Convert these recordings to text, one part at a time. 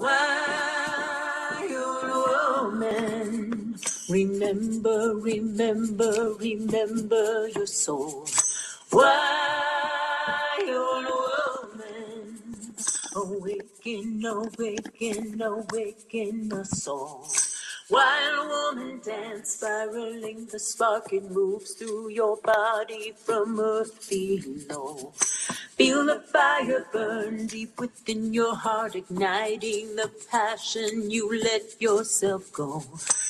Why, you're a woman. Remember, remember, remember your soul. Why, you're a woman. Awaken, awaken, awaken the soul. While woman dance, spiraling the spark, it moves through your body from earth below. Feel the fire burn deep within your heart, igniting the passion. You let yourself go.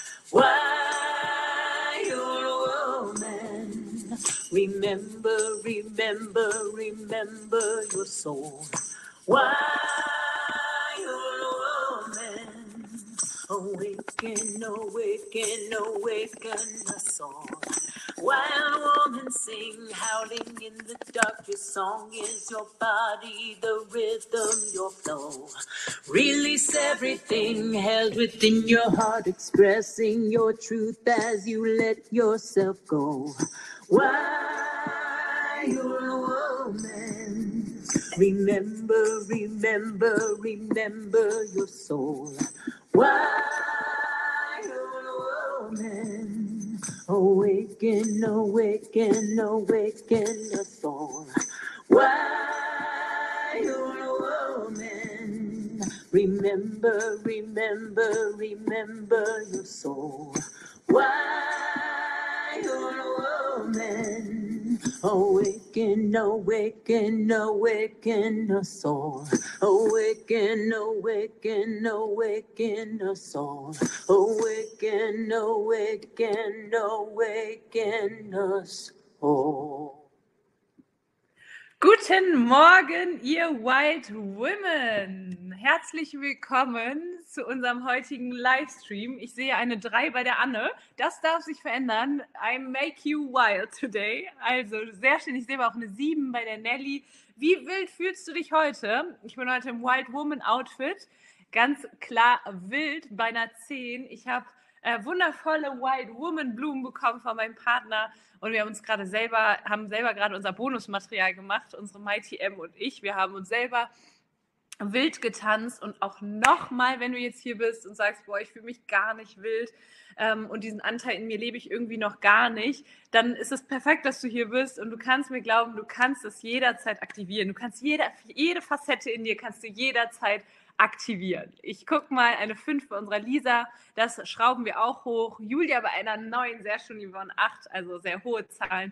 Why, you're a woman. Remember, remember, remember your soul. Why, you're a woman. Awaken, awaken, awaken the soul. While woman sing, howling in the dark, your song is your body, the rhythm, your flow. Release everything held within your heart, expressing your truth as you let yourself go. Why, you're a woman. Remember, remember, remember your soul. Why, you're a woman. Awaken, awaken, awaken the soul. Why, you're a woman. Remember, remember, remember your soul. Why, you're a woman. Awaken, awaken, awaken the soul. Awaken, awaken, awaken the soul. Awaken, awaken, awaken the soul. Guten Morgen, ihr White Women! Herzlich willkommen zu unserem heutigen Livestream. Ich sehe eine 3 bei der Anne. Das darf sich verändern. I make you wild today. Also sehr schön. Ich sehe aber auch eine 7 bei der Nelly. Wie wild fühlst du dich heute? Ich bin heute im White Woman Outfit. Ganz klar wild bei einer 10. Ich habe wundervolle White Woman Blumen bekommen von meinem Partner und wir haben selber gerade unser Bonusmaterial gemacht, unsere Mighty M und ich. Wir haben uns selber wild getanzt und auch nochmal, wenn du jetzt hier bist und sagst, boah, ich fühle mich gar nicht wild und diesen Anteil in mir lebe ich irgendwie noch gar nicht, dann ist es perfekt, dass du hier bist und du kannst mir glauben, du kannst es jederzeit aktivieren. Du kannst jede Facette in dir kannst du jederzeit aktivieren. Ich gucke mal, eine 5 bei unserer Lisa, das schrauben wir auch hoch. Julia bei einer 9, sehr schön, Yvonne 8, also sehr hohe Zahlen.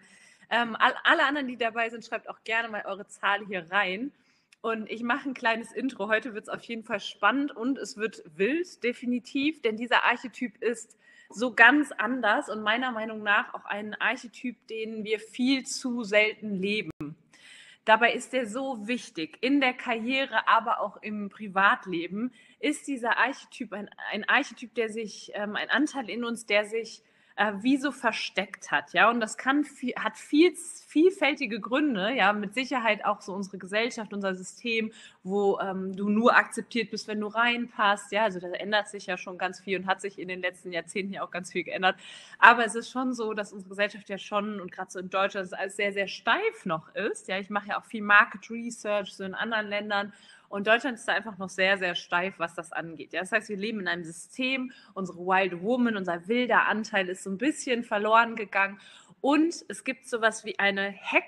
Alle anderen, die dabei sind, schreibt auch gerne mal eure Zahl hier rein. Und ich mache ein kleines Intro. Heute wird es auf jeden Fall spannend und es wird wild, definitiv, denn dieser Archetyp ist so ganz anders und meiner Meinung nach auch ein Archetyp, den wir viel zu selten leben. Dabei ist er so wichtig. In der Karriere, aber auch im Privatleben ist dieser Archetyp ein Archetyp, der sich, ein Anteil in uns, der sich wie so versteckt hat. Ja? Und das hat vielfältige Gründe, ja, mit Sicherheit auch so unsere Gesellschaft, unser System, wo du nur akzeptiert bist, wenn du reinpasst. Ja? Also da ändert sich ja schon ganz viel und hat sich in den letzten Jahrzehnten ja auch ganz viel geändert. Aber es ist schon so, dass unsere Gesellschaft ja schon, und gerade so in Deutschland, das alles sehr, sehr steif noch ist. Ja? Ich mache ja auch viel Market Research so in anderen Ländern. Und Deutschland ist da einfach noch sehr, sehr steif, was das angeht. Ja, das heißt, wir leben in einem System, unsere Wild Woman, unser wilder Anteil ist so ein bisschen verloren gegangen. Und es gibt sowas wie eine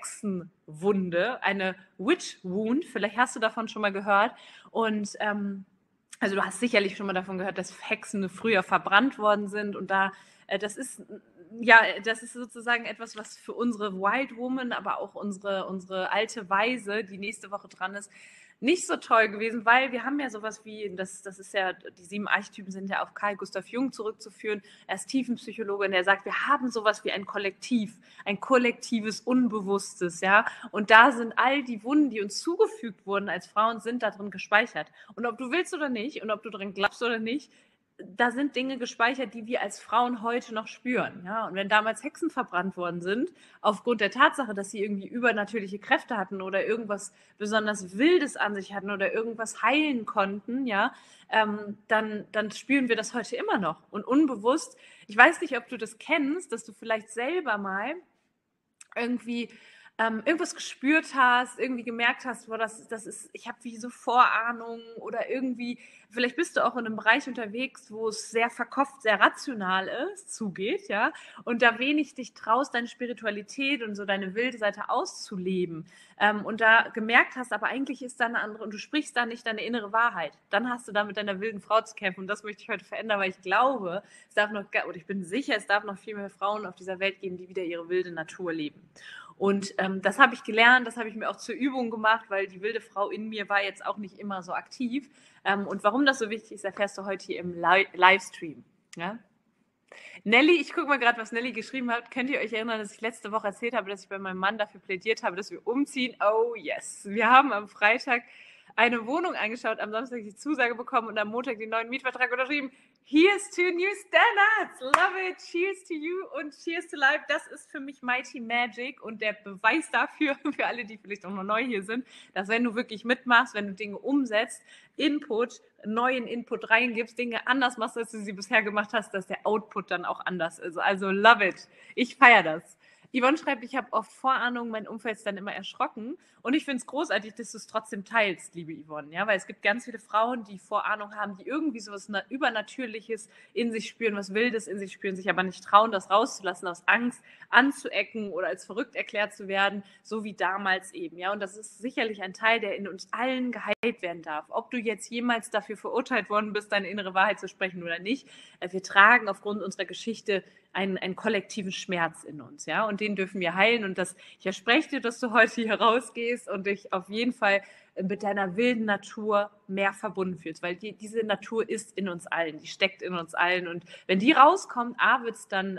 Hexenwunde, eine Witch Wound. Vielleicht hast du davon schon mal gehört. Und also du hast sicherlich schon mal davon gehört, dass Hexen früher verbrannt worden sind. Und das ist sozusagen etwas, was für unsere Wild Woman, aber auch unsere alte Weise, die nächste Woche dran ist, nicht so toll gewesen, weil wir haben ja sowas wie, das ist ja, die 7 Archetypen sind ja auf Carl Gustav Jung zurückzuführen. Er ist Tiefenpsychologe und er sagt, wir haben sowas wie ein Kollektiv, ein kollektives Unbewusstes, ja. Und da sind all die Wunden, die uns zugefügt wurden als Frauen, sind da drin gespeichert. Und ob du willst oder nicht und ob du drin glaubst oder nicht, da sind Dinge gespeichert, die wir als Frauen heute noch spüren. Ja? Und wenn damals Hexen verbrannt worden sind, aufgrund der Tatsache, dass sie irgendwie übernatürliche Kräfte hatten oder irgendwas besonders Wildes an sich hatten oder irgendwas heilen konnten, ja, dann spüren wir das heute immer noch. Und unbewusst, ich weiß nicht, ob du das kennst, dass du vielleicht selber mal irgendwie irgendwas gespürt hast, irgendwie gemerkt hast, boah, das ist, ich habe wie so Vorahnungen oder irgendwie, vielleicht bist du auch in einem Bereich unterwegs, wo es sehr verkopft, sehr rational zugeht, ja, und da wenig dich traust, deine Spiritualität und so deine wilde Seite auszuleben, und da gemerkt hast, aber eigentlich ist da eine andere und du sprichst da nicht deine innere Wahrheit, dann hast du da mit deiner wilden Frau zu kämpfen und das möchte ich heute verändern, weil ich glaube, es darf noch, oder ich bin sicher, es darf noch viel mehr Frauen auf dieser Welt geben, die wieder ihre wilde Natur leben. Und das habe ich gelernt, das habe ich mir auch zur Übung gemacht, weil die wilde Frau in mir war jetzt auch nicht immer so aktiv. Und warum das so wichtig ist, erfährst du heute hier im Livestream. Ja? Nelly, ich gucke mal gerade, was Nelly geschrieben hat. Könnt ihr euch erinnern, dass ich letzte Woche erzählt habe, dass ich bei meinem Mann dafür plädiert habe, dass wir umziehen? Oh yes. Wir haben am Freitag eine Wohnung angeschaut, am Samstag die Zusage bekommen und am Montag den neuen Mietvertrag unterschrieben. Here's to new standards. Love it. Cheers to you und cheers to life. Das ist für mich Mighty Magic und der Beweis dafür, für alle, die vielleicht auch noch neu hier sind, dass wenn du wirklich mitmachst, wenn du Dinge umsetzt, neuen Input reingibst, Dinge anders machst, als du sie bisher gemacht hast, dass der Output dann auch anders ist. Also love it. Ich feiere das. Yvonne schreibt, ich habe oft Vorahnungen, mein Umfeld ist dann immer erschrocken. Und ich finde es großartig, dass du es trotzdem teilst, liebe Yvonne. Ja? Weil es gibt ganz viele Frauen, die Vorahnung haben, die irgendwie so was Übernatürliches in sich spüren, was Wildes in sich spüren, sich aber nicht trauen, das rauszulassen, aus Angst anzuecken oder als verrückt erklärt zu werden, so wie damals eben. Ja? Und das ist sicherlich ein Teil, der in uns allen geheilt werden darf. Ob du jetzt jemals dafür verurteilt worden bist, deine innere Wahrheit zu sprechen oder nicht, wir tragen aufgrund unserer Geschichte einen kollektiven Schmerz in uns, ja, und den dürfen wir heilen und ich verspreche dir, dass du heute hier rausgehst und dich auf jeden Fall mit deiner wilden Natur mehr verbunden fühlst, weil diese Natur ist in uns allen, die steckt in uns allen und wenn die rauskommt, wird es dann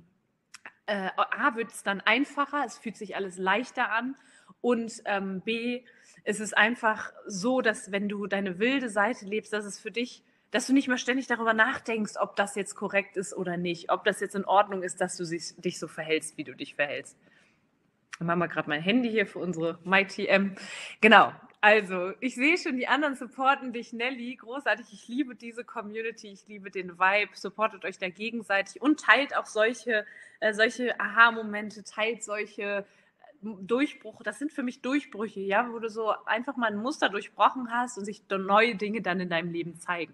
einfacher, es fühlt sich alles leichter an und B, es ist einfach so, dass wenn du deine wilde Seite lebst, dass du nicht mehr ständig darüber nachdenkst, ob das jetzt korrekt ist oder nicht, ob das jetzt in Ordnung ist, dass du dich so verhältst, wie du dich verhältst. Dann machen wir gerade mein Handy hier für unsere MyTM. Genau, also ich sehe schon, die anderen supporten dich, Nelly, großartig. Ich liebe diese Community, ich liebe den Vibe, supportet euch da gegenseitig und teilt auch solche Aha-Momente, teilt solche Durchbruch, das sind für mich Durchbrüche, ja, wo du so einfach mal ein Muster durchbrochen hast und sich neue Dinge dann in deinem Leben zeigen.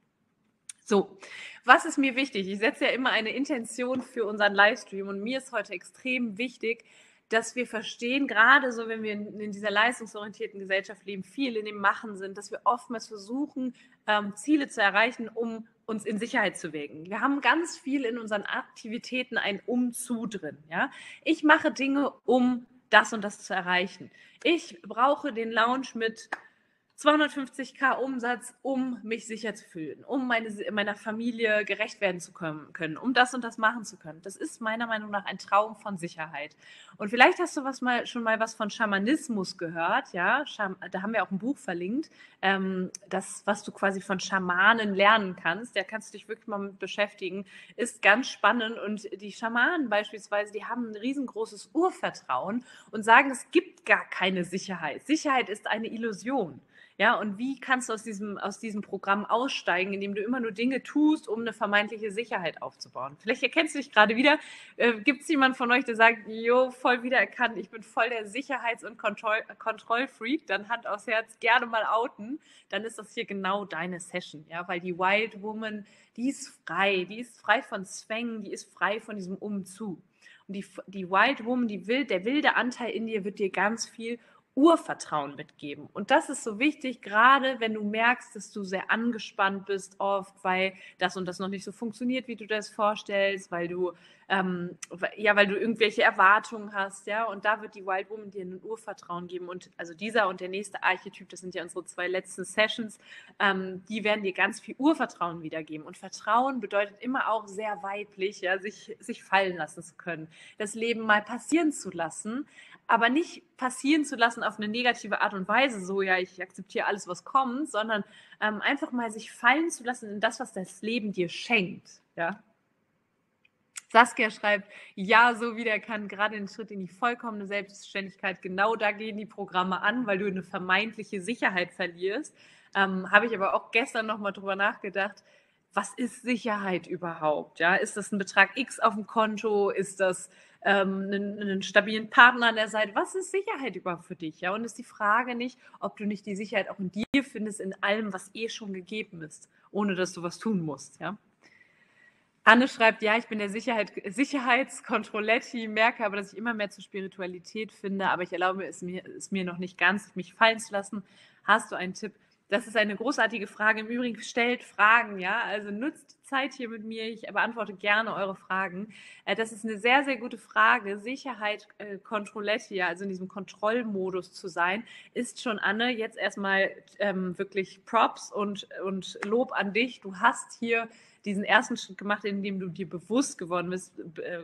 So, was ist mir wichtig? Ich setze ja immer eine Intention für unseren Livestream und mir ist heute extrem wichtig, dass wir verstehen, gerade so, wenn wir in dieser leistungsorientierten Gesellschaft leben, viel in dem Machen sind, dass wir oftmals versuchen, Ziele zu erreichen, um uns in Sicherheit zu wägen. Wir haben ganz viel in unseren Aktivitäten ein Umzu drin. Ja? Ich mache Dinge, um das und das zu erreichen. Ich brauche den Lounge mit 250.000 Umsatz, um mich sicher zu fühlen, um meiner Familie gerecht werden zu können, um das und das machen zu können. Das ist meiner Meinung nach ein Traum von Sicherheit. Und vielleicht hast du schon mal was von Schamanismus gehört, ja? Da haben wir auch ein Buch verlinkt, was du quasi von Schamanen lernen kannst. Da kannst du dich wirklich mal mit beschäftigen. Ist ganz spannend. Und die Schamanen beispielsweise, die haben ein riesengroßes Urvertrauen und sagen, es gibt gar keine Sicherheit. Sicherheit ist eine Illusion. Ja, und wie kannst du aus diesem Programm aussteigen, indem du immer nur Dinge tust, um eine vermeintliche Sicherheit aufzubauen? Vielleicht erkennst du dich gerade wieder. Gibt es jemanden von euch, der sagt, jo, voll wiedererkannt, ich bin voll der Sicherheits- und Kontrollfreak, dann Hand aufs Herz, gerne mal outen, dann ist das hier genau deine Session, ja, weil die Wild Woman, die ist frei von Zwängen, die ist frei von diesem Umzu. Und die Wild Woman, der wilde Anteil in dir wird dir ganz viel Urvertrauen mitgeben. Und das ist so wichtig, gerade wenn du merkst, dass du sehr angespannt bist oft, weil das und das noch nicht so funktioniert, wie du das vorstellst, weil du irgendwelche Erwartungen hast, ja, und da wird die Wild Woman dir ein Urvertrauen geben und also dieser und der nächste Archetyp, das sind ja unsere 2 letzten Sessions, die werden dir ganz viel Urvertrauen wiedergeben und Vertrauen bedeutet immer auch sehr weiblich, ja, sich fallen lassen zu können, das Leben mal passieren zu lassen, aber nicht passieren zu lassen auf eine negative Art und Weise, so, ja, ich akzeptiere alles, was kommt, sondern einfach mal sich fallen zu lassen in das, was das Leben dir schenkt, ja. Saskia schreibt, ja, so wie der kann, gerade den Schritt in die vollkommene Selbstständigkeit, genau da gehen die Programme an, weil du eine vermeintliche Sicherheit verlierst. Habe ich aber auch gestern nochmal drüber nachgedacht, was ist Sicherheit überhaupt? Ja? Ist das ein Betrag X auf dem Konto? Ist das einen stabilen Partner an der Seite. Was ist Sicherheit überhaupt für dich? Ja? Und ist die Frage nicht, ob du nicht die Sicherheit auch in dir findest, in allem, was schon gegeben ist, ohne dass du was tun musst. Ja? Anne schreibt, ja, ich bin der Sicherheitskontrolletti, merke aber, dass ich immer mehr zur Spiritualität finde, aber ich erlaube es mir noch nicht ganz, mich fallen zu lassen. Hast du einen Tipp? Das ist eine großartige Frage. Im Übrigen stellt Fragen, ja, also nutzt die Zeit hier mit mir. Ich beantworte gerne eure Fragen. Das ist eine sehr, sehr gute Frage. Sicherheit, Controletti, ja, also in diesem Kontrollmodus zu sein, ist schon, Anne, jetzt erstmal wirklich Props und Lob an dich. Du hast hier diesen ersten Schritt gemacht, indem du dir bewusst geworden bist,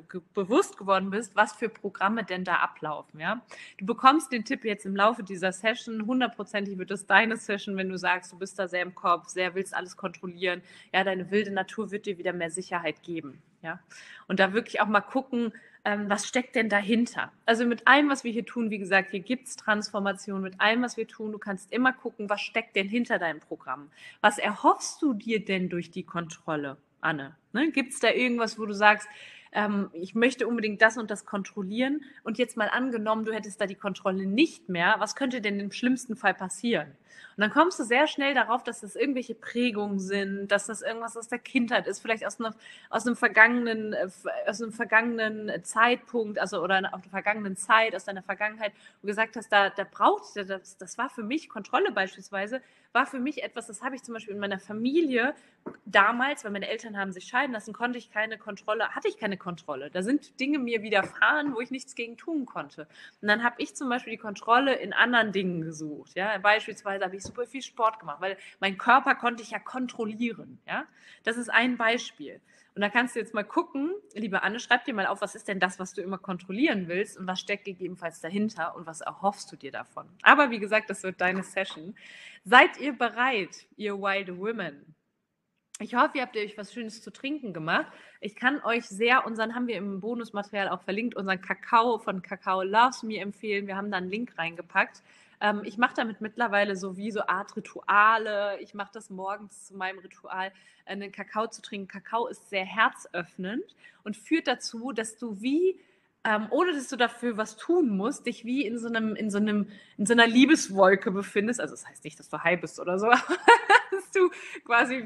was für Programme denn da ablaufen. Ja? Du bekommst den Tipp jetzt im Laufe dieser Session. 100%ig wird das deine Session, wenn du sagst, du bist da sehr im Kopf, sehr willst alles kontrollieren. Ja, deine wilde Natur wird dir wieder mehr Sicherheit geben. Ja? Und da wirklich auch mal gucken, was steckt denn dahinter? Also mit allem, was wir hier tun, wie gesagt, hier gibt es Transformation, mit allem, was wir tun, du kannst immer gucken, was steckt denn hinter deinem Programm? Was erhoffst du dir denn durch die Kontrolle, Anne? Ne? Gibt es da irgendwas, wo du sagst, ich möchte unbedingt das und das kontrollieren und jetzt mal angenommen, du hättest da die Kontrolle nicht mehr, was könnte denn im schlimmsten Fall passieren? Und dann kommst du sehr schnell darauf, dass das irgendwelche Prägungen sind, dass das irgendwas aus der Kindheit ist, vielleicht aus einem vergangenen Zeitpunkt, also oder aus der vergangenen Zeit, aus deiner Vergangenheit, wo du gesagt hast, da braucht das war für mich Kontrolle beispielsweise, war für mich etwas, das habe ich zum Beispiel in meiner Familie damals, weil meine Eltern haben sich scheiden lassen, hatte ich keine Kontrolle. Da sind Dinge mir widerfahren, wo ich nichts gegen tun konnte. Und dann habe ich zum Beispiel die Kontrolle in anderen Dingen gesucht. Ja? Beispielsweise habe ich super viel Sport gemacht, weil mein Körper konnte ich ja kontrollieren. Ja? Das ist ein Beispiel. Und da kannst du jetzt mal gucken, liebe Anne, schreib dir mal auf, was ist denn das, was du immer kontrollieren willst und was steckt gegebenenfalls dahinter und was erhoffst du dir davon. Aber wie gesagt, das wird deine Session. Seid ihr bereit, ihr Wild Women? Ich hoffe, ihr habt euch was Schönes zu trinken gemacht. Ich kann euch haben wir im Bonusmaterial auch verlinkt, unseren Kakao von Kakao Loves Me empfehlen. Wir haben da einen Link reingepackt. Ich mache damit mittlerweile so Art Rituale. Ich mache das morgens zu meinem Ritual, einen Kakao zu trinken. Kakao ist sehr herzöffnend und führt dazu, dass du ohne dass du dafür was tun musst, dich wie in so einer Liebeswolke befindest. Also das heißt nicht, dass du high bist oder so, aber dass du quasi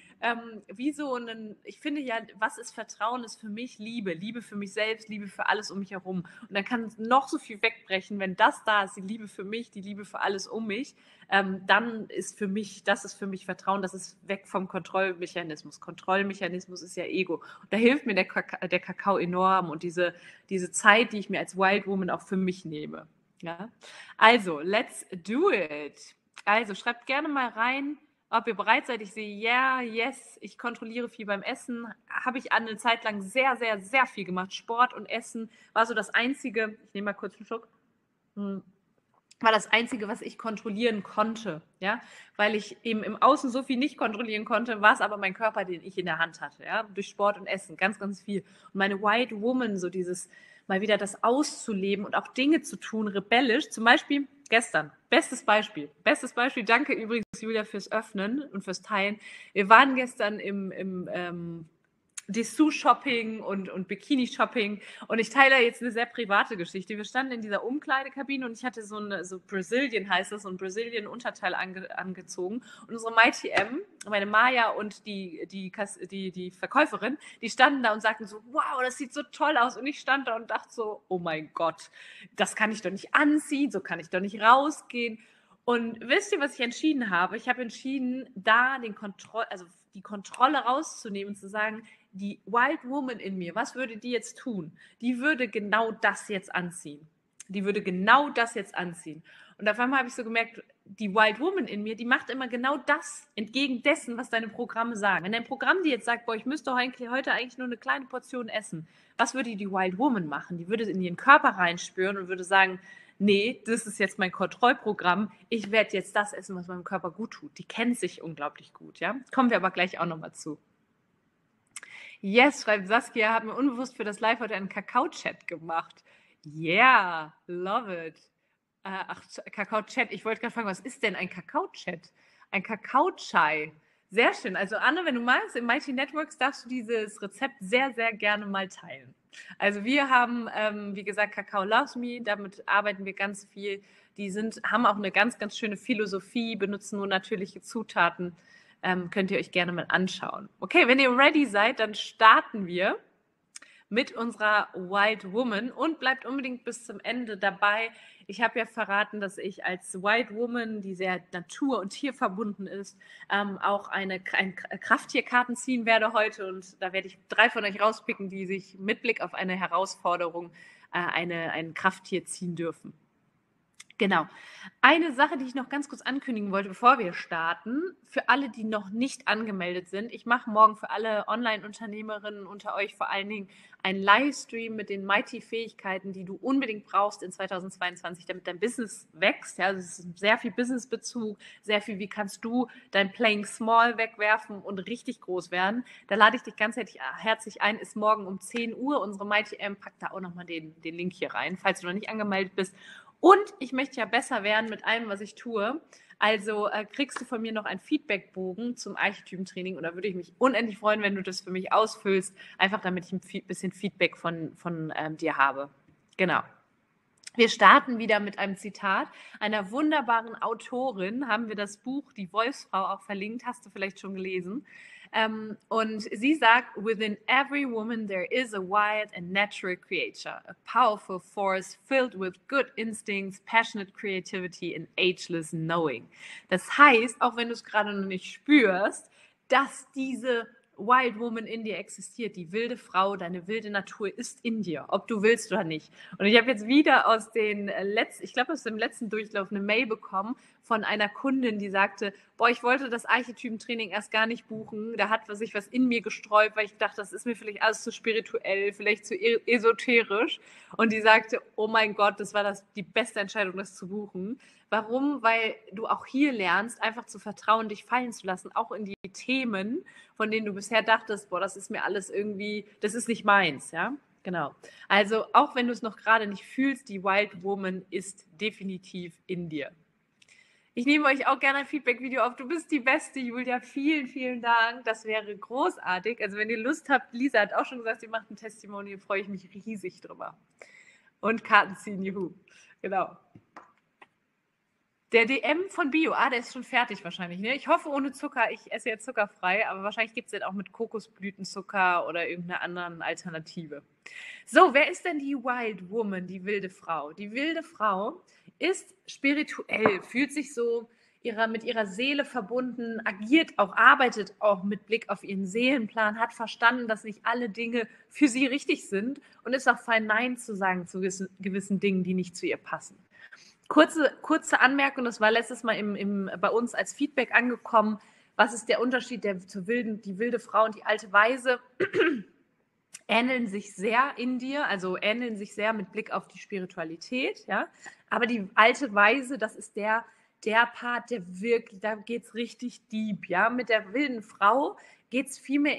ich finde ja, was ist Vertrauen, ist für mich Liebe für mich selbst, Liebe für alles um mich herum. Und dann kann noch so viel wegbrechen, wenn das da ist, die Liebe für mich, die Liebe für alles um mich, dann ist das ist für mich Vertrauen, das ist weg vom Kontrollmechanismus. Kontrollmechanismus ist ja Ego. Und da hilft mir der Kakao enorm und diese Zeit, die ich mir als Wild Woman auch für mich nehme. Ja? Also, let's do it. Also, schreibt gerne mal rein, ob ihr bereit seid. Ich sehe, yes, ich kontrolliere viel beim Essen. Habe ich eine Zeit lang sehr, sehr, sehr viel gemacht. Sport und Essen war so das Einzige, ich nehme mal kurz einen Schluck, war das Einzige, was ich kontrollieren konnte. Ja? Weil ich eben im Außen so viel nicht kontrollieren konnte, war es aber mein Körper, den ich in der Hand hatte. Ja? Durch Sport und Essen, ganz, ganz viel. Und meine White Woman, so dieses mal wieder das auszuleben und auch Dinge zu tun, rebellisch, zum Beispiel gestern, bestes Beispiel, danke übrigens Julia fürs Öffnen und fürs Teilen. Wir waren gestern im Dessous-Shopping und Bikini-Shopping und ich teile jetzt eine sehr private Geschichte. Wir standen in dieser Umkleidekabine und ich hatte so Brazilian heißt das, so ein Brazilian-Unterteil angezogen und unsere Mighty M, meine Maya und die Verkäuferin, die standen da und sagten so, wow, das sieht so toll aus und ich stand da und dachte so, oh mein Gott, das kann ich doch nicht anziehen, so kann ich doch nicht rausgehen. Und wisst ihr, was ich entschieden habe? Ich habe entschieden, da die Kontrolle rauszunehmen und zu sagen, die Wild Woman in mir, was würde die jetzt tun? Die würde genau das jetzt anziehen. Und auf einmal habe ich so gemerkt, die Wild Woman in mir, die macht immer genau das, entgegen dessen, was deine Programme sagen. Wenn dein Programm dir jetzt sagt, boah, ich müsste heute eigentlich nur eine kleine Portion essen, was würde die Wild Woman machen? Die würde in ihren Körper reinspüren und würde sagen, nee, das ist jetzt mein Kontrollprogramm, ich werde jetzt das essen, was meinem Körper gut tut. Die kennt sich unglaublich gut, ja? Kommen wir aber gleich auch nochmal zu. Yes, schreibt Saskia, hat mir unbewusst für das Live heute einen Kakao-Chat gemacht. Yeah, love it. Kakao-Chat, ich wollte gerade fragen, was ist denn ein Kakao-Chat? Ein Kakao-Chai. Sehr schön. Also Anne, wenn du magst, im Mighty Networks darfst du dieses Rezept sehr, sehr gerne mal teilen. Also wir haben, wie gesagt, Kakao Loves Me, damit arbeiten wir ganz viel. Haben auch eine ganz, ganz schöne Philosophie, benutzen nur natürliche Zutaten. Könnt ihr euch gerne mal anschauen. Okay, wenn ihr ready seid, dann starten wir mit unserer Wild Woman und bleibt unbedingt bis zum Ende dabei. Ich habe ja verraten, dass ich als Wild Woman, die sehr natur- und tierverbunden ist, auch ein Krafttierkarten ziehen werde heute, und da werde ich 3 von euch rauspicken, die sich mit Blick auf eine Herausforderung ein Krafttier ziehen dürfen. Genau. Eine Sache, die ich noch ganz kurz ankündigen wollte, bevor wir starten, für alle, die noch nicht angemeldet sind: Ich mache morgen für alle Online-Unternehmerinnen unter euch vor allen Dingen einen Livestream mit den Mighty-Fähigkeiten, die du unbedingt brauchst in 2022, damit dein Business wächst. Ja, also es ist sehr viel Businessbezug, sehr viel, wie kannst du dein Playing Small wegwerfen und richtig groß werden. Da lade ich dich ganz herzlich ein, ist morgen um 10 Uhr. Unsere Mighty M packt da auch nochmal den Link hier rein, falls du noch nicht angemeldet bist. Und ich möchte ja besser werden mit allem, was ich tue. Also kriegst du von mir noch einen Feedbackbogen zum Archetypentraining, und da würde ich mich unendlich freuen, wenn du das für mich ausfüllst, einfach damit ich ein bisschen Feedback von dir habe. Genau. Wir starten wieder mit einem Zitat einer wunderbaren Autorin. Haben wir das Buch Die Wolfsfrau auch verlinkt, hast du vielleicht schon gelesen. Und sie sagt: Within every woman there is a wild and natural creature, a powerful force filled with good instincts, passionate creativity and ageless knowing. Das heißt, auch wenn du es gerade noch nicht spürst, dass diese Wild Woman in dir existiert, die wilde Frau, deine wilde Natur ist in dir, ob du willst oder nicht. Und ich habe jetzt wieder aus dem letzten Durchlauf eine Mail bekommen von einer Kundin, die sagte: Boah, ich wollte das Archetypentraining erst gar nicht buchen, da hat sich was in mir gesträubt, weil ich dachte, das ist mir vielleicht alles zu spirituell, vielleicht zu esoterisch. Und die sagte: Oh mein Gott, das war die beste Entscheidung, das zu buchen. Warum? Weil du auch hier lernst, einfach zu vertrauen, dich fallen zu lassen, auch in die Themen, von denen du bisher dachtest, boah, das ist mir alles irgendwie, das ist nicht meins, ja? Genau. Also auch wenn du es noch gerade nicht fühlst, die Wild Woman ist definitiv in dir. Ich nehme euch auch gerne ein Feedback-Video auf. Du bist die Beste, Julia. Vielen, vielen Dank. Das wäre großartig. Also wenn ihr Lust habt, Lisa hat auch schon gesagt, sie macht ein Testimonial, freue ich mich riesig drüber. Und Karten ziehen, juhu. Genau. Der DM von Bio, der ist schon fertig wahrscheinlich, ne? Ich hoffe ohne Zucker, ich esse jetzt zuckerfrei, aber wahrscheinlich gibt es den auch mit Kokosblütenzucker oder irgendeiner anderen Alternative. So, wer ist denn die Wild Woman, die wilde Frau? Die wilde Frau ist spirituell, fühlt sich so mit ihrer Seele verbunden, arbeitet auch mit Blick auf ihren Seelenplan, hat verstanden, dass nicht alle Dinge für sie richtig sind und ist auch fein, Nein zu sagen zu gewissen Dingen, die nicht zu ihr passen. Kurze Anmerkung, das war letztes Mal bei uns als Feedback angekommen. Was ist der Unterschied die wilde Frau und die alte Weise? Ähneln sich sehr in dir, also ähneln sich sehr mit Blick auf die Spiritualität, ja. Aber die alte Weise, das ist der Part, der wirklich, da geht es richtig deep, ja. Mit der wilden Frau geht es vielmehr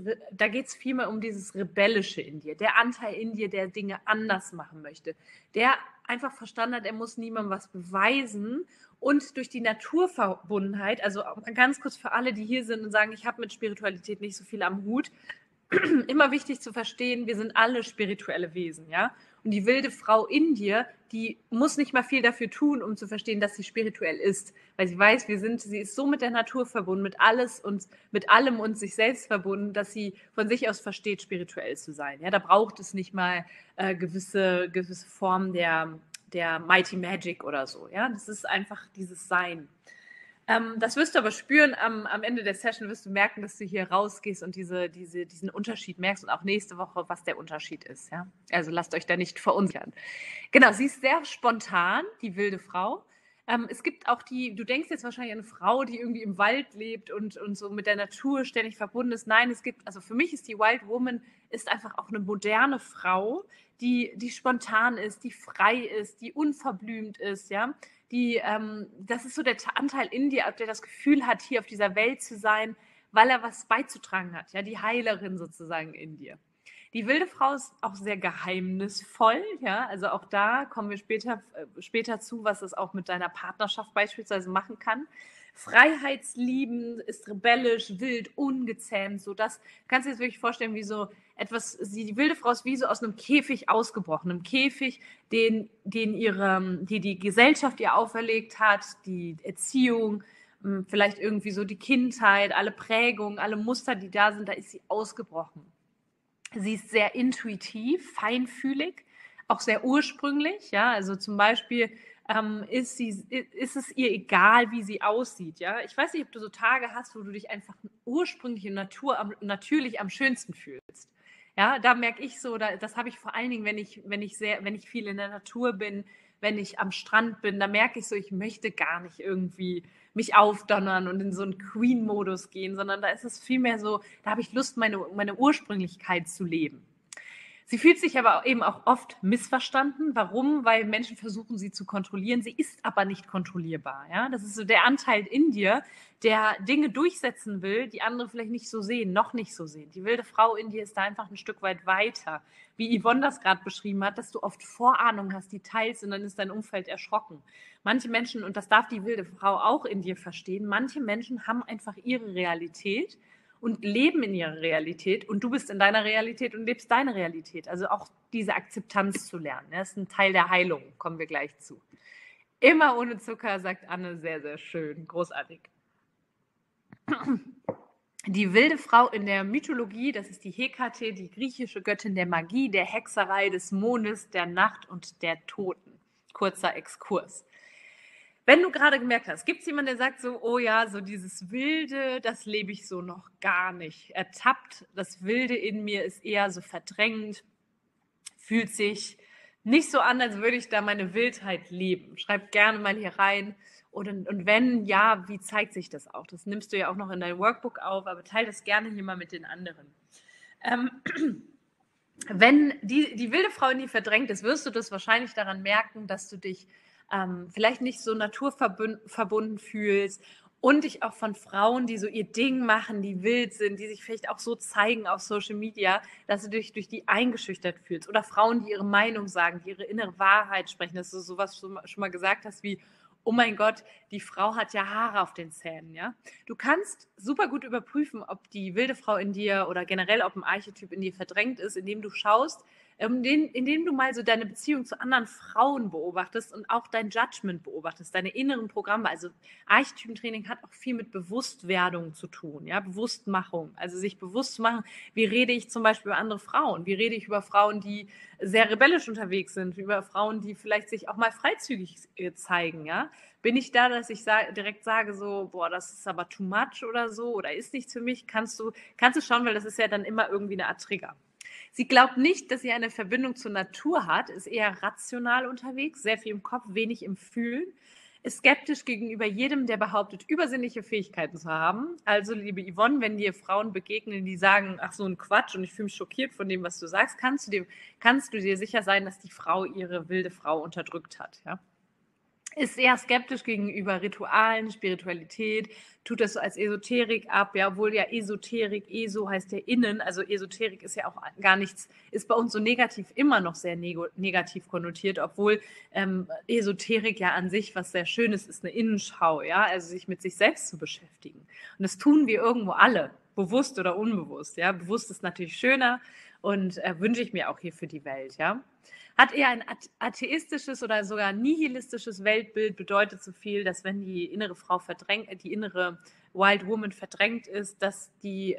um dieses Rebellische in dir, der Anteil in dir, der Dinge anders machen möchte, der einfach verstanden hat, er muss niemandem was beweisen, und durch die Naturverbundenheit, also ganz kurz für alle, die hier sind und sagen, ich habe mit Spiritualität nicht so viel am Hut, immer wichtig zu verstehen, wir sind alle spirituelle Wesen, ja. Und die wilde Frau in dir, die muss nicht mal viel dafür tun, um zu verstehen, dass sie spirituell ist, weil sie weiß, sie ist so mit der Natur verbunden, mit allem und sich selbst verbunden, dass sie von sich aus versteht, spirituell zu sein. Ja, da braucht es nicht mal gewisse Formen der Mighty Magic oder so. Ja, das ist einfach dieses Sein. Das wirst du aber spüren am Ende der Session, wirst du merken, dass du hier rausgehst und diesen Unterschied merkst, und auch nächste Woche, was der Unterschied ist. Ja? Also lasst euch da nicht verunsichern. Genau, sie ist sehr spontan, die wilde Frau. Es gibt auch du denkst jetzt wahrscheinlich an eine Frau, die irgendwie im Wald lebt und so mit der Natur ständig verbunden ist. Nein, also für mich ist die Wild Woman ist einfach auch eine moderne Frau, die spontan ist, die frei ist, die unverblümt ist, ja. Das ist so der Anteil in dir, der das Gefühl hat, hier auf dieser Welt zu sein, weil er was beizutragen hat, ja, die Heilerin sozusagen in dir. Die wilde Frau ist auch sehr geheimnisvoll, ja, also auch da kommen wir später zu, was es auch mit deiner Partnerschaft beispielsweise machen kann. Freiheitsliebend, ist rebellisch, wild, ungezähmt, so das kannst du dir jetzt wirklich vorstellen, wie so etwas, die wilde Frau ist wie so aus einem Käfig ausgebrochen, einem Käfig, die Gesellschaft ihr auferlegt hat, die Erziehung, vielleicht irgendwie so die Kindheit, alle Prägungen, alle Muster, die da sind, da ist sie ausgebrochen. Sie ist sehr intuitiv, feinfühlig, auch sehr ursprünglich, ja, also zum Beispiel ist es ihr egal, wie sie aussieht, ja. Ich weiß nicht, ob du so Tage hast, wo du dich einfach ursprünglich in natürlich am schönsten fühlst. Ja, da merke ich so, das habe ich vor allen Dingen, wenn ich viel in der Natur bin, wenn ich am Strand bin, da merke ich so, ich möchte gar nicht irgendwie mich aufdonnern und in so einen Queen-Modus gehen, sondern da ist es vielmehr so, da habe ich Lust, meine Ursprünglichkeit zu leben. Sie fühlt sich aber eben auch oft missverstanden. Warum? Weil Menschen versuchen, sie zu kontrollieren. Sie ist aber nicht kontrollierbar. Ja? Das ist so der Anteil in dir, der Dinge durchsetzen will, die andere vielleicht nicht so sehen, noch nicht so sehen. Die wilde Frau in dir ist da einfach ein Stück weit weiter. Wie Yvonne das gerade beschrieben hat, dass du oft Vorahnung hast, die teilst und dann ist dein Umfeld erschrocken. Manche Menschen, und das darf die wilde Frau auch in dir verstehen, manche Menschen haben einfach ihre Realität und leben in ihrer Realität und du bist in deiner Realität und lebst deine Realität. Also auch diese Akzeptanz zu lernen, das ist ein Teil der Heilung, kommen wir gleich zu. Immer ohne Zucker, sagt Anne, sehr, sehr schön, großartig. Die wilde Frau in der Mythologie, das ist die Hekate, die griechische Göttin der Magie, der Hexerei, des Mondes, der Nacht und der Toten. Kurzer Exkurs. Wenn du gerade gemerkt hast, gibt es jemanden, der sagt so, oh ja, so dieses Wilde, das lebe ich so noch gar nicht. Ertappt, das Wilde in mir ist eher so verdrängt, fühlt sich nicht so an, als würde ich da meine Wildheit leben. Schreib gerne mal hier rein. Und wenn, ja, wie zeigt sich das auch? Das nimmst du ja auch noch in dein Workbook auf, aber teile das gerne hier mal mit den anderen. Wenn die wilde Frau in dir verdrängt ist, wirst du das wahrscheinlich daran merken, dass du dich vielleicht nicht so naturverbunden fühlst und dich auch von Frauen, die so ihr Ding machen, die wild sind, die sich vielleicht auch so zeigen auf Social Media, dass du dich durch die eingeschüchtert fühlst. Oder Frauen, die ihre Meinung sagen, die ihre innere Wahrheit sprechen, dass du sowas schon mal gesagt hast wie, oh mein Gott, die Frau hat ja Haare auf den Zähnen, ja. Du kannst super gut überprüfen, ob die wilde Frau in dir oder generell ob ein Archetyp in dir verdrängt ist, indem du schaust, indem du mal so deine Beziehung zu anderen Frauen beobachtest und auch dein Judgment beobachtest, deine inneren Programme. Also Archetypentraining hat auch viel mit Bewusstwerdung zu tun, ja, Bewusstmachung. Also sich bewusst zu machen, wie rede ich zum Beispiel über andere Frauen? Wie rede ich über Frauen, die sehr rebellisch unterwegs sind, über Frauen, die vielleicht sich auch mal freizügig zeigen, ja? Bin ich da, dass ich direkt sage so, boah, das ist aber too much oder so oder ist nichts für mich? Kannst du schauen, weil das ist ja dann immer irgendwie eine Art Trigger. Sie glaubt nicht, dass sie eine Verbindung zur Natur hat, ist eher rational unterwegs, sehr viel im Kopf, wenig im Fühlen, ist skeptisch gegenüber jedem, der behauptet, übersinnliche Fähigkeiten zu haben. Also, liebe Yvonne, wenn dir Frauen begegnen, die sagen, ach so ein Quatsch und ich fühle mich schockiert von dem, was du sagst, kannst du dir sicher sein, dass die Frau ihre wilde Frau unterdrückt hat, ja? Ist eher skeptisch gegenüber Ritualen, Spiritualität, tut das so als Esoterik ab, ja, obwohl ja Esoterik, ESO heißt ja innen, also Esoterik ist ja auch gar nichts, ist bei uns so negativ immer noch sehr negativ konnotiert, obwohl Esoterik ja an sich was sehr Schönes ist, eine Innenschau, ja, also sich mit sich selbst zu beschäftigen. Und das tun wir irgendwo alle, bewusst oder unbewusst, ja. Bewusst ist natürlich schöner und wünsche ich mir auch hier für die Welt, ja. Hat eher ein atheistisches oder sogar nihilistisches Weltbild, bedeutet so viel, dass wenn die innere Frau die innere Wild Woman verdrängt ist, dass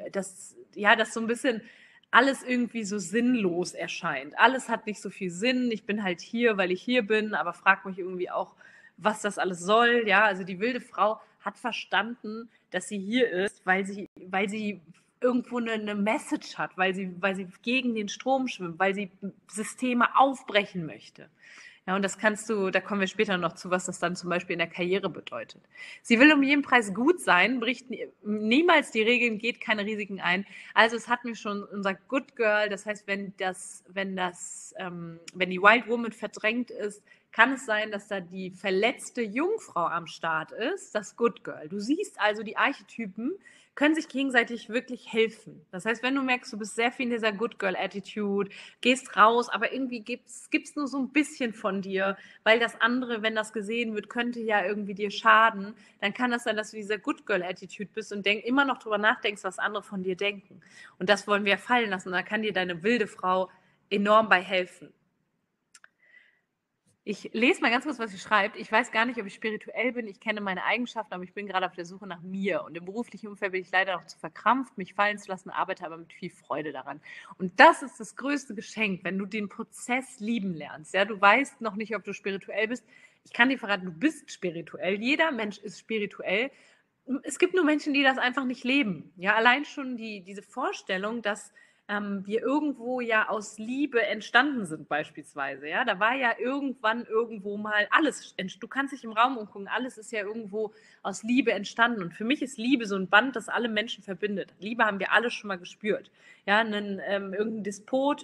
so ein bisschen alles irgendwie so sinnlos erscheint. Alles hat nicht so viel Sinn. Ich bin halt hier, weil ich hier bin, aber frage mich irgendwie auch, was das alles soll. Ja, also die wilde Frau hat verstanden, dass sie hier ist, weil sie irgendwo eine Message hat, weil sie gegen den Strom schwimmt, weil sie Systeme aufbrechen möchte. Ja, und da kommen wir später noch zu, was das dann zum Beispiel in der Karriere bedeutet. Sie will um jeden Preis gut sein, bricht niemals die Regeln, geht keine Risiken ein. Also es hat mir schon unser Good Girl, das heißt, wenn die Wild Woman verdrängt ist, kann es sein, dass da die verletzte Jungfrau am Start ist, das Good Girl. Du siehst also, die Archetypen können sich gegenseitig wirklich helfen. Das heißt, wenn du merkst, du bist sehr viel in dieser Good Girl Attitude, gehst raus, aber irgendwie gibt's nur so ein bisschen von dir, weil das andere, wenn das gesehen wird, könnte ja irgendwie dir schaden, dann kann das sein, dass du dieser Good Girl Attitude bist und immer noch drüber nachdenkst, was andere von dir denken. Und das wollen wir fallen lassen. Und da kann dir deine wilde Frau enorm bei helfen. Ich lese mal ganz kurz, was sie schreibt. Ich weiß gar nicht, ob ich spirituell bin. Ich kenne meine Eigenschaften, aber ich bin gerade auf der Suche nach mir. Und im beruflichen Umfeld bin ich leider noch zu verkrampft, mich fallen zu lassen, arbeite aber mit viel Freude daran. Und das ist das größte Geschenk, wenn du den Prozess lieben lernst. Ja, du weißt noch nicht, ob du spirituell bist. Ich kann dir verraten, du bist spirituell. Jeder Mensch ist spirituell. Es gibt nur Menschen, die das einfach nicht leben. Ja, allein schon diese Vorstellung, dass wir irgendwo ja aus Liebe entstanden sind beispielsweise. Ja, da war ja irgendwann irgendwo mal alles. Du kannst dich im Raum umgucken, alles ist ja irgendwo aus Liebe entstanden. Und für mich ist Liebe so ein Band, das alle Menschen verbindet. Liebe haben wir alle schon mal gespürt. Ja, irgendein Despot,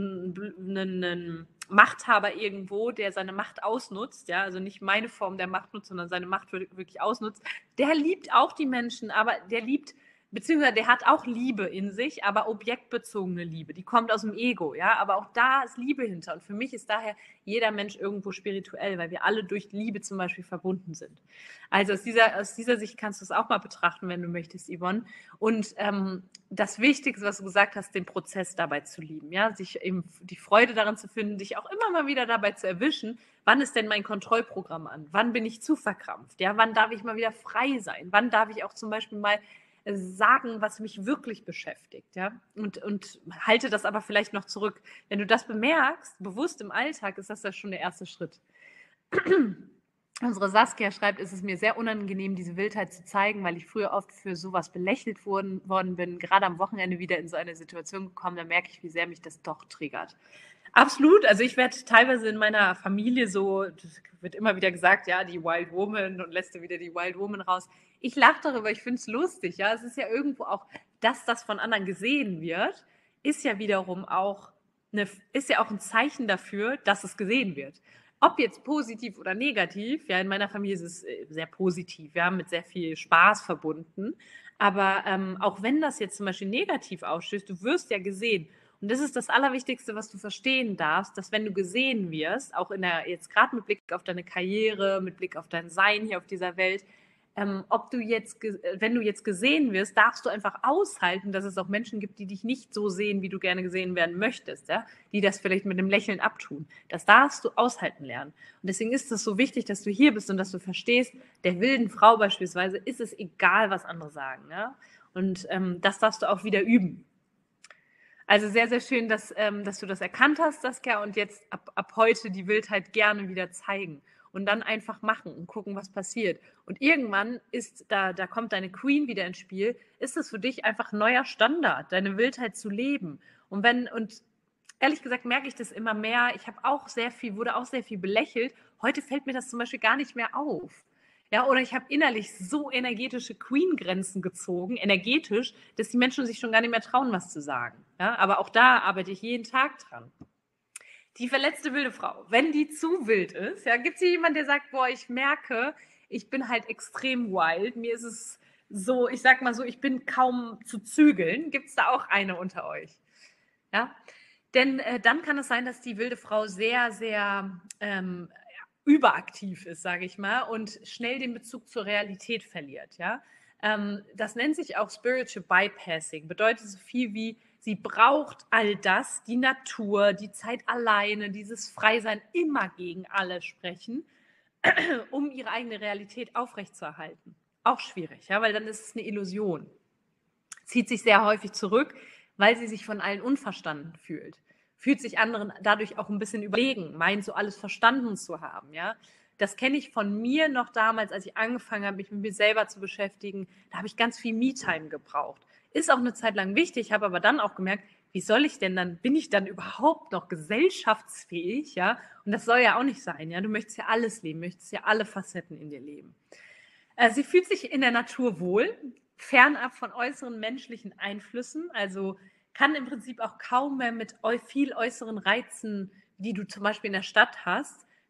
einen Machthaber irgendwo, der seine Macht ausnutzt, ja, also nicht meine Form der Macht nutzt, sondern seine Macht wirklich ausnutzt, der liebt auch die Menschen, aber der liebt, beziehungsweise der hat auch Liebe in sich, aber objektbezogene Liebe, die kommt aus dem Ego, ja, aber auch da ist Liebe hinter und für mich ist daher jeder Mensch irgendwo spirituell, weil wir alle durch Liebe zum Beispiel verbunden sind. Also aus dieser Sicht kannst du es auch mal betrachten, wenn du möchtest, Yvonne. Und das Wichtigste, was du gesagt hast, den Prozess dabei zu lieben, ja, sich eben die Freude daran zu finden, dich auch immer mal wieder dabei zu erwischen, wann ist denn mein Kontrollprogramm an? Wann bin ich zu verkrampft? Ja, wann darf ich mal wieder frei sein? Wann darf ich auch zum Beispiel mal sagen, was mich wirklich beschäftigt, ja, und halte das aber vielleicht noch zurück. Wenn du das bemerkst, bewusst im Alltag, ist das ja schon der erste Schritt. Unsere Saskia schreibt, es ist mir sehr unangenehm, diese Wildheit zu zeigen, weil ich früher oft für sowas belächelt worden bin, gerade am Wochenende wieder in so eine Situation gekommen, da merke ich, wie sehr mich das doch triggert. Absolut, also ich werde teilweise in meiner Familie so, das wird immer wieder gesagt, ja, die Wild Woman und lässt du wieder die Wild Woman raus. Ich lache darüber, ich finde es lustig, ja, es ist ja irgendwo auch, dass das von anderen gesehen wird, ist ja wiederum auch ein Zeichen dafür, dass es gesehen wird. Ob jetzt positiv oder negativ, ja, in meiner Familie ist es sehr positiv, ja, mit sehr viel Spaß verbunden, aber auch wenn das jetzt zum Beispiel negativ ausstößt, du wirst ja gesehen. Und das ist das Allerwichtigste, was du verstehen darfst, dass wenn du gesehen wirst, auch jetzt gerade mit Blick auf deine Karriere, mit Blick auf dein Sein hier auf dieser Welt, wenn du jetzt gesehen wirst, darfst du einfach aushalten, dass es auch Menschen gibt, die dich nicht so sehen, wie du gerne gesehen werden möchtest, ja? Die das vielleicht mit einem Lächeln abtun. Das darfst du aushalten lernen. Und deswegen ist es so wichtig, dass du hier bist und dass du verstehst, der wilden Frau beispielsweise ist es egal, was andere sagen. Ja? Und das darfst du auch wieder üben. Also sehr, sehr schön, dass du das erkannt hast, Saskia, und jetzt ab heute die Wildheit gerne wieder zeigen und dann einfach machen und gucken, was passiert. Und irgendwann da kommt deine Queen wieder ins Spiel, ist es für dich einfach ein neuer Standard, deine Wildheit zu leben. Und ehrlich gesagt merke ich das immer mehr. Ich wurde auch sehr viel belächelt. Heute fällt mir das zum Beispiel gar nicht mehr auf. Ja, oder ich habe innerlich so energetische Queen-Grenzen gezogen, energetisch, dass die Menschen sich schon gar nicht mehr trauen, was zu sagen. Ja, aber auch da arbeite ich jeden Tag dran. Die verletzte wilde Frau, wenn die zu wild ist, ja, gibt es hier jemanden, der sagt, boah, ich merke, ich bin halt extrem wild, mir ist es so, ich sag mal so, ich bin kaum zu zügeln. Gibt es da auch eine unter euch? Ja, denn dann kann es sein, dass die wilde Frau sehr, sehr überaktiv ist, sage ich mal, und schnell den Bezug zur Realität verliert. Ja? Das nennt sich auch Spiritual Bypassing, bedeutet so viel wie, sie braucht all das, die Natur, die Zeit alleine, dieses Freisein, immer gegen alle sprechen, um ihre eigene Realität aufrechtzuerhalten. Auch schwierig, ja? Weil dann ist es eine Illusion. Zieht sich sehr häufig zurück, weil sie sich von allen unverstanden fühlt sich anderen dadurch auch ein bisschen überlegen, meint so alles verstanden zu haben, ja. Das kenne ich von mir noch damals, als ich angefangen habe, mich mit mir selber zu beschäftigen. Da habe ich ganz viel Me-Time gebraucht. Ist auch eine Zeit lang wichtig, habe aber dann auch gemerkt, bin ich dann überhaupt noch gesellschaftsfähig, ja? Und das soll ja auch nicht sein, ja? Du möchtest ja alles leben, möchtest ja alle Facetten in dir leben. Sie fühlt sich in der Natur wohl, fernab von äußeren menschlichen Einflüssen, also kann im Prinzip auch kaum mehr mit viel äußeren Reizen, die du zum Beispiel in der Stadt hast,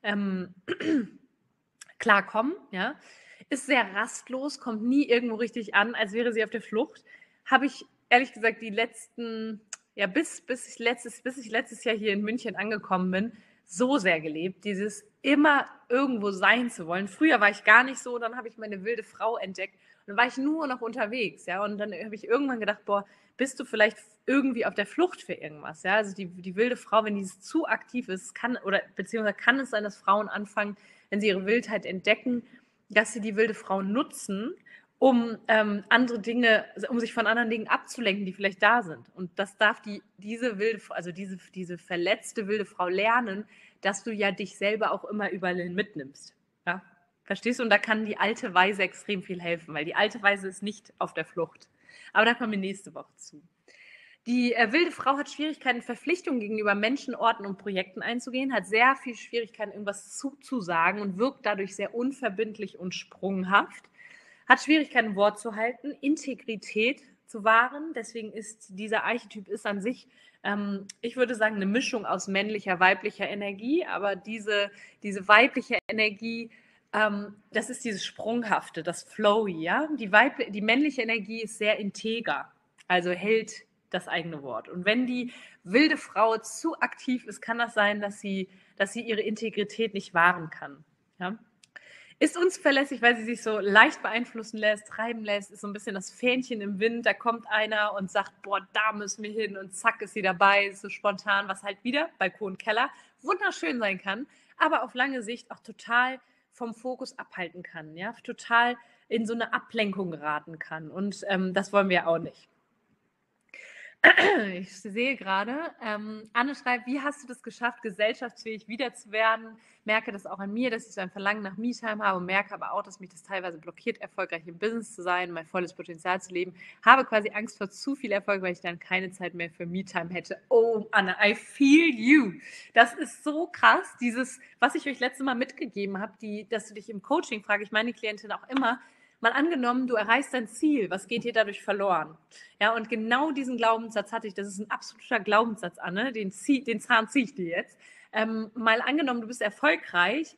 ähm, klarkommen, ja. Ist sehr rastlos, kommt nie irgendwo richtig an, als wäre sie auf der Flucht. Habe ich ehrlich gesagt die letzten, ja, bis ich letztes Jahr hier in München angekommen bin, so sehr gelebt, dieses immer irgendwo sein zu wollen. Früher war ich gar nicht so, dann habe ich meine wilde Frau entdeckt und dann war ich nur noch unterwegs, ja. Und dann habe ich irgendwann gedacht, boah, bist du vielleicht irgendwie auf der Flucht für irgendwas, ja. Also die wilde Frau, wenn dieses zu aktiv ist, beziehungsweise kann es sein, dass Frauen anfangen, wenn sie ihre Wildheit entdecken, dass sie die wilde Frau nutzen, um andere Dinge, um sich von anderen Dingen abzulenken, die vielleicht da sind. Und das darf diese wilde, also diese verletzte wilde Frau lernen, dass du ja dich selber auch immer überall hin mitnimmst. Ja? Verstehst du? Und da kann die alte Weise extrem viel helfen, weil die alte Weise ist nicht auf der Flucht. Aber da kommen wir nächste Woche zu. Die wilde Frau hat Schwierigkeiten, Verpflichtungen gegenüber Menschen, Orten und Projekten einzugehen, hat sehr viel Schwierigkeiten, irgendwas zuzusagen und wirkt dadurch sehr unverbindlich und sprunghaft, hat Schwierigkeiten, Wort zu halten, Integrität zu wahren. Deswegen ist dieser Archetyp an sich, ich würde sagen, eine Mischung aus männlicher, weiblicher Energie, aber diese weibliche Energie, das ist dieses Sprunghafte, das Flowy, ja. Die männliche Energie ist sehr integer, also hält das eigene Wort. Und wenn die wilde Frau zu aktiv ist, kann das sein, dass sie ihre Integrität nicht wahren kann. Ja? Ist unzuverlässig, weil sie sich so leicht beeinflussen lässt, treiben lässt, ist so ein bisschen das Fähnchen im Wind, da kommt einer und sagt, boah, da müssen wir hin und zack ist sie dabei, ist so spontan, was halt wieder, Balkon, Keller, wunderschön sein kann, aber auf lange Sicht auch total vom Fokus abhalten kann, ja, total in so eine Ablenkung geraten kann und das wollen wir auch nicht. Ich sehe gerade, Anne schreibt, wie hast du das geschafft, gesellschaftsfähig wieder zu werden? Merke das auch an mir, dass ich so ein Verlangen nach Me-Time habe und merke aber auch, dass mich das teilweise blockiert, erfolgreich im Business zu sein, mein volles Potenzial zu leben. Habe quasi Angst vor zu viel Erfolg, weil ich dann keine Zeit mehr für Me-Time hätte. Oh, Anne, I feel you. Das ist so krass, dieses, was ich euch letztes Mal mitgegeben habe, dass du dich im Coaching, frage ich meine Klientin auch immer, mal angenommen, du erreichst dein Ziel, was geht dir dadurch verloren? Ja, und genau diesen Glaubenssatz hatte ich, das ist ein absoluter Glaubenssatz, Anne, den Zahn ziehe ich dir jetzt. Mal angenommen, du bist erfolgreich,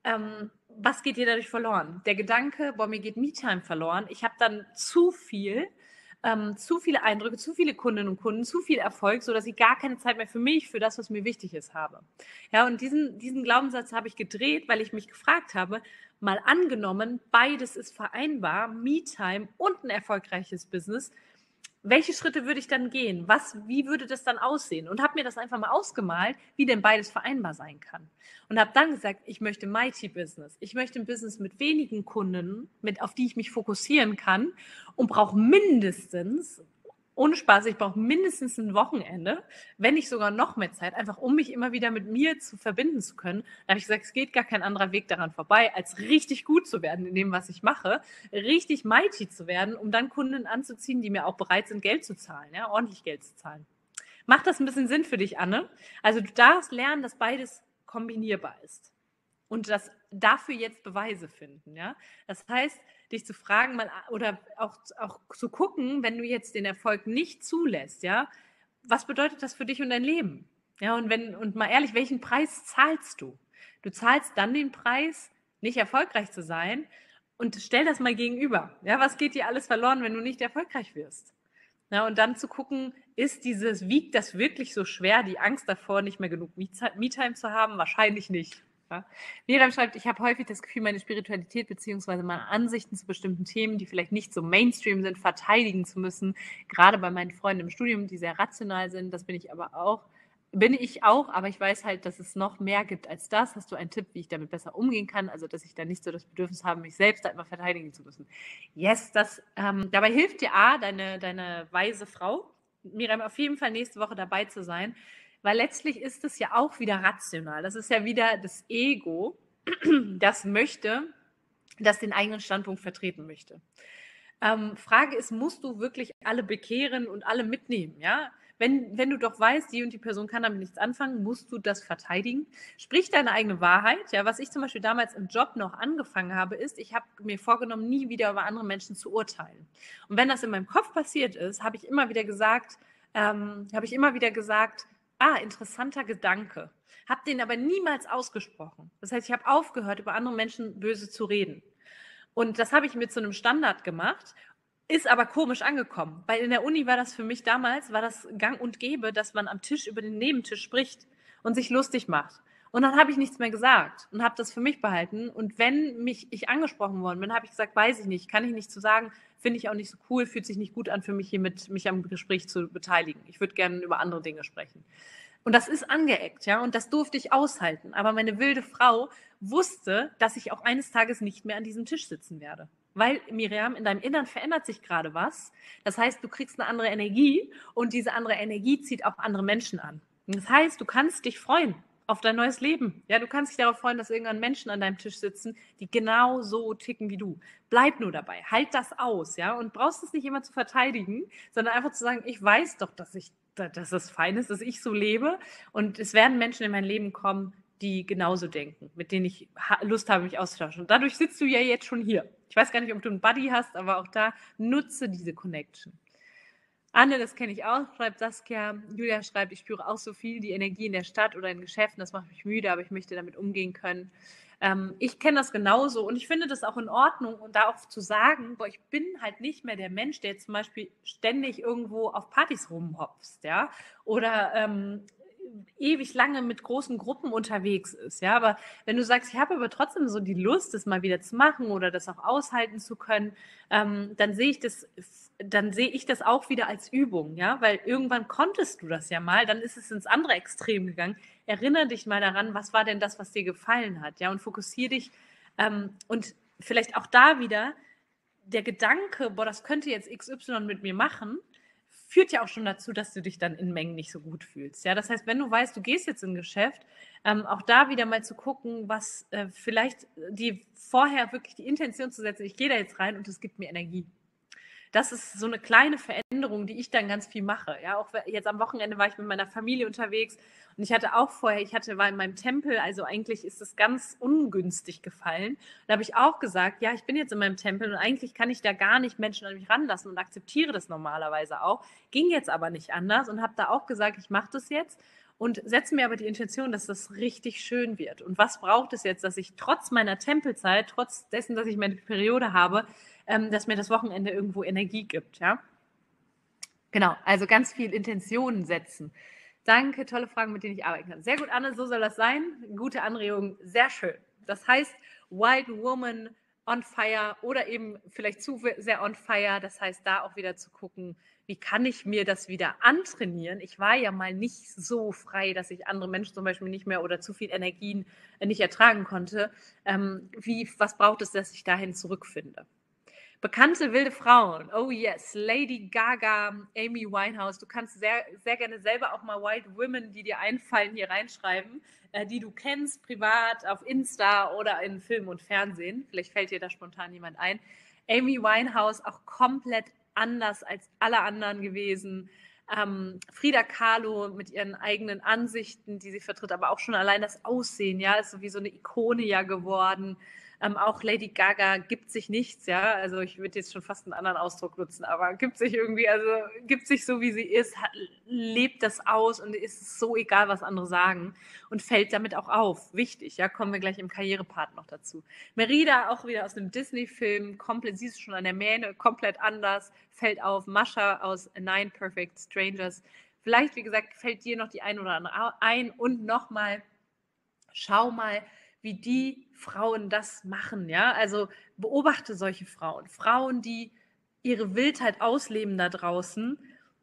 was geht dir dadurch verloren? Der Gedanke, boah, mir geht Me-Time verloren, ich habe dann zu viele Eindrücke, zu viele Kundinnen und Kunden, zu viel Erfolg, sodass ich gar keine Zeit mehr für mich, für das, was mir wichtig ist, habe. Ja, und diesen Glaubenssatz habe ich gedreht, weil ich mich gefragt habe, mal angenommen, beides ist vereinbar, Me-Time und ein erfolgreiches Business, welche Schritte würde ich dann gehen? Wie würde das dann aussehen? Und habe mir das einfach mal ausgemalt, wie denn beides vereinbar sein kann. Und habe dann gesagt, ich möchte Mighty Business. Ich möchte ein Business mit wenigen Kunden, auf die ich mich fokussieren kann und brauche mindestens, ohne Spaß, ich brauche mindestens ein Wochenende, wenn nicht sogar noch mehr Zeit, einfach um mich immer wieder mit mir verbinden zu können. Da habe ich gesagt, es geht gar kein anderer Weg daran vorbei, als richtig gut zu werden in dem, was ich mache, richtig mighty zu werden, um dann Kunden anzuziehen, die mir auch bereit sind, Geld zu zahlen, ja, ordentlich Geld zu zahlen. Macht das ein bisschen Sinn für dich, Anne? Also du darfst lernen, dass beides kombinierbar ist. Und dafür jetzt Beweise finden, ja. Das heißt, dich zu fragen, oder auch zu gucken, wenn du jetzt den Erfolg nicht zulässt, ja, was bedeutet das für dich und dein Leben? Ja, und mal ehrlich, welchen Preis zahlst du? Du zahlst dann den Preis, nicht erfolgreich zu sein, und stell das mal gegenüber. Ja, was geht dir alles verloren, wenn du nicht erfolgreich wirst? Ja, und dann zu gucken, wiegt das wirklich so schwer, die Angst davor, nicht mehr genug Me-Time zu haben? Wahrscheinlich nicht. Ja. Miriam schreibt, ich habe häufig das Gefühl, meine Spiritualität bzw. meine Ansichten zu bestimmten Themen, die vielleicht nicht so Mainstream sind, verteidigen zu müssen. Gerade bei meinen Freunden im Studium, die sehr rational sind, das bin ich auch, aber ich weiß halt, dass es noch mehr gibt als das. Hast du einen Tipp, wie ich damit besser umgehen kann? Also, dass ich dann nicht so das Bedürfnis habe, mich selbst da immer verteidigen zu müssen. Yes, dabei hilft dir deine weise Frau, Miriam, auf jeden Fall nächste Woche dabei zu sein, weil letztlich ist es ja auch wieder rational. Das ist ja wieder das Ego, das den eigenen Standpunkt vertreten möchte. Frage ist, musst du wirklich alle bekehren und alle mitnehmen, ja? Wenn du doch weißt, die und die Person kann damit nichts anfangen, musst du das verteidigen. Sprich deine eigene Wahrheit. Ja, was ich zum Beispiel damals im Job noch angefangen habe, ist, ich habe mir vorgenommen, nie wieder über andere Menschen zu urteilen. Und wenn das in meinem Kopf passiert ist, habe ich immer wieder gesagt, interessanter Gedanke. Habe den aber niemals ausgesprochen. Das heißt, ich habe aufgehört, über andere Menschen böse zu reden. Und das habe ich mir zu einem Standard gemacht, ist aber komisch angekommen, weil in der Uni war das für mich damals, war das gang und gäbe, dass man am Tisch über den Nebentisch spricht und sich lustig macht. Und dann habe ich nichts mehr gesagt und habe das für mich behalten. Und wenn ich angesprochen worden bin, habe ich gesagt, weiß ich nicht, kann ich nicht zu sagen, finde ich auch nicht so cool, fühlt sich nicht gut an für mich, hier mit mich am Gespräch zu beteiligen. Ich würde gerne über andere Dinge sprechen. Und das ist angeeckt, ja, und das durfte ich aushalten. Aber meine wilde Frau wusste, dass ich auch eines Tages nicht mehr an diesem Tisch sitzen werde. Weil, Miriam, in deinem Innern verändert sich gerade was. Das heißt, du kriegst eine andere Energie und diese andere Energie zieht auch andere Menschen an. Und das heißt, du kannst dich freuen auf dein neues Leben. Ja, du kannst dich darauf freuen, dass irgendwann Menschen an deinem Tisch sitzen, die genau so ticken wie du. Bleib nur dabei, halt das aus, ja, und brauchst es nicht immer zu verteidigen, sondern einfach zu sagen, ich weiß doch, dass es fein ist, dass ich so lebe und es werden Menschen in mein Leben kommen, die genauso denken, mit denen ich Lust habe, mich auszutauschen. Und dadurch sitzt du ja jetzt schon hier. Ich weiß gar nicht, ob du einen Buddy hast, aber auch da nutze diese Connection. Anne, das kenne ich auch, schreibt Saskia. Julia schreibt, ich spüre auch so viel die Energie in der Stadt oder in Geschäften, das macht mich müde, aber ich möchte damit umgehen können. Ich kenne das genauso und ich finde das auch in Ordnung und da auch zu sagen, boah, ich bin halt nicht mehr der Mensch, der jetzt zum Beispiel ständig irgendwo auf Partys rumhopst, ja, oder ewig lange mit großen Gruppen unterwegs ist, ja, aber wenn du sagst, ich habe aber trotzdem so die Lust, das mal wieder zu machen oder das auch aushalten zu können, dann sehe ich das auch wieder als Übung, ja, weil irgendwann konntest du das ja mal, dann ist es ins andere Extrem gegangen. Erinnere dich mal daran, was war denn das, was dir gefallen hat, ja, und fokussiere dich und vielleicht auch da wieder der Gedanke, boah, das könnte jetzt XY mit mir machen, führt ja auch schon dazu, dass du dich dann in Mengen nicht so gut fühlst. Ja, das heißt, wenn du weißt, du gehst jetzt in ein Geschäft, auch da wieder mal zu gucken, was vielleicht die vorher wirklich die Intention zu setzen, ich gehe da jetzt rein und es gibt mir Energie. Das ist so eine kleine Veränderung, die ich dann ganz viel mache. Ja, auch jetzt am Wochenende war ich mit meiner Familie unterwegs und ich hatte auch vorher, war in meinem Tempel, also eigentlich ist es ganz ungünstig gefallen. Da habe ich auch gesagt, ja, ich bin jetzt in meinem Tempel und eigentlich kann ich da gar nicht Menschen an mich ranlassen und akzeptiere das normalerweise auch. Ging jetzt aber nicht anders und habe da auch gesagt, ich mache das jetzt und setze mir aber die Intention, dass das richtig schön wird. Und was braucht es jetzt, dass ich trotz meiner Tempelzeit, trotz dessen, dass ich meine Periode habe, dass mir das Wochenende irgendwo Energie gibt, ja? Genau, also ganz viel Intentionen setzen. Danke, tolle Fragen, mit denen ich arbeiten kann. Sehr gut, Anne, so soll das sein. Gute Anregung, sehr schön. Das heißt, Wild Woman on fire oder eben vielleicht zu sehr on fire. Das heißt, da auch wieder zu gucken, wie kann ich mir das wieder antrainieren? Ich war ja mal nicht so frei, dass ich andere Menschen zum Beispiel nicht mehr oder zu viel Energien nicht ertragen konnte. Was braucht es, dass ich dahin zurückfinde? Bekannte wilde Frauen. Oh yes, Lady Gaga, Amy Winehouse. Du kannst sehr, sehr gerne selber auch mal Wild Women, die dir einfallen, hier reinschreiben, die du kennst, privat, auf Insta oder in Film und Fernsehen. Vielleicht fällt dir da spontan jemand ein. Amy Winehouse auch komplett anders als alle anderen gewesen. Frida Kahlo mit ihren eigenen Ansichten, die sie vertritt, aber auch schon allein das Aussehen, ja, ist so wie so eine Ikone ja geworden. Auch Lady Gaga gibt sich nichts, ja, also ich würde jetzt schon fast einen anderen Ausdruck nutzen, aber gibt sich so, wie sie ist, lebt das aus und ist so egal, was andere sagen und fällt damit auch auf. Wichtig, ja, kommen wir gleich im Karrierepart noch dazu. Merida, auch wieder aus einem Disney-Film, komplett, siehst du schon an der Mähne, komplett anders, fällt auf. Mascha aus Nine Perfect Strangers. Vielleicht, wie gesagt, fällt dir noch die ein oder andere ein und nochmal, schau mal, wie die Frauen das machen, ja, also beobachte solche Frauen, die ihre Wildheit ausleben da draußen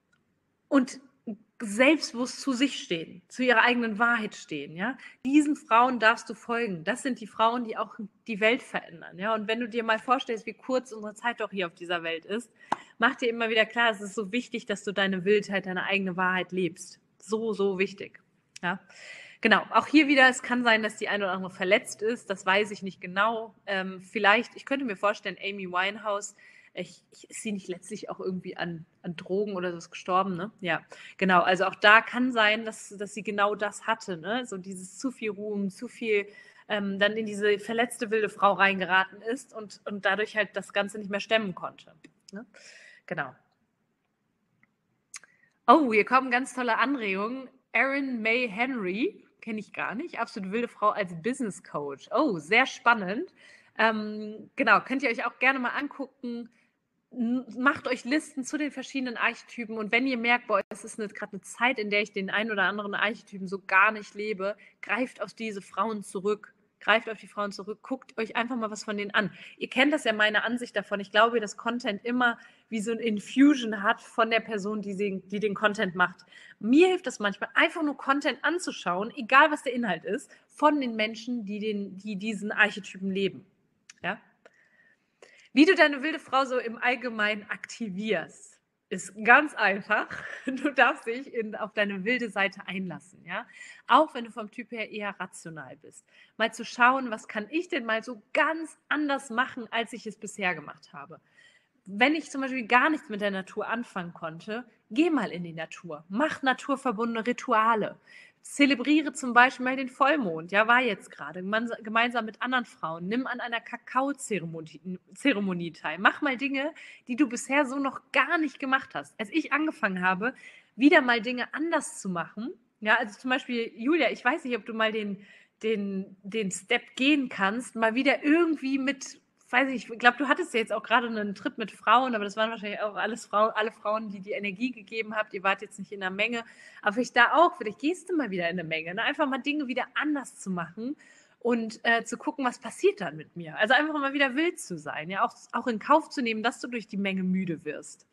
und selbstbewusst zu sich stehen, zu ihrer eigenen Wahrheit stehen, ja. Diesen Frauen darfst du folgen. Das sind die Frauen, die auch die Welt verändern, ja. Und wenn du dir mal vorstellst, wie kurz unsere Zeit doch hier auf dieser Welt ist, mach dir immer wieder klar, es ist so wichtig, dass du deine Wildheit, deine eigene Wahrheit lebst. So, so wichtig, ja. Genau, auch hier wieder, es kann sein, dass die eine oder andere verletzt ist, das weiß ich nicht genau. Vielleicht, ich könnte mir vorstellen, Amy Winehouse, ist sie nicht letztlich auch irgendwie an Drogen oder so ist gestorben, ne? Ja, genau, also auch da kann sein, dass sie genau das hatte, ne? So dieses zu viel Ruhm, zu viel dann in diese verletzte wilde Frau reingeraten ist und dadurch halt das Ganze nicht mehr stemmen konnte, ne? Genau. Oh, hier kommen ganz tolle Anregungen. Erin May Henry, kenne ich gar nicht, absolut wilde Frau als Business Coach. Oh, sehr spannend. Genau, könnt ihr euch auch gerne mal angucken. Macht euch Listen zu den verschiedenen Archetypen und wenn ihr merkt, boah, es ist gerade eine Zeit, in der ich den einen oder anderen Archetypen so gar nicht lebe, greift auf diese Frauen zurück. Greift auf die Frauen zurück, guckt euch einfach mal was von denen an. Ihr kennt das ja, meine Ansicht davon. Ich glaube, dass Content immer wie so ein Infusion hat von der Person, die den Content macht. Mir hilft es manchmal, einfach nur Content anzuschauen, egal was der Inhalt ist, von den Menschen, die diesen Archetypen leben. Ja? Wie du deine wilde Frau so im Allgemeinen aktivierst, ist ganz einfach. Du darfst dich auf deine wilde Seite einlassen, ja? Auch wenn du vom Typ her eher rational bist. Mal zu schauen, was kann ich denn mal so ganz anders machen, als ich es bisher gemacht habe. Wenn ich zum Beispiel gar nichts mit der Natur anfangen konnte, geh mal in die Natur. Mach naturverbundene Rituale. Zelebriere zum Beispiel mal den Vollmond, ja, war jetzt gerade, gemeinsam mit anderen Frauen. Nimm an einer Kakaozeremonie teil. Mach mal Dinge, die du bisher so noch gar nicht gemacht hast. Als ich angefangen habe, wieder mal Dinge anders zu machen, ja, also zum Beispiel, Julia, ich weiß nicht, ob du mal den Step gehen kannst, mal wieder irgendwie mit, weiß ich glaube, du hattest ja jetzt auch gerade einen Trip mit Frauen, aber das waren wahrscheinlich auch alle Frauen, die Energie gegeben habt. Ihr wart jetzt nicht in der Menge, aber vielleicht gehst du mal wieder in eine Menge. Ne? Einfach mal Dinge wieder anders zu machen und zu gucken, was passiert dann mit mir. Also einfach mal wieder wild zu sein, ja, auch in Kauf zu nehmen, dass du durch die Menge müde wirst.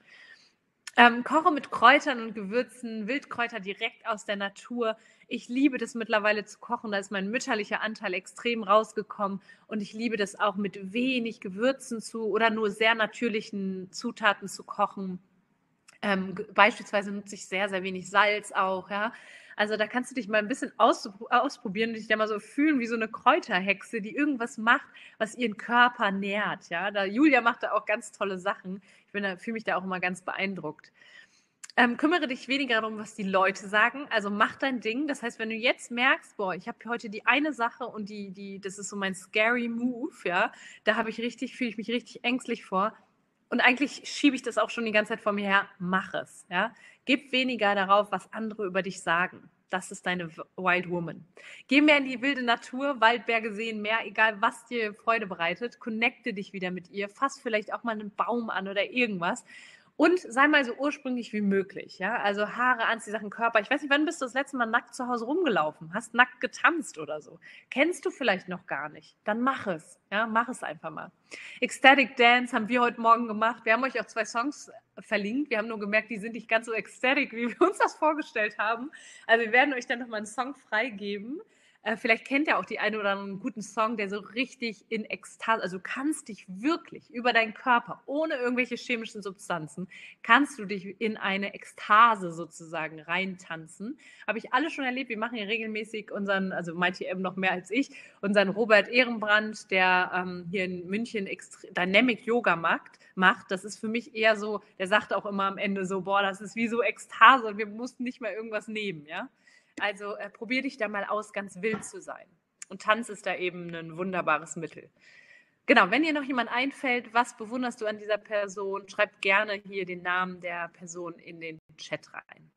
Koche mit Kräutern und Gewürzen, Wildkräuter direkt aus der Natur. Ich liebe das mittlerweile zu kochen, da ist mein mütterlicher Anteil extrem rausgekommen und ich liebe das auch mit wenig Gewürzen oder nur sehr natürlichen Zutaten zu kochen. Beispielsweise nutze ich sehr, sehr wenig Salz auch, ja. Also da kannst du dich mal ein bisschen ausprobieren und dich da mal so fühlen wie so eine Kräuterhexe, die irgendwas macht, was ihren Körper nährt, ja. Julia macht da auch ganz tolle Sachen. Fühle mich da auch immer ganz beeindruckt. Kümmere dich weniger darum, was die Leute sagen. Also mach dein Ding. Das heißt, wenn du jetzt merkst, boah, ich habe heute die eine Sache und das ist so mein scary Move, ja, fühle ich mich richtig ängstlich vor. Und eigentlich schiebe ich das auch schon die ganze Zeit vor mir her. Mach es, ja. Gib weniger darauf, was andere über dich sagen. Das ist deine Wild Woman. Geh mehr in die wilde Natur, Wald, Berge, Seen, Meer, egal was dir Freude bereitet. Connecte dich wieder mit ihr. Fass vielleicht auch mal einen Baum an oder irgendwas. Und sei mal so ursprünglich wie möglich, ja. Also Haare, Anziehsachen, Körper. Ich weiß nicht, wann bist du das letzte Mal nackt zu Hause rumgelaufen? Hast nackt getanzt oder so? Kennst du vielleicht noch gar nicht? Dann mach es, ja. Mach es einfach mal. Ecstatic Dance haben wir heute Morgen gemacht. Wir haben euch auch 2 Songs verlinkt. Wir haben nur gemerkt, die sind nicht ganz so ecstatic, wie wir uns das vorgestellt haben. Also wir werden euch dann nochmal einen Song freigeben. Vielleicht kennt ihr auch die einen oder anderen guten Song, der so richtig in Ekstase, also du kannst dich wirklich über deinen Körper, ohne irgendwelche chemischen Substanzen, kannst du dich in eine Ekstase sozusagen reintanzen. Habe ich alle schon erlebt. Wir machen ja regelmäßig also Mighty M noch mehr als ich, unseren Robert Ehrenbrand, der hier in München Dynamic Yoga macht. Das ist für mich eher so, der sagt auch immer am Ende so, boah, das ist wie so Ekstase und wir mussten nicht mehr irgendwas nehmen, ja. Also probier dich da mal aus, ganz wild zu sein. Und Tanz ist da eben ein wunderbares Mittel. Genau, wenn dir noch jemand einfällt, was bewunderst du an dieser Person, schreibt gerne hier den Namen der Person in den Chat rein.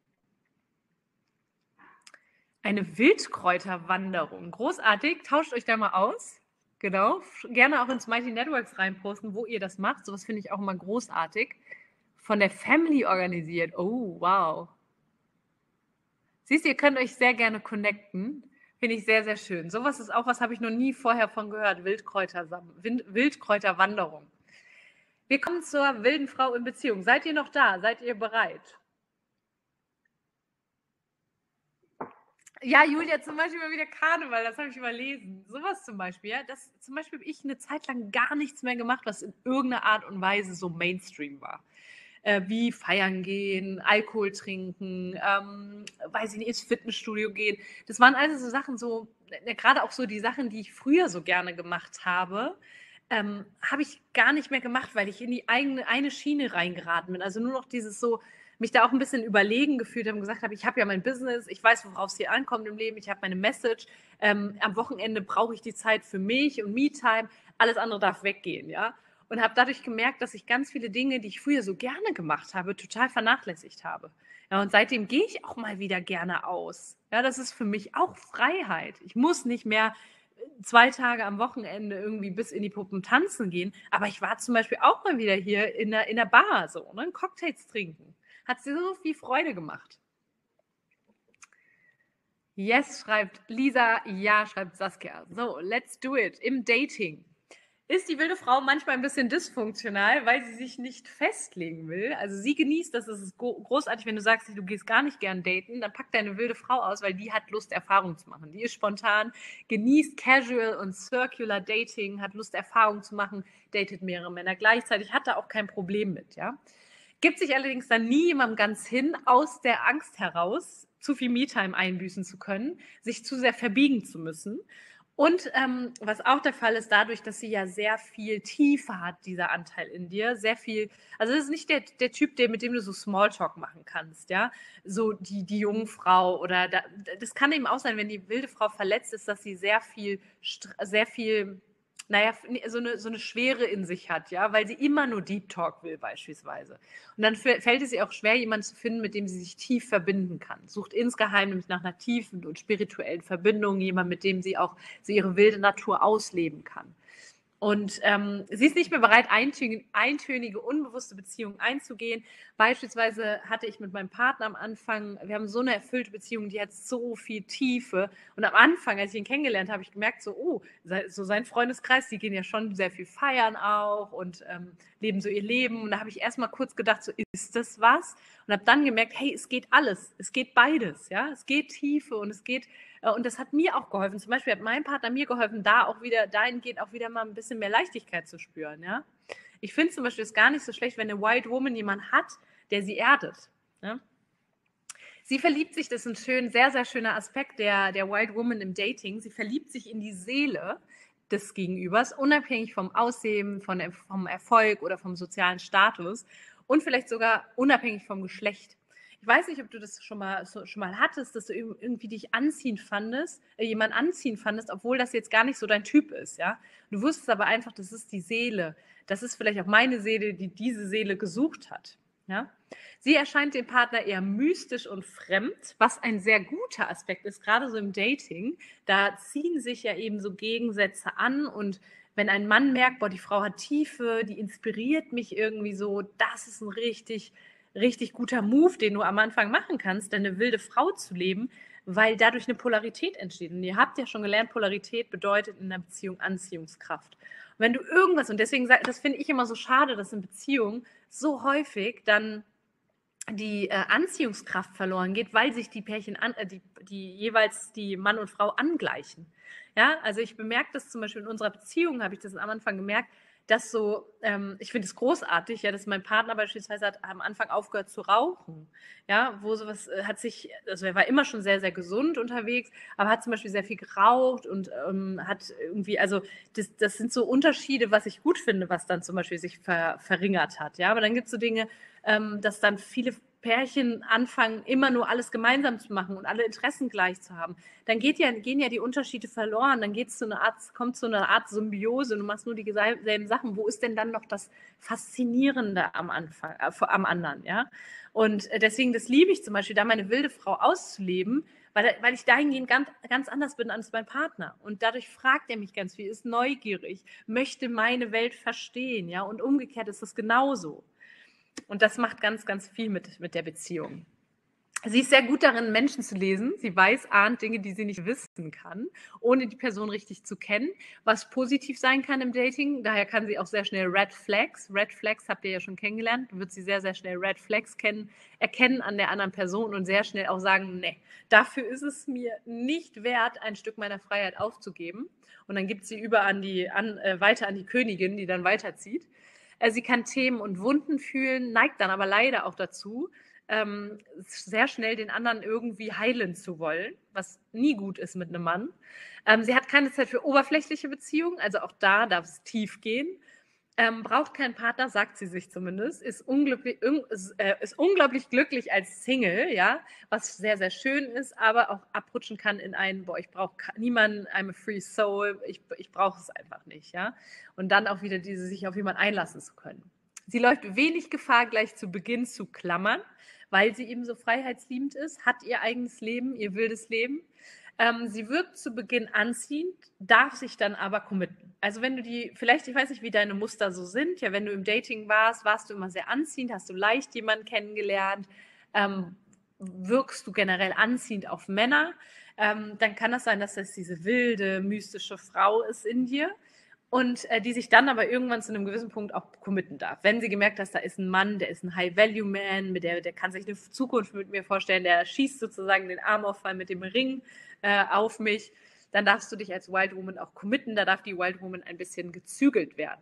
Eine Wildkräuterwanderung, großartig, tauscht euch da mal aus. Genau, gerne auch ins Mighty Networks reinposten, wo ihr das macht. Sowas finde ich auch immer großartig. Von der Family organisiert, oh wow. Siehst du, ihr könnt euch sehr gerne connecten. Finde ich sehr, sehr schön. Sowas ist auch, was habe ich noch nie vorher von gehört. Wildkräuterwanderung. Wir kommen zur wilden Frau in Beziehung. Seid ihr noch da? Seid ihr bereit? Ja, Julia, zum Beispiel mal wieder Karneval, das habe ich überlesen. Sowas zum Beispiel, ja. Zum Beispiel habe ich eine Zeit lang gar nichts mehr gemacht, was in irgendeiner Art und Weise so Mainstream war. Wie feiern gehen, Alkohol trinken, weiß ich nicht, ins Fitnessstudio gehen. Das waren also so Sachen, gerade auch so die Sachen, die ich früher so gerne gemacht habe, habe ich gar nicht mehr gemacht, weil ich in die eine Schiene reingeraten bin. Also nur noch dieses so, mich da auch ein bisschen überlegen gefühlt habe und gesagt habe, ich habe ja mein Business, ich weiß, worauf es hier ankommt im Leben, ich habe meine Message, am Wochenende brauche ich die Zeit für mich und Me-Time, alles andere darf weggehen, ja. und habe dadurch gemerkt, dass ich ganz viele Dinge, die ich früher so gerne gemacht habe, total vernachlässigt habe. Ja, und seitdem gehe ich auch mal wieder gerne aus. Ja, das ist für mich auch Freiheit. Ich muss nicht mehr 2 Tage am Wochenende irgendwie bis in die Puppen tanzen gehen, aber ich war zum Beispiel auch mal wieder hier in der Bar, so, ne, Cocktails trinken. Hat dir so viel Freude gemacht. Yes, schreibt Lisa, ja, schreibt Saskia. So, let's do it. Im Dating. Ist die wilde Frau manchmal ein bisschen dysfunktional, weil sie sich nicht festlegen will? Also sie genießt das, es ist großartig, wenn du sagst, du gehst gar nicht gern daten, dann pack deine wilde Frau aus, weil die hat Lust, Erfahrung zu machen. Die ist spontan, genießt Casual und Circular Dating, hat Lust, Erfahrung zu machen, datet mehrere Männer gleichzeitig, hat da auch kein Problem mit, ja. Gibt sich allerdings dann nie jemandem ganz hin, aus der Angst heraus, zu viel Me-Time einbüßen zu können, sich zu sehr verbiegen zu müssen. Und was auch der Fall ist, dadurch, dass sie ja sehr viel Tiefe hat, dieser Anteil in dir, sehr viel, also das ist nicht der Typ, mit dem du so Smalltalk machen kannst, ja, so die Jungfrau oder das kann eben auch sein, wenn die wilde Frau verletzt ist, dass sie sehr viel, naja, so eine Schwere in sich hat, ja, weil sie immer nur Deep Talk will beispielsweise. Und dann fällt es ihr auch schwer, jemanden zu finden, mit dem sie sich tief verbinden kann. Sucht insgeheim nämlich nach einer tiefen und spirituellen Verbindung, jemand, mit dem sie auch so ihre wilde Natur ausleben kann. Und sie ist nicht mehr bereit, eintönige, unbewusste Beziehungen einzugehen. Beispielsweise hatte ich mit meinem Partner am Anfang, wir haben so eine erfüllte Beziehung, die hat so viel Tiefe. Und am Anfang, als ich ihn kennengelernt habe, habe ich gemerkt, so sein Freundeskreis, die gehen ja schon sehr viel feiern auch und leben so ihr Leben. Und da habe ich erst mal kurz gedacht, so ist das was? Und habe dann gemerkt, hey, es geht alles, es geht beides, ja, es geht Tiefe und es geht, und das hat mir auch geholfen. Zum Beispiel hat mein Partner mir geholfen, dahingehend auch wieder mal ein bisschen mehr Leichtigkeit zu spüren, ja. Ich finde zum Beispiel es gar nicht so schlecht, wenn eine White Woman jemanden hat, der sie erdet, ne? Sie verliebt sich, das ist ein sehr, sehr schöner Aspekt der White Woman im Dating. Sie verliebt sich in die Seele des Gegenübers, unabhängig vom Aussehen, vom Erfolg oder vom sozialen Status und vielleicht sogar unabhängig vom Geschlecht. Ich weiß nicht, ob du das schon mal hattest, dass du irgendwie dich anziehend fandest, jemanden anziehend fandest, obwohl das jetzt gar nicht so dein Typ ist, ja. Du wusstest aber einfach, das ist die Seele. Das ist vielleicht auch meine Seele, die diese Seele gesucht hat, ja. Sie erscheint dem Partner eher mystisch und fremd, was ein sehr guter Aspekt ist, gerade so im Dating. Da ziehen sich ja eben so Gegensätze an und wenn ein Mann merkt, boah, die Frau hat Tiefe, die inspiriert mich irgendwie so, das ist ein richtig richtig guter Move, den du am Anfang machen kannst, deine wilde Frau zu leben, weil dadurch eine Polarität entsteht. Und ihr habt ja schon gelernt, Polarität bedeutet in einer Beziehung Anziehungskraft. Und wenn du irgendwas, und deswegen, das finde ich immer so schade, dass in Beziehungen so häufig dann die Anziehungskraft verloren geht, weil sich die Pärchen, jeweils die Mann und Frau angleichen. Ja, also ich bemerke das zum Beispiel in unserer Beziehung, habe ich das am Anfang gemerkt, dass so, ich finde es großartig, ja, dass mein Partner beispielsweise hat am Anfang aufgehört zu rauchen, ja, wo sowas also er war immer schon sehr, sehr gesund unterwegs, aber hat zum Beispiel sehr viel geraucht und hat irgendwie, also das sind so Unterschiede, was ich gut finde, was dann zum Beispiel sich verringert hat, ja, aber dann gibt es so Dinge, dass dann viele Pärchen anfangen, immer nur alles gemeinsam zu machen und alle Interessen gleich zu haben, dann gehen ja die Unterschiede verloren, dann kommt zu einer Art Symbiose, du machst nur dieselben Sachen. Wo ist denn dann noch das Faszinierende am Anfang, am anderen, ja? Und deswegen, das liebe ich zum Beispiel, da meine wilde Frau auszuleben, weil ich dahingehend ganz anders bin als mein Partner. Und dadurch fragt er mich ganz viel, ist neugierig, möchte meine Welt verstehen, ja? Und umgekehrt ist das genauso. Und das macht ganz, ganz viel mit der Beziehung. Sie ist sehr gut darin, Menschen zu lesen. Sie ahnt Dinge, die sie nicht wissen kann, ohne die Person richtig zu kennen, was positiv sein kann im Dating. Daher kann sie auch sehr schnell Red Flags habt ihr ja schon kennengelernt, wird sie sehr, sehr schnell Red Flags erkennen an der anderen Person und sehr schnell auch sagen, nee, dafür ist es mir nicht wert, ein Stück meiner Freiheit aufzugeben. Und dann gibt sie weiter an die Königin, die dann weiterzieht. Sie kann Themen und Wunden fühlen, neigt dann aber leider auch dazu, sehr schnell den anderen irgendwie heilen zu wollen, was nie gut ist mit einem Mann. Sie hat keine Zeit für oberflächliche Beziehungen, also auch da darf es tief gehen. braucht keinen Partner, sagt sie sich zumindest, ist unglaublich glücklich als Single, ja, was sehr, sehr schön ist, aber auch abrutschen kann in einen, boah, ich brauche niemanden, I'm a free soul, ich brauche es einfach nicht, ja. Und dann auch wieder sich auf jemanden einlassen zu können. Sie läuft wenig Gefahr, gleich zu Beginn zu klammern, weil sie eben so freiheitsliebend ist, hat ihr eigenes Leben, ihr wildes Leben. Sie wirkt zu Beginn anziehend, darf sich dann aber committen. Also wenn du vielleicht, ich weiß nicht, wie deine Muster so sind, ja, wenn du im Dating warst du immer sehr anziehend, hast du leicht jemanden kennengelernt, wirkst du generell anziehend auf Männer, dann kann das sein, dass das diese wilde, mystische Frau ist in dir und die sich dann aber irgendwann zu einem gewissen Punkt auch committen darf. Wenn sie gemerkt hat, da ist ein Mann, der ist ein High-Value-Man, der kann sich eine Zukunft mit mir vorstellen, der schießt sozusagen den Arm auf mit dem Ring auf mich, dann darfst du dich als Wild Woman auch committen, da darf die Wild Woman ein bisschen gezügelt werden.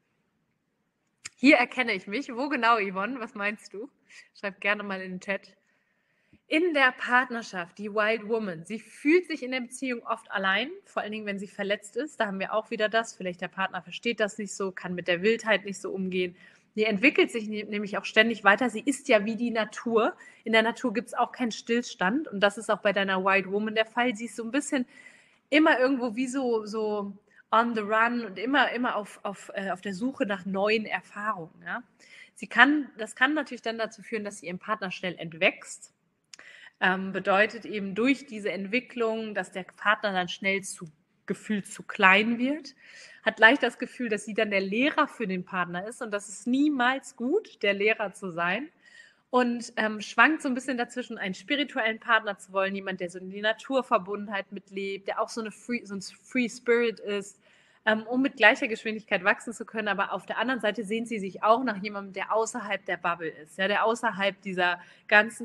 Hier erkenne ich mich. Wo genau, Yvonne? Was meinst du? Schreib gerne mal in den Chat. In der Partnerschaft, die Wild Woman, sie fühlt sich in der Beziehung oft allein, vor allen Dingen, wenn sie verletzt ist. Da haben wir auch wieder das, vielleicht der Partner versteht das nicht so, kann mit der Wildheit nicht so umgehen. Die entwickelt sich nämlich auch ständig weiter. Sie ist ja wie die Natur. In der Natur gibt es auch keinen Stillstand und das ist auch bei deiner Wild Woman der Fall. Sie ist so ein bisschen immer irgendwo wie so on the run und immer auf der Suche nach neuen Erfahrungen. Ja? Das kann natürlich dann dazu führen, dass sie ihrem Partner schnell entwächst. Bedeutet eben durch diese Entwicklung, dass der Partner dann schnell gefühlt zu klein wird, hat leicht das Gefühl, dass sie dann der Lehrer für den Partner ist und das ist niemals gut, der Lehrer zu sein und schwankt so ein bisschen dazwischen, einen spirituellen Partner zu wollen, jemand, der so in die Naturverbundenheit mitlebt, der auch so ein Free Spirit ist, um mit gleicher Geschwindigkeit wachsen zu können. Aber auf der anderen Seite sehnt sie sich auch nach jemandem, der außerhalb der Bubble ist, ja, der außerhalb dieser ganzen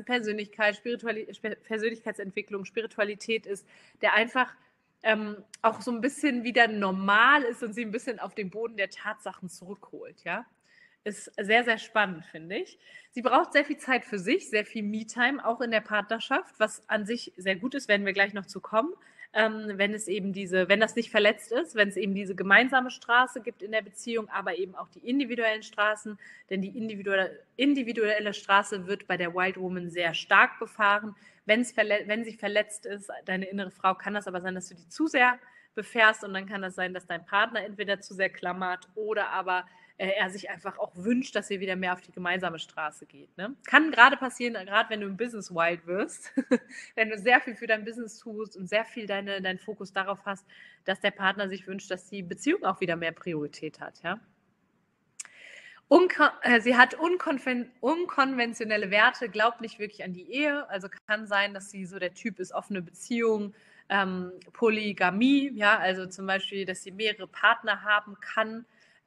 Persönlichkeitsentwicklung, Spiritualität ist, der einfach auch so ein bisschen wieder normal ist und sie ein bisschen auf den Boden der Tatsachen zurückholt, ja. Ist sehr, sehr spannend, finde ich. Sie braucht sehr viel Zeit für sich, sehr viel Me-Time, auch in der Partnerschaft, was an sich sehr gut ist, werden wir gleich noch zu kommen. Wenn das nicht verletzt ist, wenn es eben diese gemeinsame Straße gibt in der Beziehung, aber eben auch die individuellen Straßen, denn die individuelle Straße wird bei der Wild Woman sehr stark befahren. Wenn sie verletzt ist, deine innere Frau, kann das aber sein, dass du die zu sehr befährst und dann kann das sein, dass dein Partner entweder zu sehr klammert oder aber er sich einfach auch wünscht, dass ihr wieder mehr auf die gemeinsame Straße geht. Ne? Kann gerade passieren, gerade wenn du im Business wild wirst, wenn du sehr viel für dein Business tust und sehr viel deinen Fokus darauf hast, dass der Partner sich wünscht, dass die Beziehung auch wieder mehr Priorität hat. Ja? Sie hat unkonventionelle Werte, glaubt nicht wirklich an die Ehe. Also kann sein, dass sie so der Typ ist, offene Beziehung, Polygamie, ja, also zum Beispiel, dass sie mehrere Partner haben kann.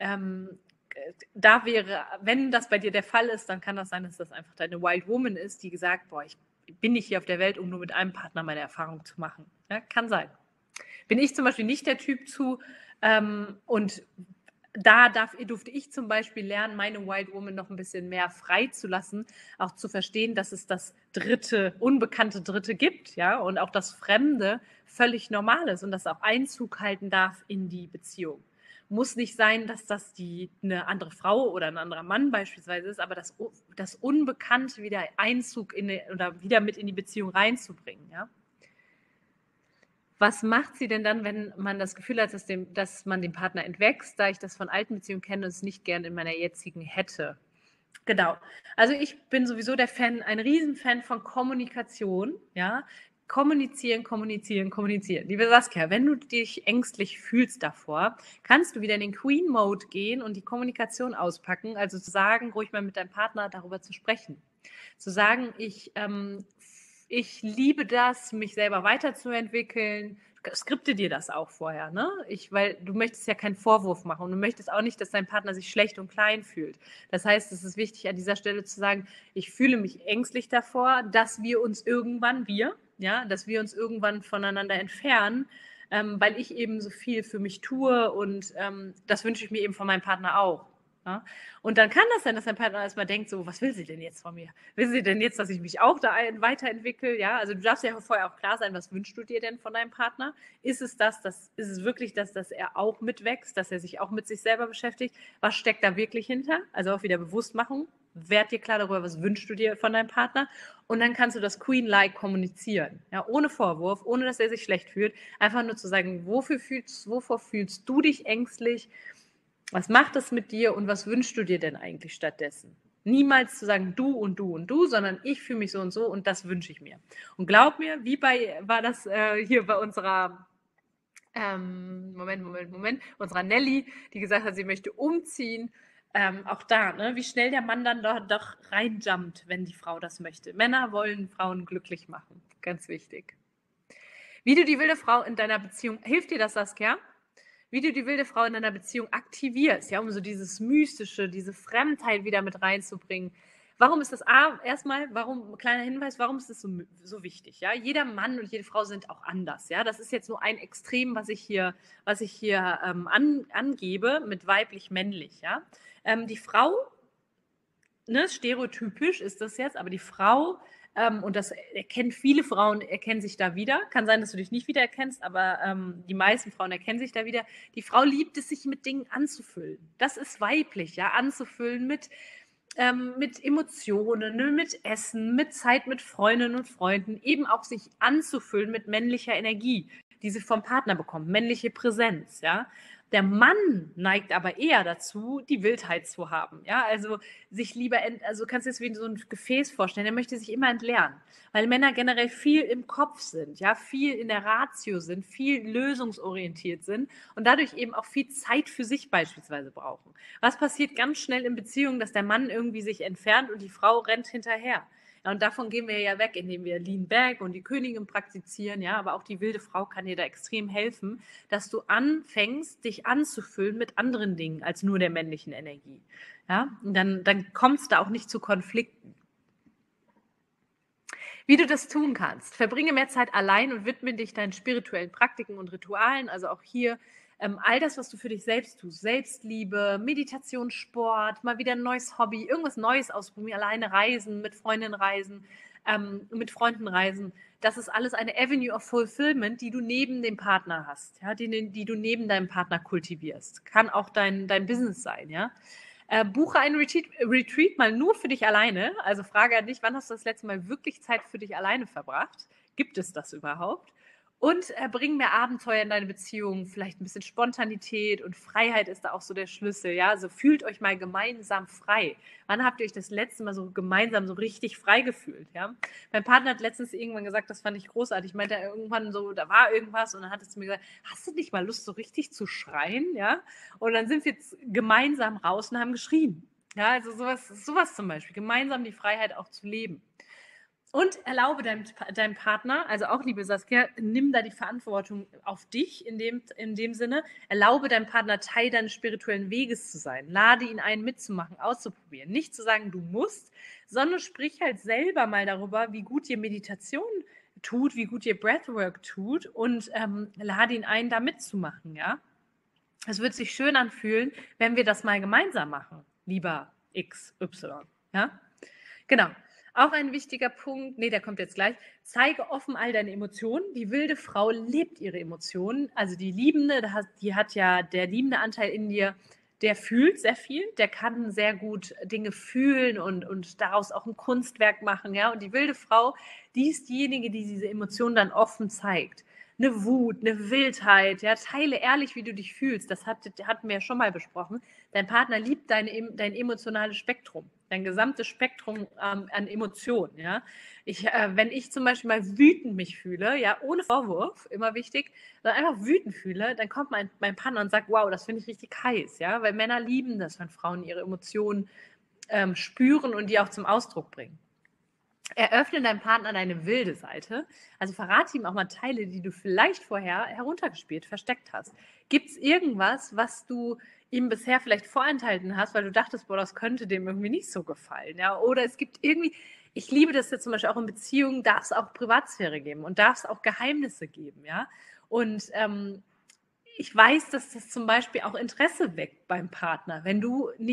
Wenn das bei dir der Fall ist, dann kann das sein, dass das einfach deine Wild Woman ist, die gesagt, boah, ich bin nicht hier auf der Welt, um nur mit einem Partner meine Erfahrung zu machen. Ja, kann sein. Bin ich zum Beispiel nicht der Typ zu und da durfte ich zum Beispiel lernen, meine Wild Woman noch ein bisschen mehr freizulassen, auch zu verstehen, dass es das unbekannte Dritte gibt, ja, und auch das Fremde völlig normal ist und das auch Einzug halten darf in die Beziehung. Muss nicht sein, dass das eine andere Frau oder ein anderer Mann beispielsweise ist, aber das Unbekannte wieder oder wieder mit in die Beziehung reinzubringen, ja. Was macht sie denn dann, wenn man das Gefühl hat, dass man den Partner entwächst, da ich das von alten Beziehungen kenne und es nicht gern in meiner jetzigen hätte? Genau. Also ich bin sowieso ein Riesenfan von Kommunikation, ja. Kommunizieren. Liebe Saskia, wenn du dich ängstlich fühlst davor, kannst du wieder in den Queen-Mode gehen und die Kommunikation auspacken, also zu sagen, ruhig mal mit deinem Partner darüber zu sprechen. Zu sagen, ich liebe das, mich selber weiterzuentwickeln. Skripte dir das auch vorher, ne? Weil du möchtest ja keinen Vorwurf machen und du möchtest auch nicht, dass dein Partner sich schlecht und klein fühlt. Das heißt, es ist wichtig, an dieser Stelle zu sagen, ich fühle mich ängstlich davor, dass wir uns irgendwann voneinander entfernen, weil ich eben so viel für mich tue und das wünsche ich mir eben von meinem Partner auch. Ja? Und dann kann das sein, dass dein Partner erstmal denkt, so, was will sie denn jetzt von mir? Will sie denn jetzt, dass ich mich auch da weiterentwickle? Ja, also du darfst ja vorher auch klar sein, was wünschst du dir denn von deinem Partner? Ist es ist es wirklich das, dass er auch mitwächst, dass er sich auch mit sich selber beschäftigt? Was steckt da wirklich hinter? Also auch wieder Bewusstmachung. Werd dir klar darüber, was wünschst du dir von deinem Partner? Und dann kannst du das Queen-like kommunizieren. Ja, ohne Vorwurf, ohne dass er sich schlecht fühlt. Einfach nur zu sagen, wovor fühlst du dich ängstlich? Was macht das mit dir und was wünschst du dir denn eigentlich stattdessen? Niemals zu sagen, du und du und du, sondern ich fühle mich so und so und das wünsche ich mir. Und glaub mir, war das hier bei unserer, unserer Nelly, die gesagt hat, sie möchte umziehen. Auch da, ne, wie schnell der Mann dann doch reinjumpt, wenn die Frau das möchte. Männer wollen Frauen glücklich machen. Ganz wichtig. Wie du die wilde Frau in deiner Beziehung, hilft dir das, Saskia? Wie du die wilde Frau in deiner Beziehung aktivierst, ja, um so dieses Mystische, diese Fremdheit wieder mit reinzubringen. Warum ist das kleiner Hinweis, warum ist das so wichtig? Ja? Jeder Mann und jede Frau sind auch anders. Ja? Das ist jetzt nur ein Extrem, was ich hier angebe mit weiblich-männlich. Ja? Die Frau, ne, stereotypisch ist das jetzt, aber die Frau, und das erkennen viele Frauen, erkennen sich da wieder. Kann sein, dass du dich nicht wiedererkennst, aber die meisten Frauen erkennen sich da wieder. Die Frau liebt es, sich mit Dingen anzufüllen. Das ist weiblich, ja, anzufüllen mit Emotionen, ne, mit Essen, mit Zeit mit Freundinnen und Freunden, eben auch sich anzufüllen mit männlicher Energie, die sie vom Partner bekommt, männliche Präsenz, ja. Der Mann neigt aber eher dazu, die Wildheit zu haben. Ja, also sich lieber, also kannst du es wie so ein Gefäß vorstellen, der möchte sich immer entleeren, weil Männer generell viel im Kopf sind, ja, viel in der Ratio sind, viel lösungsorientiert sind und dadurch eben auch viel Zeit für sich beispielsweise brauchen. Was passiert ganz schnell in Beziehungen, dass der Mann irgendwie sich entfernt und die Frau rennt hinterher? Ja, und davon gehen wir ja weg, indem wir Lean Back und die Königin praktizieren, ja, aber auch die wilde Frau kann dir da extrem helfen, dass du anfängst, dich anzufüllen mit anderen Dingen als nur der männlichen Energie. Ja, und dann kommt es da auch nicht zu Konflikten. Wie du das tun kannst. Verbringe mehr Zeit allein und widme dich deinen spirituellen Praktiken und Ritualen. Also auch hier all das, was du für dich selbst tust. Selbstliebe, Meditation, Sport, mal wieder ein neues Hobby, irgendwas Neues ausprobieren, alleine reisen, mit Freundinnen reisen, mit Freunden reisen. Das ist alles eine Avenue of Fulfillment, die du neben dem Partner hast, ja, die du neben deinem Partner kultivierst. Kann auch dein Business sein, ja. Buche einen Retreat mal nur für dich alleine. Also frage an dich, wann hast du das letzte Mal wirklich Zeit für dich alleine verbracht? Gibt es das überhaupt? Und bring mehr Abenteuer in deine Beziehung, vielleicht ein bisschen Spontanität und Freiheit ist da auch so der Schlüssel. Ja, also fühlt euch mal gemeinsam frei. Wann habt ihr euch das letzte Mal so gemeinsam so richtig frei gefühlt? Ja? Mein Partner hat letztens irgendwann gesagt, das fand ich großartig. Ich meinte irgendwann so, da war irgendwas und dann hat es zu mir gesagt, hast du nicht mal Lust, so richtig zu schreien? Ja? Und dann sind wir jetzt gemeinsam raus und haben geschrien. Ja, also sowas zum Beispiel. Gemeinsam die Freiheit auch zu leben. Und erlaube deinem Partner, also auch liebe Saskia, nimm da die Verantwortung auf dich in dem Sinne. Erlaube deinem Partner, Teil deines spirituellen Weges zu sein. Lade ihn ein, mitzumachen, auszuprobieren. Nicht zu sagen, du musst, sondern sprich halt selber mal darüber, wie gut dir Meditation tut, wie gut dir Breathwork tut und lade ihn ein, da mitzumachen, ja. Es wird sich schön anfühlen, wenn wir das mal gemeinsam machen, lieber XY, ja. Genau. Auch ein wichtiger Punkt, nee, der kommt jetzt gleich. Zeige offen all deine Emotionen. Die wilde Frau lebt ihre Emotionen. Also die Liebende, die hat ja der liebende Anteil in dir, der fühlt sehr viel, der kann sehr gut Dinge fühlen und daraus auch ein Kunstwerk machen. Ja? Und die wilde Frau, die ist diejenige, die diese Emotionen dann offen zeigt. Eine Wut, eine Wildheit, ja, teile ehrlich, wie du dich fühlst. Das hatten wir ja schon mal besprochen. Dein Partner liebt dein emotionales Spektrum, dein gesamtes Spektrum an Emotionen. Ja? Wenn ich zum Beispiel mal wütend mich fühle, ja, ohne Vorwurf, immer wichtig, sondern einfach wütend fühle, dann kommt mein Partner und sagt, wow, das finde ich richtig heiß, ja, weil Männer lieben das, wenn Frauen ihre Emotionen spüren und die auch zum Ausdruck bringen. Eröffne deinem Partner deine wilde Seite. Also verrate ihm auch mal Teile, die du vielleicht vorher heruntergespielt, versteckt hast. Gibt es irgendwas, was du ihm bisher vielleicht vorenthalten hast, weil du dachtest, boah, das könnte dem irgendwie nicht so gefallen. Ja? Oder es gibt irgendwie, ich liebe das jetzt zum Beispiel auch in Beziehungen, darf es auch Privatsphäre geben und darf es auch Geheimnisse geben. Ja? Und ich weiß, dass das zum Beispiel auch Interesse weckt beim Partner, wenn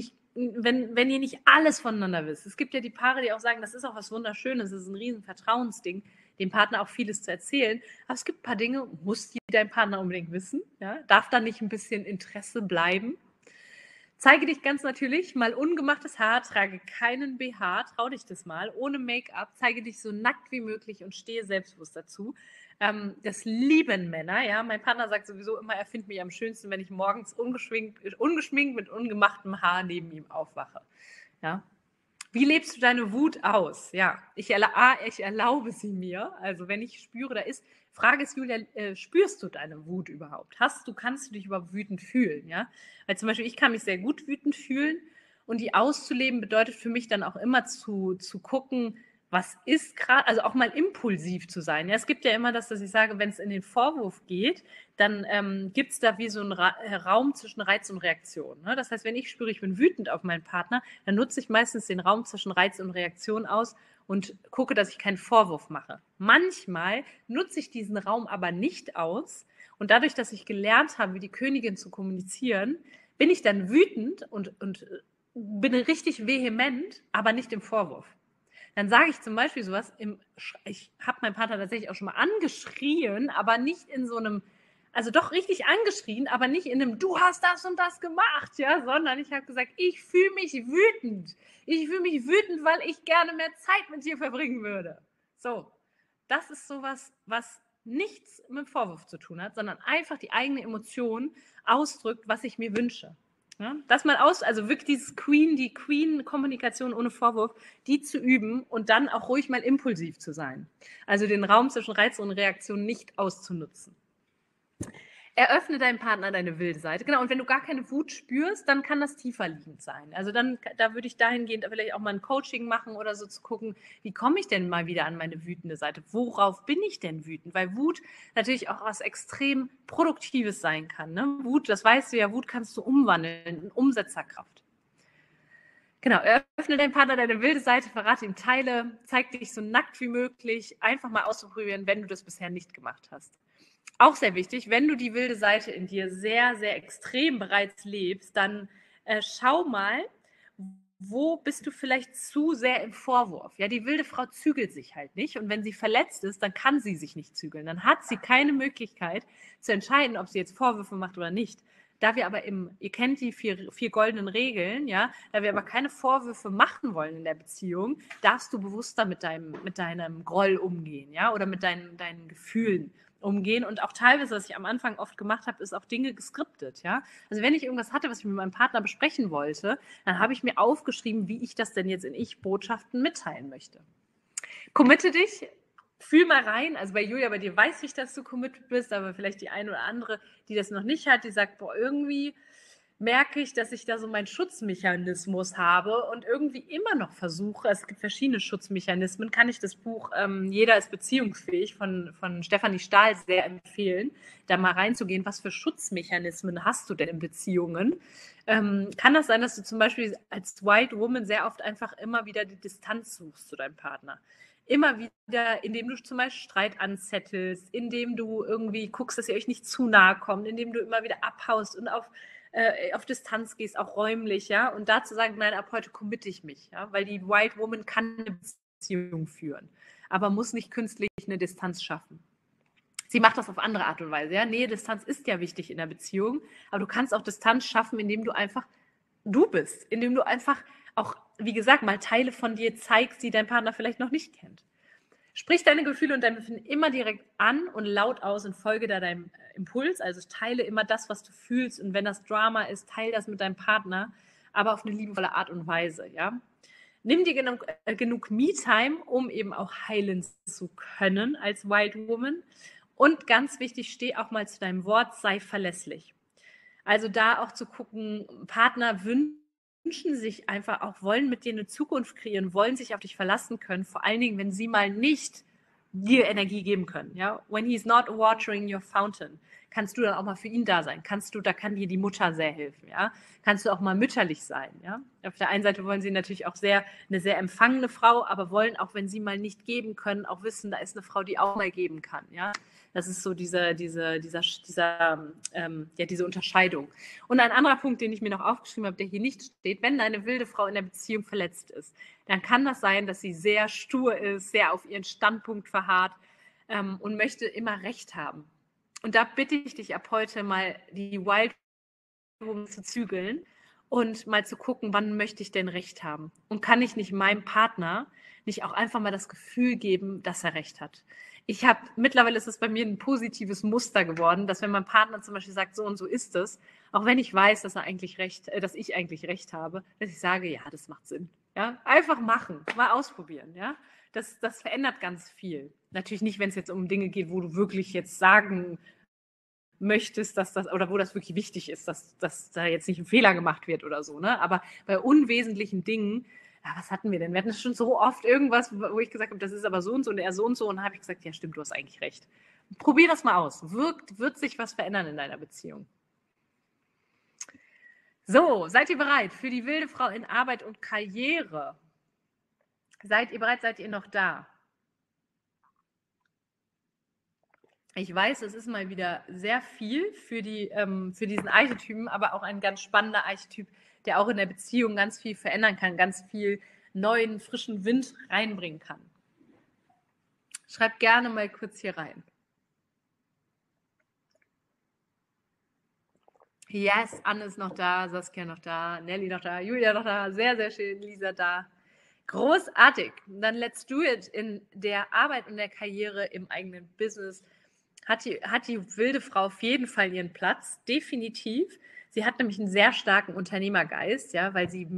ihr nicht alles voneinander wisst. Es gibt ja die Paare, die auch sagen, das ist auch was Wunderschönes, das ist ein riesen Vertrauensding, dem Partner auch vieles zu erzählen. Aber es gibt ein paar Dinge, muss die dein Partner unbedingt wissen. Ja? Darf da nicht ein bisschen Interesse bleiben? Zeige dich ganz natürlich, mal ungemachtes Haar, trage keinen BH, trau dich das mal, ohne Make-up, zeige dich so nackt wie möglich und stehe selbstbewusst dazu. Das lieben Männer, ja. Mein Partner sagt sowieso immer, er findet mich am schönsten, wenn ich morgens ungeschminkt mit ungemachtem Haar neben ihm aufwache. Ja. Wie lebst du deine Wut aus? Ja, ich erlaube sie mir. Also wenn ich spüre, da ist, Frage ist, Julia, spürst du deine Wut überhaupt? Kannst du dich überhaupt wütend fühlen? Ja? Weil zum Beispiel, ich kann mich sehr gut wütend fühlen und die auszuleben bedeutet für mich dann auch immer zu gucken, was ist gerade, also auch mal impulsiv zu sein. Ja, es gibt ja immer das, dass ich sage, wenn es in den Vorwurf geht, dann gibt es da wie so einen Raum zwischen Reiz und Reaktion. Ne? Das heißt, wenn ich spüre, ich bin wütend auf meinen Partner, dann nutze ich meistens den Raum zwischen Reiz und Reaktion aus und gucke, dass ich keinen Vorwurf mache. Manchmal nutze ich diesen Raum aber nicht aus und dadurch, dass ich gelernt habe, wie die Königin zu kommunizieren, bin ich dann wütend und bin richtig vehement, aber nicht im Vorwurf. Dann sage ich zum Beispiel sowas, ich habe meinen Partner tatsächlich auch schon mal angeschrien, aber nicht in so einem, also doch richtig angeschrien, aber nicht in einem, du hast das und das gemacht, ja, sondern ich habe gesagt, ich fühle mich wütend. Ich fühle mich wütend, weil ich gerne mehr Zeit mit dir verbringen würde. So, das ist sowas, was nichts mit dem Vorwurf zu tun hat, sondern einfach die eigene Emotion ausdrückt, was ich mir wünsche. Ja, das mal also wirklich die Queen-Kommunikation ohne Vorwurf, die zu üben und dann auch ruhig mal impulsiv zu sein. Also den Raum zwischen Reiz und Reaktion nicht auszunutzen. Eröffne deinem Partner deine wilde Seite. Genau, und wenn du gar keine Wut spürst, dann kann das tiefer liegend sein. Also da würde ich dahingehend vielleicht auch mal ein Coaching machen oder so zu gucken, wie komme ich denn mal wieder an meine wütende Seite? Worauf bin ich denn wütend? Weil Wut natürlich auch was extrem Produktives sein kann. Ne? Wut, das weißt du ja, Wut kannst du umwandeln in Umsetzerkraft. Genau, eröffne deinem Partner deine wilde Seite, verrate ihm Teile, zeig dich so nackt wie möglich, einfach mal auszuprobieren, wenn du das bisher nicht gemacht hast. Auch sehr wichtig, wenn du die wilde Seite in dir sehr, sehr extrem bereits lebst, dann schau mal, wo bist du vielleicht zu sehr im Vorwurf. Ja, die wilde Frau zügelt sich halt nicht und wenn sie verletzt ist, dann kann sie sich nicht zügeln. Dann hat sie keine Möglichkeit zu entscheiden, ob sie jetzt Vorwürfe macht oder nicht. Da wir aber ihr kennt die vier goldenen Regeln, ja, da wir aber keine Vorwürfe machen wollen in der Beziehung, darfst du bewusster mit deinem Groll umgehen, ja, oder mit deinen Gefühlen umgehen. Und auch teilweise, was ich am Anfang oft gemacht habe, ist auch Dinge geskriptet, ja. Also wenn ich irgendwas hatte, was ich mit meinem Partner besprechen wollte, dann habe ich mir aufgeschrieben, wie ich das denn jetzt in Ich-Botschaften mitteilen möchte. Committe dich, fühl mal rein. Also bei Julia, bei dir weiß ich, dass du committed bist, aber vielleicht die eine oder andere, die das noch nicht hat, die sagt, boah, irgendwie merke ich, dass ich da so meinen Schutzmechanismus habe und irgendwie immer noch versuche, es gibt verschiedene Schutzmechanismen, kann ich das Buch Jeder ist beziehungsfähig von Stefanie Stahl sehr empfehlen, da mal reinzugehen, was für Schutzmechanismen hast du denn in Beziehungen? Kann das sein, dass du zum Beispiel als White Woman sehr oft einfach immer wieder die Distanz suchst zu deinem Partner? Immer wieder, indem du zum Beispiel Streit anzettelst, indem du irgendwie guckst, dass ihr euch nicht zu nahe kommt, indem du immer wieder abhaust und auf Distanz gehst, auch räumlich, ja, und da zu sagen, nein, ab heute committe ich mich, ja, weil die White Woman kann eine Beziehung führen, aber muss nicht künstlich eine Distanz schaffen. Sie macht das auf andere Art und Weise, ja, Nähe, Distanz ist ja wichtig in der Beziehung, aber du kannst auch Distanz schaffen, indem du einfach du bist, indem du einfach auch, wie gesagt, mal Teile von dir zeigst, die dein Partner vielleicht noch nicht kennt. Sprich deine Gefühle und dein Befinden immer direkt an und laut aus und folge da deinem Impuls. Also teile immer das, was du fühlst. Und wenn das Drama ist, teile das mit deinem Partner, aber auf eine liebevolle Art und Weise. Ja? Nimm dir genug Me-Time, um eben auch heilen zu können als White Woman. Und ganz wichtig, steh auch mal zu deinem Wort, sei verlässlich. Also da auch zu gucken, Partner wünschen sich einfach auch, wollen mit dir eine Zukunft kreieren, wollen sich auf dich verlassen können, vor allen Dingen, wenn sie mal nicht dir Energie geben können. Ja? When he's not watering your fountain. kannst du dann auch mal für ihn da sein? Da kann dir die Mutter sehr helfen, ja? Kannst du auch mal mütterlich sein, ja? Auf der einen Seite wollen sie natürlich auch eine sehr empfangene Frau, aber wollen auch, wenn sie mal nicht geben können, auch wissen, da ist eine Frau, die auch mal geben kann, ja? Das ist so diese Unterscheidung. Und ein anderer Punkt, den ich mir noch aufgeschrieben habe, der hier nicht steht: Wenn deine wilde Frau in der Beziehung verletzt ist, dann kann das sein, dass sie sehr stur ist, sehr auf ihren Standpunkt verharrt und möchte immer Recht haben. Und da bitte ich dich ab heute mal, die Wild Woman zu zügeln und mal zu gucken, wann möchte ich denn Recht haben? Und kann ich nicht meinem Partner nicht auch einfach mal das Gefühl geben, dass er Recht hat? Mittlerweile ist es bei mir ein positives Muster geworden, dass wenn mein Partner zum Beispiel sagt, so und so ist es, auch wenn ich weiß, dass ich eigentlich Recht habe, dass ich sage, ja, das macht Sinn. Ja? Einfach machen, mal ausprobieren. Ja? Das verändert ganz viel. Natürlich nicht, wenn es jetzt um Dinge geht, wo du wirklich jetzt sagen möchtest, oder wo das wirklich wichtig ist, dass da jetzt nicht ein Fehler gemacht wird oder so, ne? Aber bei unwesentlichen Dingen, ja, was hatten wir denn? Wir hatten schon so oft irgendwas, wo ich gesagt habe, das ist aber so und so und er so und so, und dann habe ich gesagt, ja stimmt, du hast eigentlich recht. Probier das mal aus. Wird sich was verändern in deiner Beziehung? So, seid ihr bereit für die wilde Frau in Arbeit und Karriere? Seid ihr bereit? Seid ihr noch da? Ich weiß, es ist mal wieder sehr viel für diesen Archetypen, aber auch ein ganz spannender Archetyp, der auch in der Beziehung ganz viel verändern kann, ganz viel neuen, frischen Wind reinbringen kann. Schreibt gerne mal kurz hier rein. Yes, Anne ist noch da, Saskia noch da, Nelly noch da, Julia noch da, sehr, sehr schön, Lisa da. Großartig. Dann let's do it in der Arbeit und der Karriere im eigenen Business. Hat die wilde Frau auf jeden Fall ihren Platz, definitiv. Sie hat nämlich einen sehr starken Unternehmergeist, ja, weil sie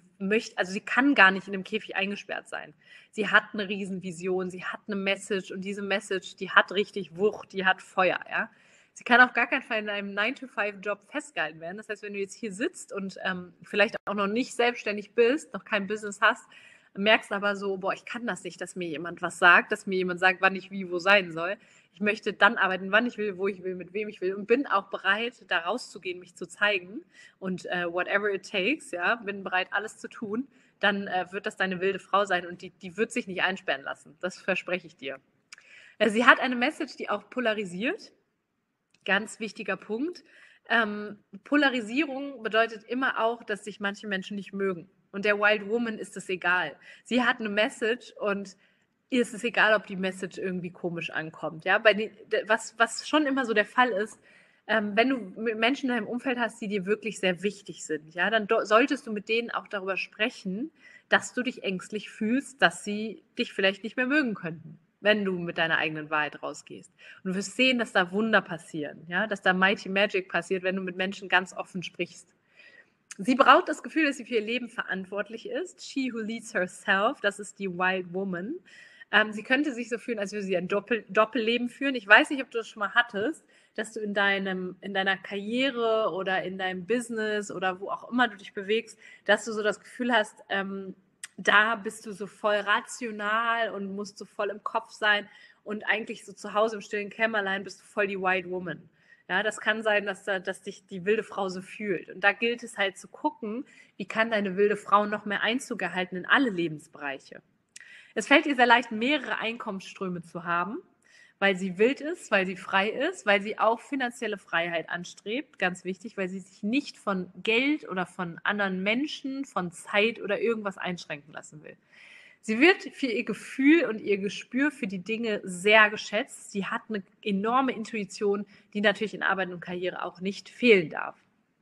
kann gar nicht in einem Käfig eingesperrt sein. Sie hat eine Riesenvision, sie hat eine Message, und diese Message, die hat richtig Wucht, die hat Feuer, ja. Sie kann auf gar keinen Fall in einem 9-to-5-Job festgehalten werden. Das heißt, wenn du jetzt hier sitzt und vielleicht auch noch nicht selbstständig bist, noch kein Business hast, merkst aber so, boah, ich kann das nicht, dass mir jemand was sagt, dass mir jemand sagt, wann ich wie wo sein soll. Ich möchte dann arbeiten, wann ich will, wo ich will, mit wem ich will, und bin auch bereit, da rauszugehen, mich zu zeigen und whatever it takes, ja, bin bereit, alles zu tun, dann wird das deine wilde Frau sein, und die wird sich nicht einsperren lassen. Das verspreche ich dir. Sie hat eine Message, die auch polarisiert. Ganz wichtiger Punkt. Polarisierung bedeutet immer auch, dass sich manche Menschen nicht mögen. Und der Wild Woman ist es egal. Sie hat eine Message, und ihr ist es egal, ob die Message irgendwie komisch ankommt. Ja? Was schon immer so der Fall ist, wenn du Menschen in deinem Umfeld hast, die dir wirklich sehr wichtig sind, ja, dann solltest du mit denen auch darüber sprechen, dass du dich ängstlich fühlst, dass sie dich vielleicht nicht mehr mögen könnten, wenn du mit deiner eigenen Wahrheit rausgehst. Und du wirst sehen, dass da Wunder passieren, ja, dass da Mighty Magic passiert, wenn du mit Menschen ganz offen sprichst. Sie braucht das Gefühl, dass sie für ihr Leben verantwortlich ist. She who leads herself, das ist die Wild Woman. Sie könnte sich so fühlen, als würde sie ein Doppelleben führen. Ich weiß nicht, ob du das schon mal hattest, dass du in deiner Karriere oder in deinem Business oder wo auch immer du dich bewegst, dass du so das Gefühl hast, da bist du so voll rational und musst so voll im Kopf sein, und eigentlich so zu Hause im stillen Kämmerlein bist du voll die Wild Woman. Ja, das kann sein, dass dich die wilde Frau so fühlt. Und da gilt es halt zu gucken, wie kann deine wilde Frau noch mehr Einzug erhalten in alle Lebensbereiche. Es fällt ihr sehr leicht, mehrere Einkommensströme zu haben, weil sie wild ist, weil sie frei ist, weil sie auch finanzielle Freiheit anstrebt, ganz wichtig, weil sie sich nicht von Geld oder von anderen Menschen, von Zeit oder irgendwas einschränken lassen will. Sie wird für ihr Gefühl und ihr Gespür für die Dinge sehr geschätzt. Sie hat eine enorme Intuition, die natürlich in Arbeit und Karriere auch nicht fehlen darf.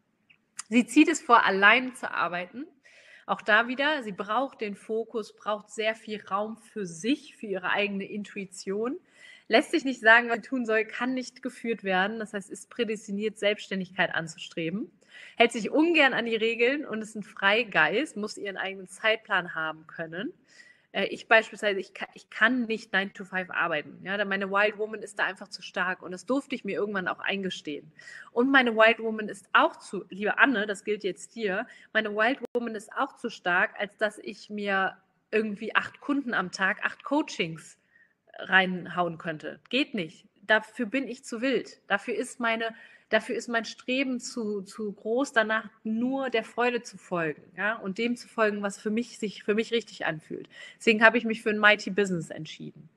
Sie zieht es vor, allein zu arbeiten. Auch da wieder, sie braucht den Fokus, braucht sehr viel Raum für sich, für ihre eigene Intuition. Lässt sich nicht sagen, was sie tun soll, kann nicht geführt werden. Das heißt, ist prädestiniert, Selbstständigkeit anzustreben. Hält sich ungern an die Regeln und ist ein Freigeist, muss ihren eigenen Zeitplan haben können. Ich beispielsweise, ich kann nicht 9 to 5 arbeiten. Ja, meine Wild Woman ist da einfach zu stark, und das durfte ich mir irgendwann auch eingestehen. Und meine Wild Woman ist auch liebe Anne, das gilt jetzt dir, meine Wild Woman ist auch zu stark, als dass ich mir irgendwie 8 Kunden am Tag, 8 Coachings reinhauen könnte. Geht nicht. dafür bin ich zu wild. Dafür ist mein Streben zu groß, danach nur der Freude zu folgen, ja, und dem zu folgen, was sich für mich richtig anfühlt. Deswegen habe ich mich für ein Mighty Business entschieden.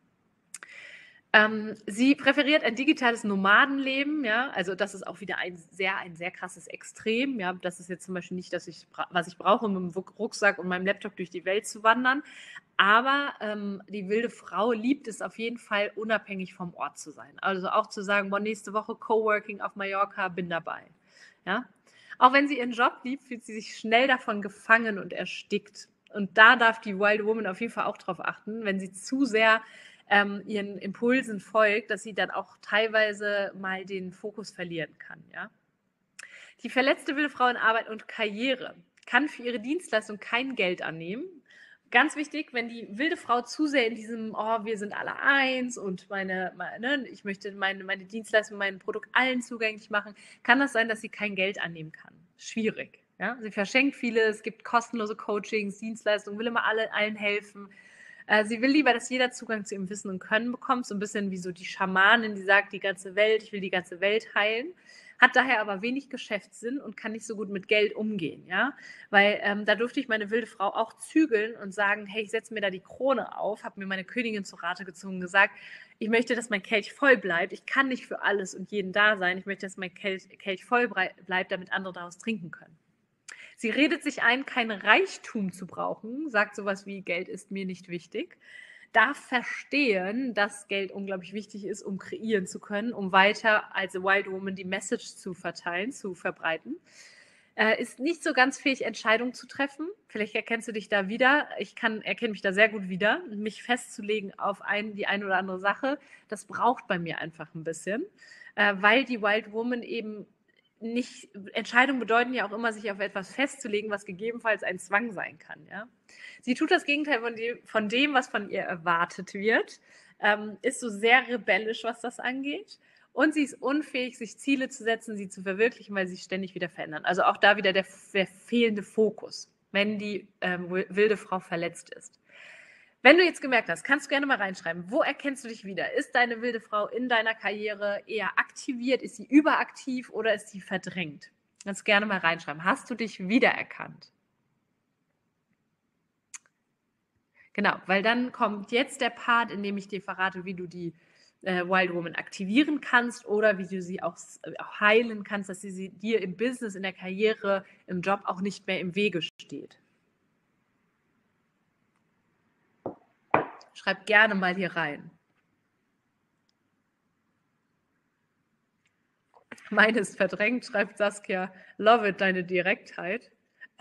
Sie präferiert ein digitales Nomadenleben, ja, also das ist auch wieder ein sehr krasses Extrem, ja, das ist jetzt zum Beispiel nicht, was ich brauche, um mit dem Rucksack und meinem Laptop durch die Welt zu wandern, aber die wilde Frau liebt es auf jeden Fall, unabhängig vom Ort zu sein, also auch zu sagen, boah, nächste Woche Coworking auf Mallorca, bin dabei, ja. Auch wenn sie ihren Job liebt, fühlt sie sich schnell davon gefangen und erstickt, und da darf die Wild Woman auf jeden Fall auch drauf achten, wenn sie zu sehr ihren Impulsen folgt, dass sie dann auch teilweise mal den Fokus verlieren kann. Ja? Die verletzte wilde Frau in Arbeit und Karriere kann für ihre Dienstleistung kein Geld annehmen. Ganz wichtig, wenn die wilde Frau zu sehr in diesem, oh, wir sind alle eins und ich möchte meine Dienstleistung, mein Produkt allen zugänglich machen, kann das sein, dass sie kein Geld annehmen kann. Schwierig. Ja? Sie verschenkt vieles, es gibt kostenlose Coachings, Dienstleistungen, will immer allen helfen. Sie will lieber, dass jeder Zugang zu ihrem Wissen und Können bekommt, so ein bisschen wie so die Schamanin, die sagt, ich will die ganze Welt heilen, hat daher aber wenig Geschäftssinn und kann nicht so gut mit Geld umgehen, ja, weil da durfte ich meine wilde Frau auch zügeln und sagen, hey, ich setze mir da die Krone auf, habe mir meine Königin zu Rate gezogen und gesagt, ich möchte, dass mein Kelch voll bleibt, ich kann nicht für alles und jeden da sein, ich möchte, dass mein Kelch voll bleibt, damit andere daraus trinken können. Sie redet sich ein, kein Reichtum zu brauchen, sagt sowas wie, Geld ist mir nicht wichtig, darf verstehen, dass Geld unglaublich wichtig ist, um kreieren zu können, um weiter als Wild Woman die Message zu verteilen, zu verbreiten. Ist nicht so ganz fähig, Entscheidungen zu treffen. Vielleicht erkennst du dich da wieder. Ich erkenne mich da sehr gut wieder. Mich festzulegen auf die eine oder andere Sache, das braucht bei mir einfach ein bisschen, weil die Wild Woman eben nicht, Entscheidungen bedeuten ja auch immer, sich auf etwas festzulegen, was gegebenenfalls ein Zwang sein kann. Ja? Sie tut das Gegenteil von dem, was von ihr erwartet wird, ist so sehr rebellisch, was das angeht. Und sie ist unfähig, sich Ziele zu setzen, sie zu verwirklichen, weil sie sich ständig wieder verändern. Also auch da wieder der fehlende Fokus, wenn die wilde Frau verletzt ist. Wenn du jetzt gemerkt hast, kannst du gerne mal reinschreiben, wo erkennst du dich wieder? Ist deine wilde Frau in deiner Karriere eher aktiviert? Ist sie überaktiv oder ist sie verdrängt? Kannst du gerne mal reinschreiben. Hast du dich wiedererkannt? Genau, weil dann kommt jetzt der Part, in dem ich dir verrate, wie du die Wild Woman aktivieren kannst oder wie du sie auch heilen kannst, dass sie dir im Business, in der Karriere, im Job auch nicht mehr im Wege steht. Schreib gerne mal hier rein. Meine ist verdrängt, schreibt Saskia. Love it, deine Direktheit.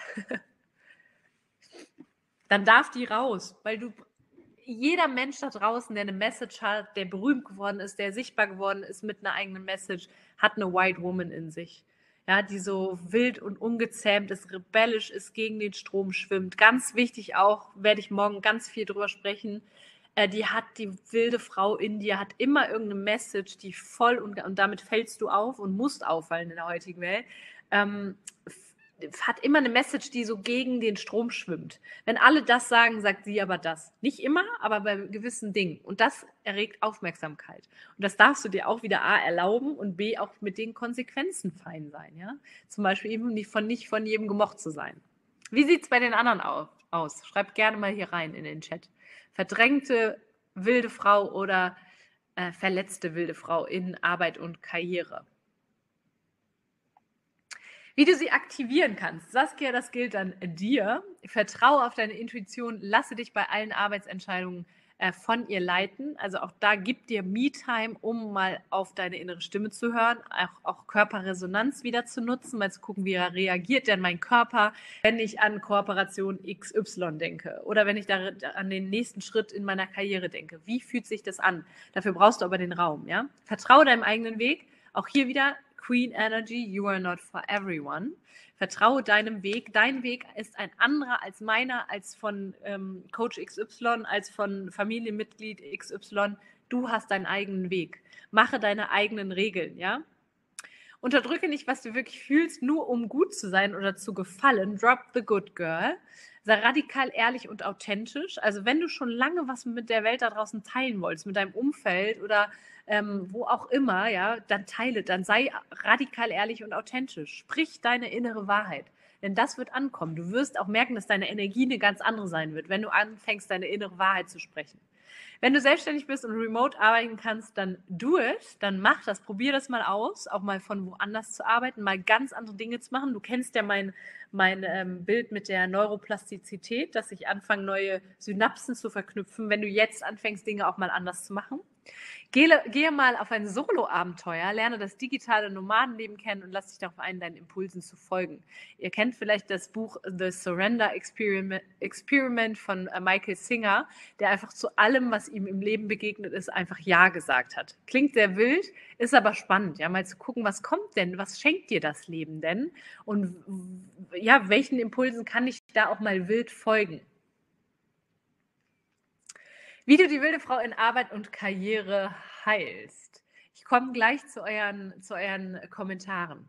Dann darf die raus, weil jeder Mensch da draußen, der eine Message hat, der berühmt geworden ist, der sichtbar geworden ist mit einer eigenen Message, hat eine Wild Woman in sich. Ja, die so wild und ungezähmt ist, rebellisch ist, gegen den Strom schwimmt. Ganz wichtig auch, werde ich morgen ganz viel drüber sprechen, die wilde Frau in dir hat immer irgendeine Message, die voll und damit fällst du auf und musst auffallen in der heutigen Welt, hat immer eine Message, die so gegen den Strom schwimmt. Wenn alle das sagen, sagt sie aber das. Nicht immer, aber bei gewissen Dingen. Und das erregt Aufmerksamkeit. Und das darfst du dir auch wieder A erlauben und B auch mit den Konsequenzen fein sein. Ja? Zum Beispiel eben nicht von jedem gemocht zu sein. Wie sieht es bei den anderen aus? Schreibt gerne mal hier rein in den Chat. Verdrängte wilde Frau oder verletzte wilde Frau in Arbeit und Karriere. Wie du sie aktivieren kannst. Saskia, das gilt dann dir. Vertraue auf deine Intuition, lasse dich bei allen Arbeitsentscheidungen von ihr leiten. Also auch da gib dir Me-Time, um mal auf deine innere Stimme zu hören, auch Körperresonanz wieder zu nutzen, mal zu gucken, wie reagiert denn mein Körper, wenn ich an Kooperation XY denke oder wenn ich da an den nächsten Schritt in meiner Karriere denke. Wie fühlt sich das an? Dafür brauchst du aber den Raum. Ja? Vertraue deinem eigenen Weg. Auch hier wieder Queen Energy, you are not for everyone. Vertraue deinem Weg. Dein Weg ist ein anderer als meiner, als von Coach XY, als von Familienmitglied XY. Du hast deinen eigenen Weg. Mache deine eigenen Regeln, ja? Unterdrücke nicht, was du wirklich fühlst, nur um gut zu sein oder zu gefallen. Drop the good girl. Sei radikal ehrlich und authentisch. Also wenn du schon lange was mit der Welt da draußen teilen wolltest, mit deinem Umfeld oder wo auch immer, ja, dann teile, dann sei radikal ehrlich und authentisch. Sprich deine innere Wahrheit. Denn das wird ankommen. Du wirst auch merken, dass deine Energie eine ganz andere sein wird, wenn du anfängst, deine innere Wahrheit zu sprechen. Wenn du selbstständig bist und remote arbeiten kannst, dann do it, dann mach das, probier das mal aus, auch mal von woanders zu arbeiten, mal ganz andere Dinge zu machen. Du kennst ja mein Bild mit der Neuroplastizität, dass ich anfange, neue Synapsen zu verknüpfen, wenn du jetzt anfängst, Dinge auch mal anders zu machen. Gehe mal auf ein Solo-Abenteuer, lerne das digitale Nomadenleben kennen und lass dich darauf ein, deinen Impulsen zu folgen. Ihr kennt vielleicht das Buch The Surrender Experiment von Michael Singer, der einfach zu allem, was ihm im Leben begegnet ist, einfach Ja gesagt hat. Klingt sehr wild, ist aber spannend, ja, mal zu gucken, was kommt denn, was schenkt dir das Leben denn und ja, welchen Impulsen kann ich da auch mal wild folgen. Wie du die wilde Frau in Arbeit und Karriere heilst. Ich komme gleich zu euren Kommentaren.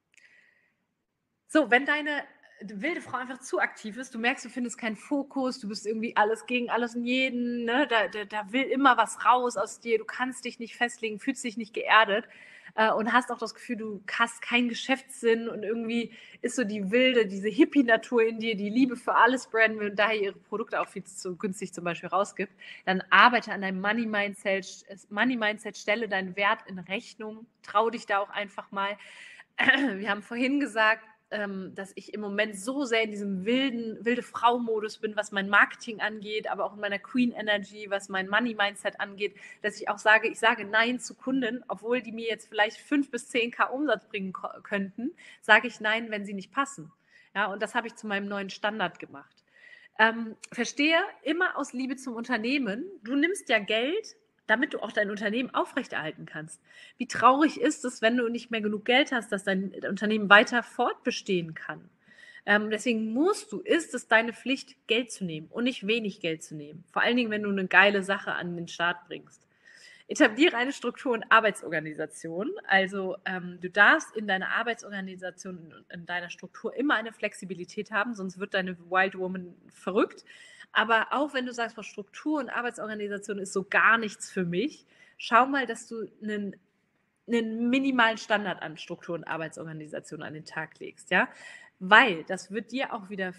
So, wenn deine wilde Frau einfach zu aktiv ist, du merkst, du findest keinen Fokus, du bist irgendwie alles gegen alles und jeden, ne? Da will immer was raus aus dir, du kannst dich nicht festlegen, fühlst dich nicht geerdet und hast auch das Gefühl, du hast keinen Geschäftssinn und irgendwie ist so die wilde, diese Hippie-Natur in dir, die Liebe für alles branden will und daher ihre Produkte auch viel zu günstig zum Beispiel rausgibt, dann arbeite an deinem Money-Mindset, stelle deinen Wert in Rechnung, trau dich da auch einfach mal. Wir haben vorhin gesagt, dass ich im Moment so sehr in diesem wilde Frau-Modus bin, was mein Marketing angeht, aber auch in meiner Queen Energy, was mein Money-Mindset angeht, dass ich auch sage, ich sage Nein zu Kunden, obwohl die mir jetzt vielleicht 5 bis 10.000 Umsatz bringen könnten, sage ich Nein, wenn sie nicht passen. Ja, und das habe ich zu meinem neuen Standard gemacht. Verstehe immer aus Liebe zum Unternehmen, du nimmst ja Geld, damit du auch dein Unternehmen aufrechterhalten kannst. Wie traurig ist es, wenn du nicht mehr genug Geld hast, dass dein Unternehmen weiter fortbestehen kann. Deswegen ist es deine Pflicht, Geld zu nehmen und nicht wenig Geld zu nehmen. Vor allen Dingen, wenn du eine geile Sache an den Start bringst. Etabliere eine Struktur- und Arbeitsorganisation. Also du darfst in deiner Arbeitsorganisation, in deiner Struktur immer eine Flexibilität haben, sonst wird deine Wild Woman verrückt. Aber auch wenn du sagst, Struktur und Arbeitsorganisation ist so gar nichts für mich, schau mal, dass du einen minimalen Standard an Struktur und Arbeitsorganisation an den Tag legst, ja, weil das wird dir auch wieder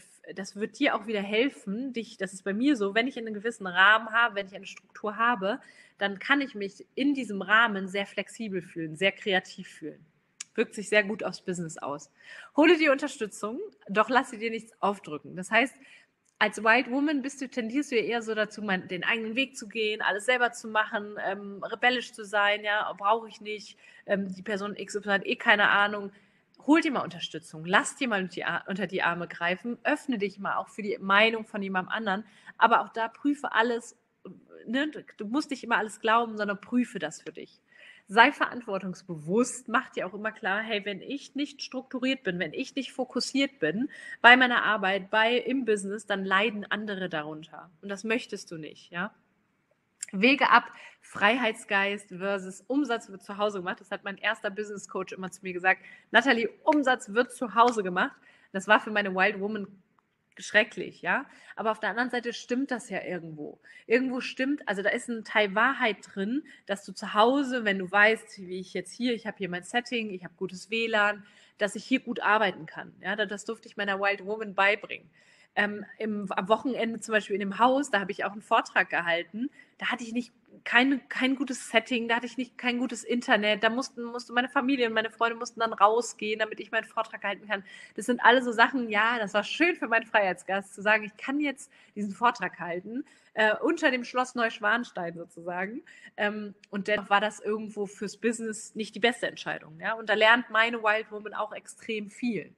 helfen, das ist bei mir so, wenn ich einen gewissen Rahmen habe, wenn ich eine Struktur habe, dann kann ich mich in diesem Rahmen sehr flexibel fühlen, sehr kreativ fühlen. Wirkt sich sehr gut aufs Business aus. Hole dir Unterstützung, doch lass sie dir nichts aufdrücken. Das heißt, als Wild Woman tendierst du ja eher so dazu, den eigenen Weg zu gehen, alles selber zu machen, rebellisch zu sein, ja, brauche ich nicht, die Person XY hat keine Ahnung. Hol dir mal Unterstützung, lass dir mal unter die Arme greifen, öffne dich mal auch für die Meinung von jemandem anderen, aber auch da prüfe alles, ne? Du musst nicht immer alles glauben, sondern prüfe das für dich. Sei verantwortungsbewusst, mach dir auch immer klar, hey, wenn ich nicht strukturiert bin, wenn ich nicht fokussiert bin bei meiner Arbeit, im Business, dann leiden andere darunter. Und das möchtest du nicht, ja? Wege ab Freiheitsgeist versus Umsatz wird zu Hause gemacht. Das hat mein erster Business Coach immer zu mir gesagt. Nathalie, Umsatz wird zu Hause gemacht. Das war für meine Wild Woman schrecklich, ja. Aber auf der anderen Seite stimmt das ja irgendwo. Irgendwo stimmt, also da ist ein Teil Wahrheit drin, dass du zu Hause, wenn du weißt, wie ich jetzt hier, ich habe hier mein Setting, ich habe gutes WLAN, dass ich hier gut arbeiten kann. Ja, das durfte ich meiner Wild Woman beibringen. Am Wochenende zum Beispiel in dem Haus, da habe ich auch einen Vortrag gehalten, da hatte ich kein gutes Setting, da hatte ich kein gutes Internet, da musste meine Familie und meine Freunde mussten dann rausgehen, damit ich meinen Vortrag halten kann. Das sind alle so Sachen, ja, das war schön für meinen Freiheitsgast, zu sagen, ich kann jetzt diesen Vortrag halten, unter dem Schloss Neuschwanstein sozusagen. Und dennoch war das irgendwo fürs Business nicht die beste Entscheidung. Ja? Und da lernt meine Wild Woman auch extrem viel.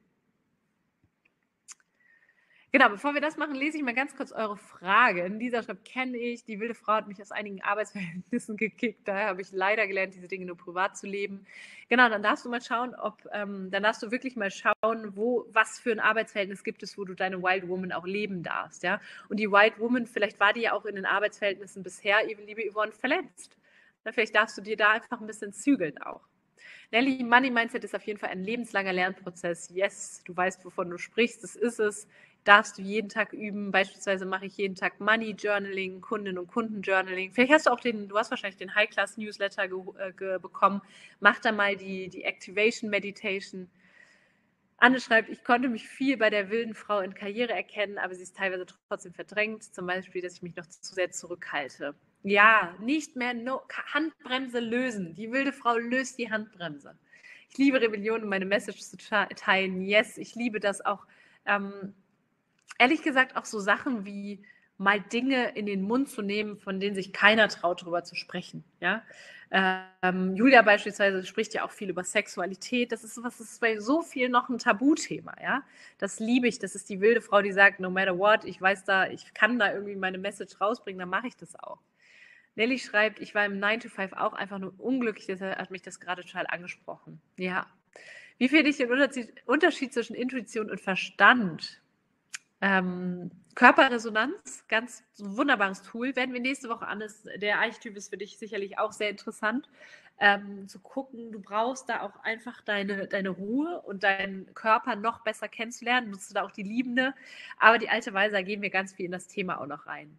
Genau, bevor wir das machen, lese ich mal ganz kurz eure Fragen. Lisa schreibt, kenne ich, die wilde Frau hat mich aus einigen Arbeitsverhältnissen gekickt, daher habe ich leider gelernt, diese Dinge nur privat zu leben. Genau, dann darfst du mal schauen, dann darfst du wirklich mal schauen, was für ein Arbeitsverhältnis gibt es, wo du deine Wild Woman auch leben darfst, ja. Und die Wild Woman, vielleicht war die ja auch in den Arbeitsverhältnissen bisher, liebe Yvonne, verletzt. Vielleicht darfst du dir da einfach ein bisschen zügeln auch. Nelly, Money Mindset ist auf jeden Fall ein lebenslanger Lernprozess. Yes, du weißt, wovon du sprichst, das ist es. darfst du jeden Tag üben. Beispielsweise mache ich jeden Tag Money Journaling, Kundinnen und Kunden Journaling. Vielleicht hast du auch du hast wahrscheinlich den High Class Newsletter bekommen. Mach da mal die Activation Meditation. Anne schreibt, ich konnte mich viel bei der wilden Frau in Karriere erkennen, aber sie ist teilweise trotzdem verdrängt. Zum Beispiel, dass ich mich noch zu sehr zurückhalte. Ja, nicht mehr Handbremse lösen. Die wilde Frau löst die Handbremse. Ich liebe Rebellion, um meine Message zu teilen. Yes, ich liebe das auch. Ehrlich gesagt auch so Sachen wie mal Dinge in den Mund zu nehmen, von denen sich keiner traut, darüber zu sprechen. Ja? Julia beispielsweise spricht ja auch viel über Sexualität. Das ist bei so viel noch ein Tabuthema. Ja? Das liebe ich. Das ist die wilde Frau, die sagt, no matter what, ich kann da irgendwie meine Message rausbringen, dann mache ich das auch. Nelly schreibt, ich war im 9-to-5 auch einfach nur unglücklich, deshalb hat mich das gerade total angesprochen. Ja. Wie finde ich den Unterschied zwischen Intuition und Verstand? Körperresonanz, ganz wunderbares Tool. Werden wir nächste Woche an. Der Archetyp ist für dich sicherlich auch sehr interessant. Zu gucken, du brauchst da auch einfach deine Ruhe und deinen Körper noch besser kennenzulernen. Nutzt du da auch die Liebende. Aber die alte Weise, da gehen wir ganz viel in das Thema auch noch rein.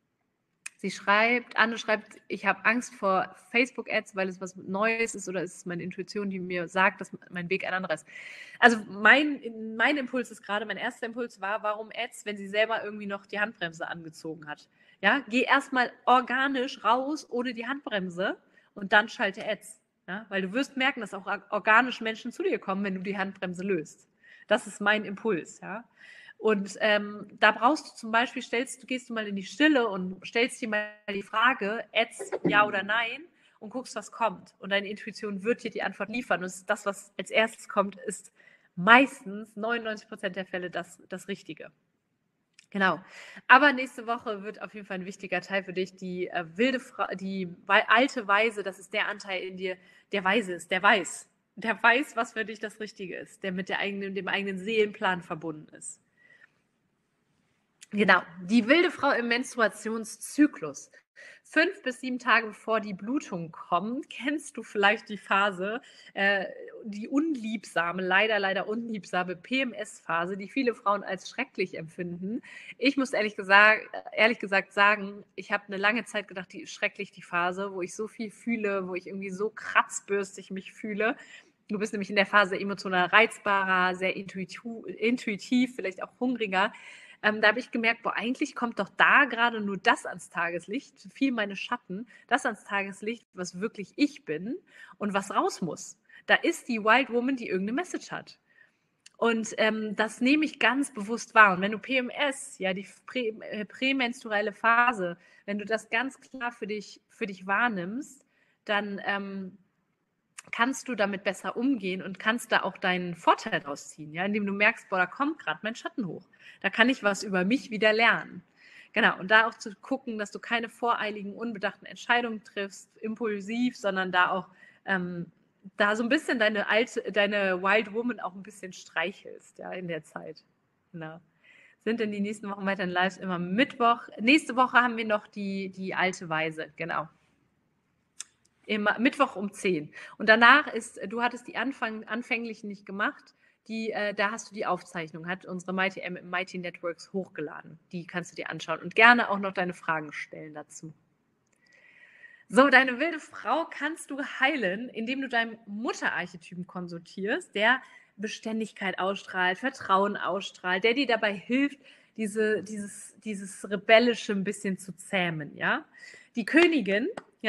Anne schreibt, ich habe Angst vor Facebook-Ads, weil es was Neues ist, oder ist es meine Intuition, die mir sagt, dass mein Weg ein anderer ist. Also mein Impuls ist gerade, mein erster Impuls war, warum Ads, wenn sie selber irgendwie noch die Handbremse angezogen hat. Ja, geh erstmal organisch raus ohne die Handbremse und dann schalte Ads. Ja, weil du wirst merken, dass auch organisch Menschen zu dir kommen, wenn du die Handbremse löst. Das ist mein Impuls, ja. Und da brauchst du zum Beispiel, gehst du mal in die Stille und stellst dir mal die Frage, Ads, ja oder nein, und guckst, was kommt. Und deine Intuition wird dir die Antwort liefern. Und das, was als erstes kommt, ist meistens 99% der Fälle das Richtige. Genau. Aber nächste Woche wird auf jeden Fall ein wichtiger Teil für dich. Die alte Weise, das ist der Anteil in dir, der weise ist, der weiß, was für dich das Richtige ist, der mit dem eigenen Seelenplan verbunden ist. Genau, die wilde Frau im Menstruationszyklus. 5 bis 7 Tage bevor die Blutung kommt, kennst du vielleicht die Phase, die unliebsame, leider unliebsame PMS-Phase, die viele Frauen als schrecklich empfinden. Ich muss ehrlich gesagt sagen, ich habe eine lange Zeit gedacht, die ist schrecklich, die Phase, wo ich so viel fühle, wo ich irgendwie so kratzbürstig mich fühle. Du bist nämlich in der Phase emotional reizbarer, sehr intuitiv, vielleicht auch hungriger. Da habe ich gemerkt, eigentlich kommt doch da gerade nur das ans Tageslicht, viel meine Schatten, das ans Tageslicht, was wirklich ich bin und was raus muss. Da ist die Wild Woman, die irgendeine Message hat. Und das nehme ich ganz bewusst wahr. Und wenn du PMS, ja, die prämenstruelle Phase, wenn du das ganz klar für dich wahrnimmst, dann kannst du damit besser umgehen und kannst da auch deinen Vorteil draus ziehen, ja, indem du merkst, boah, da kommt gerade mein Schatten hoch. Da kann ich was über mich wieder lernen. Genau, und da auch zu gucken, dass du keine voreiligen, unbedachten Entscheidungen triffst, impulsiv, sondern da auch da so ein bisschen deine Wild Woman auch ein bisschen streichelst, ja, in der Zeit. Genau. Sind denn die nächsten Wochen weiterhin live immer Mittwoch? Nächste Woche haben wir noch die alte Weise, genau. Immer Mittwoch um 10. Und danach du hattest die anfänglichen nicht gemacht, da hast du die Aufzeichnung, hat unsere Mighty Networks hochgeladen. Die kannst du dir anschauen und gerne auch noch deine Fragen stellen dazu. So, deine wilde Frau kannst du heilen, indem du deinen Mutterarchetypen konsultierst, der Beständigkeit ausstrahlt, Vertrauen ausstrahlt, der dir dabei hilft, dieses Rebellische ein bisschen zu zähmen, ja. Die Königin,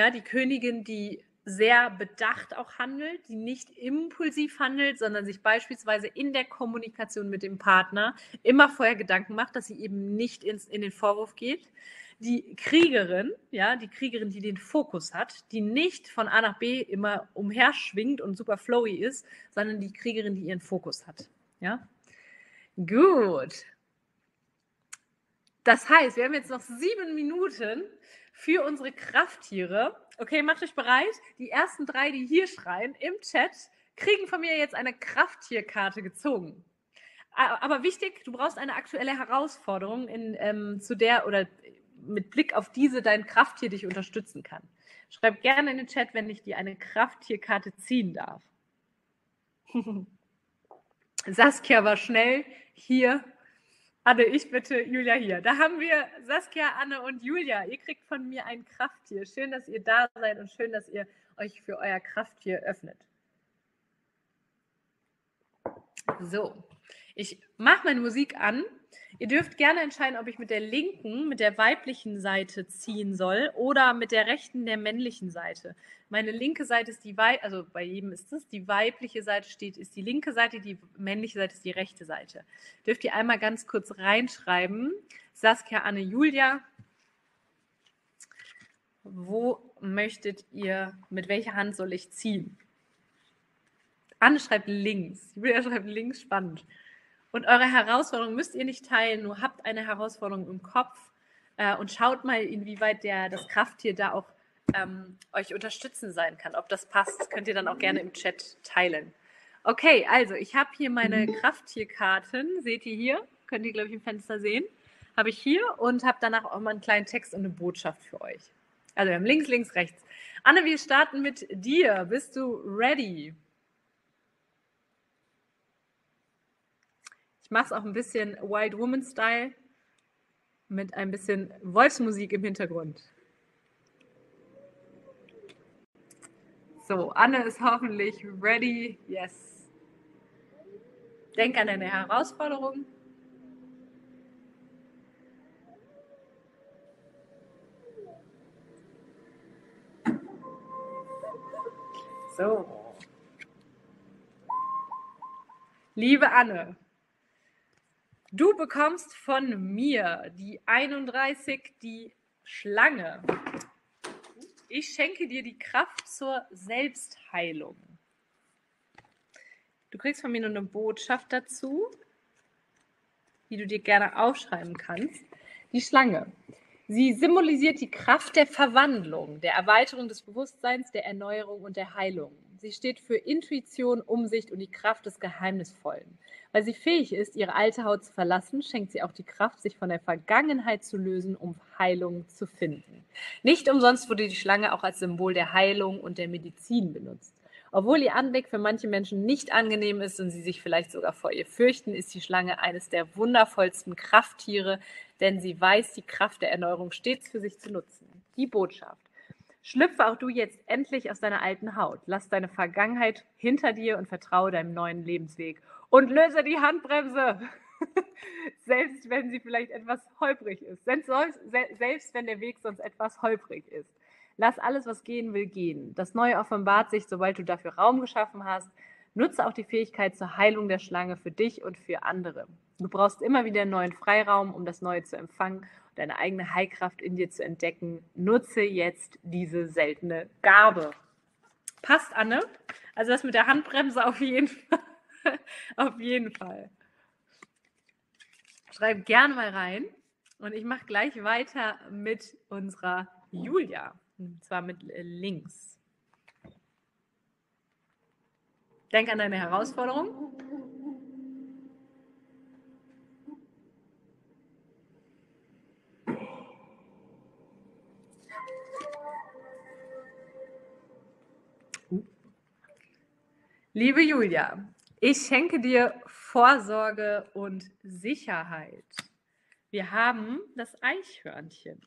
die sehr bedacht auch handelt, die nicht impulsiv handelt, sondern sich beispielsweise in der Kommunikation mit dem Partner immer vorher Gedanken macht, dass sie eben nicht in den Vorwurf geht. Die Kriegerin, die den Fokus hat, die nicht von A nach B immer umherschwingt und super flowy ist, sondern die Kriegerin, die ihren Fokus hat. Ja? Gut. Das heißt, wir haben jetzt noch 7 Minuten für unsere Krafttiere. Okay, macht euch bereit. Die ersten 3, die hier schreien im Chat, kriegen von mir jetzt eine Krafttierkarte gezogen. Aber wichtig, du brauchst eine aktuelle Herausforderung, zu der oder mit Blick auf diese dein Krafttier dich unterstützen kann. Schreib gerne in den Chat, wenn ich dir eine Krafttierkarte ziehen darf. Saskia war schnell hier. Anne, ich bitte, Julia hier. Da haben wir Saskia, Anne und Julia. Ihr kriegt von mir ein Krafttier. Schön, dass ihr da seid und schön, dass ihr euch für euer Krafttier öffnet. So, ich mache meine Musik an. Ihr dürft gerne entscheiden, ob ich mit der linken, mit der weiblichen Seite ziehen soll oder mit der rechten, der männlichen Seite. Meine linke Seite ist die weibliche, also bei jedem ist es, die weibliche Seite steht, ist die linke Seite, die männliche Seite ist die rechte Seite. Dürft ihr einmal ganz kurz reinschreiben. Saskia, Anne, Julia. Wo möchtet ihr, mit welcher Hand soll ich ziehen? Anne schreibt links, Julia schreibt links, spannend. Und eure Herausforderung müsst ihr nicht teilen, nur habt eine Herausforderung im Kopf und schaut mal, inwieweit das Krafttier da auch euch unterstützen sein kann. Ob das passt, könnt ihr dann auch gerne im Chat teilen. Okay, also ich habe hier meine Krafttierkarten, seht ihr hier, könnt ihr, glaube ich, im Fenster sehen, habe ich hier und habe danach auch mal einen kleinen Text und eine Botschaft für euch. Also wir haben links, links, rechts. Anne, wir starten mit dir. Bist du ready? Ich mache es auch ein bisschen White Woman Style mit ein bisschen Voice-Musik im Hintergrund. So, Anne ist hoffentlich ready. Yes. Denk an deine Herausforderung. So. Liebe Anne, du bekommst von mir die 31, die Schlange. Ich schenke dir die Kraft zur Selbstheilung. Du kriegst von mir nur eine Botschaft dazu, die du dir gerne aufschreiben kannst. Die Schlange. Sie symbolisiert die Kraft der Verwandlung, der Erweiterung des Bewusstseins, der Erneuerung und der Heilung. Sie steht für Intuition, Umsicht und die Kraft des Geheimnisvollen. Weil sie fähig ist, ihre alte Haut zu verlassen, schenkt sie auch die Kraft, sich von der Vergangenheit zu lösen, um Heilung zu finden. Nicht umsonst wurde die Schlange auch als Symbol der Heilung und der Medizin benutzt. Obwohl ihr Anblick für manche Menschen nicht angenehm ist und sie sich vielleicht sogar vor ihr fürchten, ist die Schlange eines der wundervollsten Krafttiere, denn sie weiß, die Kraft der Erneuerung stets für sich zu nutzen. Die Botschaft. Schlüpfe auch du jetzt endlich aus deiner alten Haut. Lass deine Vergangenheit hinter dir und vertraue deinem neuen Lebensweg. Und löse die Handbremse, selbst wenn sie vielleicht etwas holprig ist. Selbst wenn der Weg sonst etwas holprig ist. Lass alles, was gehen will, gehen. Das Neue offenbart sich, sobald du dafür Raum geschaffen hast. Nutze auch die Fähigkeit zur Heilung der Schlange für dich und für andere. Du brauchst immer wieder neuen Freiraum, um das Neue zu empfangen und deine eigene Heilkraft in dir zu entdecken. Nutze jetzt diese seltene Gabe. Passt, Anne? Also das mit der Handbremse auf jeden Fall. Auf jeden Fall. Schreib gerne mal rein. Und ich mache gleich weiter mit unserer Julia. Und zwar mit links. Denk an deine Herausforderung. Liebe Julia, ich schenke dir Vorsorge und Sicherheit. Wir haben das Eichhörnchen.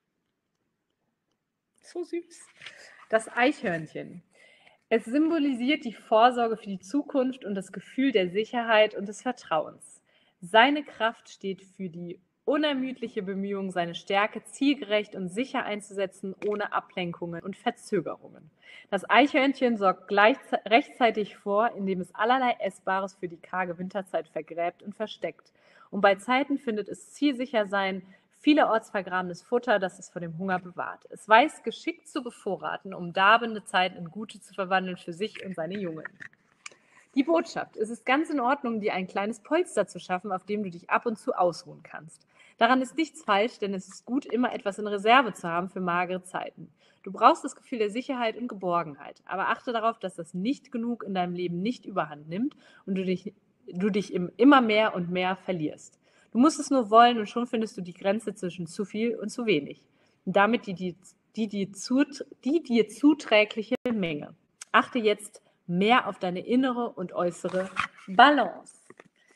So süß. Das Eichhörnchen. Es symbolisiert die Vorsorge für die Zukunft und das Gefühl der Sicherheit und des Vertrauens. Seine Kraft steht für die unermüdliche Bemühung, seine Stärke zielgerecht und sicher einzusetzen, ohne Ablenkungen und Verzögerungen. Das Eichhörnchen sorgt rechtzeitig vor, indem es allerlei Essbares für die karge Winterzeit vergräbt und versteckt. Und bei Zeiten findet es zielsicher sein, vielerorts vergrabenes Futter, das es vor dem Hunger bewahrt. Es weiß, geschickt zu bevorraten, um darbende Zeiten in gute zu verwandeln für sich und seine Jungen. Die Botschaft: Es ist ganz in Ordnung, dir ein kleines Polster zu schaffen, auf dem du dich ab und zu ausruhen kannst. Daran ist nichts falsch, denn es ist gut, immer etwas in Reserve zu haben für magere Zeiten. Du brauchst das Gefühl der Sicherheit und Geborgenheit, aber achte darauf, dass das Nicht-Genug in deinem Leben nicht überhand nimmt und du dich immer mehr und mehr verlierst. Du musst es nur wollen und schon findest du die Grenze zwischen zu viel und zu wenig. Und damit die dir zuträgliche Menge. Achte jetzt mehr auf deine innere und äußere Balance.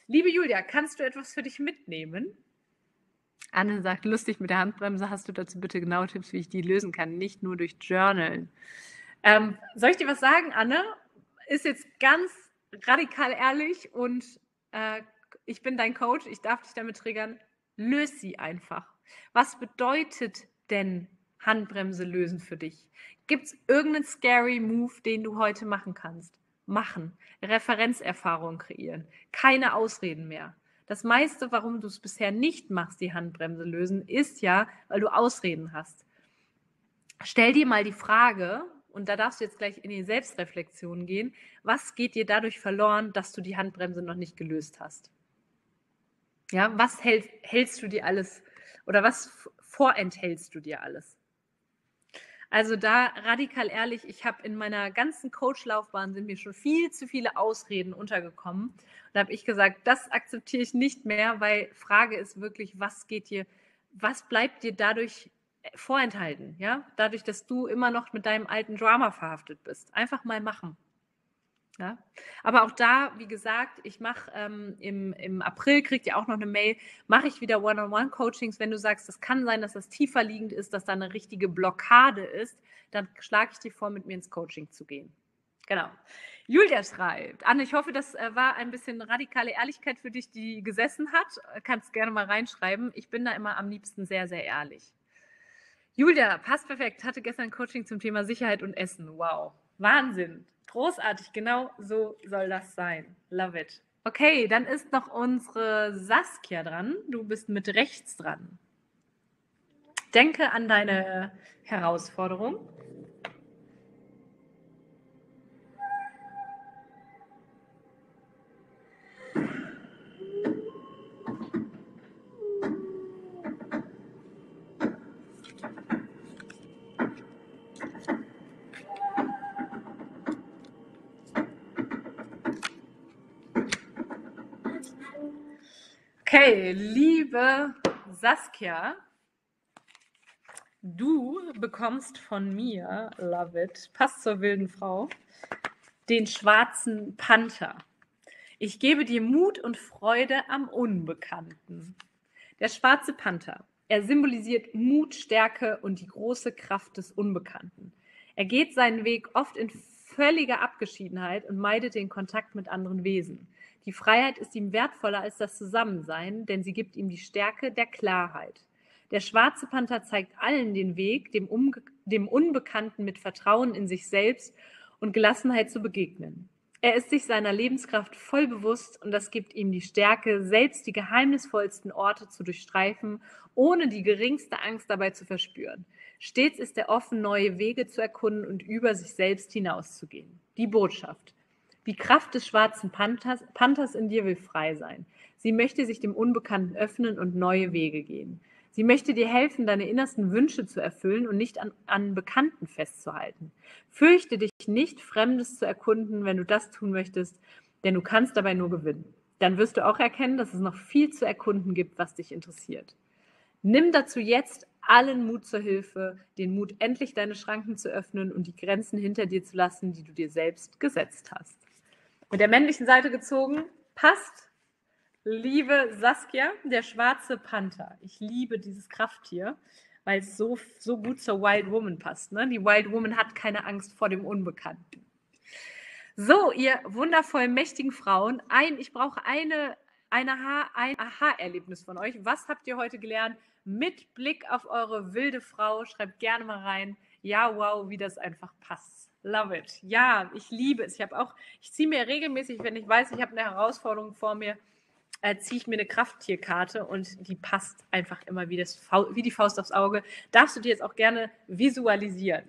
Liebe Julia, kannst du etwas für dich mitnehmen? Anne sagt, lustig mit der Handbremse. Hast du dazu bitte genaue Tipps, wie ich die lösen kann? Nicht nur durch Journalen. Soll ich dir was sagen, Anne? Ist jetzt ganz radikal ehrlich und ich bin dein Coach. Ich darf dich damit triggern. Löse sie einfach. Was bedeutet denn Handbremse lösen für dich? Gibt es irgendeinen scary Move, den du heute machen kannst? Machen. Referenzerfahrung kreieren. Keine Ausreden mehr. Das meiste, warum du es bisher nicht machst, die Handbremse lösen, ist ja, weil du Ausreden hast. Stell dir mal die Frage, und da darfst du jetzt gleich in die Selbstreflexion gehen, was geht dir dadurch verloren, dass du die Handbremse noch nicht gelöst hast? Ja, was hältst du dir alles oder was vorenthältst du dir alles? Also da radikal ehrlich, ich habe in meiner ganzen Coach-Laufbahn sind mir schon viel zu viele Ausreden untergekommen. Da habe ich gesagt, das akzeptiere ich nicht mehr, weil Frage ist wirklich, was bleibt dir dadurch vorenthalten? Ja? Dadurch, dass du immer noch mit deinem alten Drama verhaftet bist. Einfach mal machen. Ja? Aber auch da, wie gesagt, ich mache im April, kriegt ihr auch noch eine Mail, mache ich wieder One-on-One-Coachings. Wenn du sagst, das kann sein, dass das tiefer liegend ist, dass da eine richtige Blockade ist, dann schlage ich dir vor, mit mir ins Coaching zu gehen. Genau. Julia schreibt, Anne, ich hoffe, das war ein bisschen radikale Ehrlichkeit für dich, die gesessen hat. Kannst gerne mal reinschreiben. Ich bin da immer am liebsten sehr, sehr ehrlich. Julia, passt perfekt, hatte gestern ein Coaching zum Thema Sicherheit und Essen. Wow, Wahnsinn. Großartig, genau so soll das sein. Love it. Okay, dann ist noch unsere Saskia dran. Du bist mit rechts dran. Denke an deine Herausforderung. Okay, liebe Saskia, du bekommst von mir, love it, passt zur wilden Frau, den schwarzen Panther. Ich gebe dir Mut und Freude am Unbekannten. Der schwarze Panther, er symbolisiert Mut, Stärke und die große Kraft des Unbekannten. Er geht seinen Weg oft in völliger Abgeschiedenheit und meidet den Kontakt mit anderen Wesen. Die Freiheit ist ihm wertvoller als das Zusammensein, denn sie gibt ihm die Stärke der Klarheit. Der schwarze Panther zeigt allen den Weg, dem Unbekannten mit Vertrauen in sich selbst und Gelassenheit zu begegnen. Er ist sich seiner Lebenskraft voll bewusst und das gibt ihm die Stärke, selbst die geheimnisvollsten Orte zu durchstreifen, ohne die geringste Angst dabei zu verspüren. Stets ist er offen, neue Wege zu erkunden und über sich selbst hinauszugehen. Die Botschaft. Die Kraft des schwarzen Panthers in dir will frei sein. Sie möchte sich dem Unbekannten öffnen und neue Wege gehen. Sie möchte dir helfen, deine innersten Wünsche zu erfüllen und nicht an Bekannten festzuhalten. Fürchte dich nicht, Fremdes zu erkunden, wenn du das tun möchtest, denn du kannst dabei nur gewinnen. Dann wirst du auch erkennen, dass es noch viel zu erkunden gibt, was dich interessiert. Nimm dazu jetzt allen Mut zur Hilfe, den Mut, endlich deine Schranken zu öffnen und die Grenzen hinter dir zu lassen, die du dir selbst gesetzt hast. Mit der männlichen Seite gezogen, passt, liebe Saskia, der schwarze Panther. Ich liebe dieses Krafttier, weil es so gut zur Wild Woman passt. Ne? Die Wild Woman hat keine Angst vor dem Unbekannten. So, ihr wundervoll mächtigen Frauen, ich brauche ein Aha-Erlebnis von euch. Was habt ihr heute gelernt? Mit Blick auf eure wilde Frau, schreibt gerne mal rein. Ja, wow, wie das einfach passt. Love it. Ja, ich liebe es. Ich ziehe mir regelmäßig, wenn ich weiß, ich habe eine Herausforderung vor mir, ziehe ich mir eine Krafttierkarte und die passt einfach immer wie die Faust aufs Auge. Darfst du dir jetzt auch gerne visualisieren.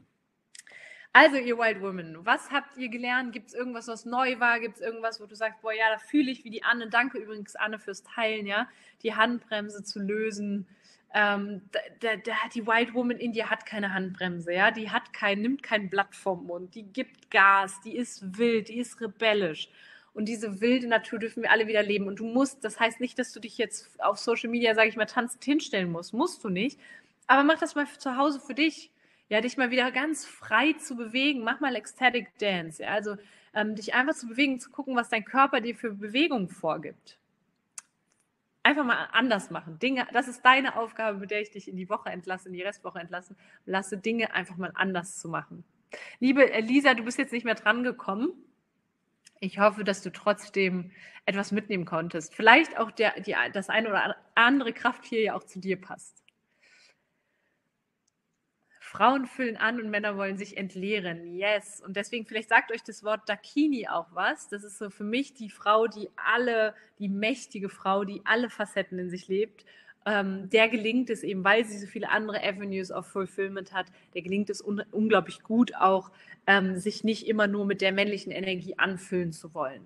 Also, ihr Wild Women, was habt ihr gelernt? Gibt es irgendwas, was neu war? Gibt es irgendwas, wo du sagst, boah, ja, da fühle ich wie die Anne. Danke übrigens, Anne, fürs Teilen, ja, die Handbremse zu lösen. Die Wild Woman in dir hat keine Handbremse, ja, nimmt kein Blatt vom Mund, die gibt Gas, die ist wild, die ist rebellisch. Und diese wilde Natur dürfen wir alle wieder leben. Und das heißt nicht, dass du dich jetzt auf Social Media, sage ich mal, tanzend hinstellen musst du nicht. Aber mach das mal zu Hause für dich. Ja, dich mal wieder ganz frei zu bewegen, mach mal Ecstatic Dance. Ja, also dich einfach zu bewegen, zu gucken, was dein Körper dir für Bewegung vorgibt. Einfach mal anders machen. Dinge, das ist deine Aufgabe, mit der ich dich in die Woche entlasse, in die Restwoche entlassen lasse, Dinge einfach mal anders zu machen. Liebe Lisa, du bist jetzt nicht mehr dran gekommen. Ich hoffe, dass du trotzdem etwas mitnehmen konntest. Vielleicht auch das eine oder andere Krafttier ja auch zu dir passt. Frauen füllen an und Männer wollen sich entleeren. Yes. Und deswegen, vielleicht sagt euch das Wort Dakini auch was. Das ist so für mich die Frau, die mächtige Frau, die alle Facetten in sich lebt. Der gelingt es eben, weil sie so viele andere Avenues of Fulfillment hat, der gelingt es unglaublich gut auch, sich nicht immer nur mit der männlichen Energie anfüllen zu wollen.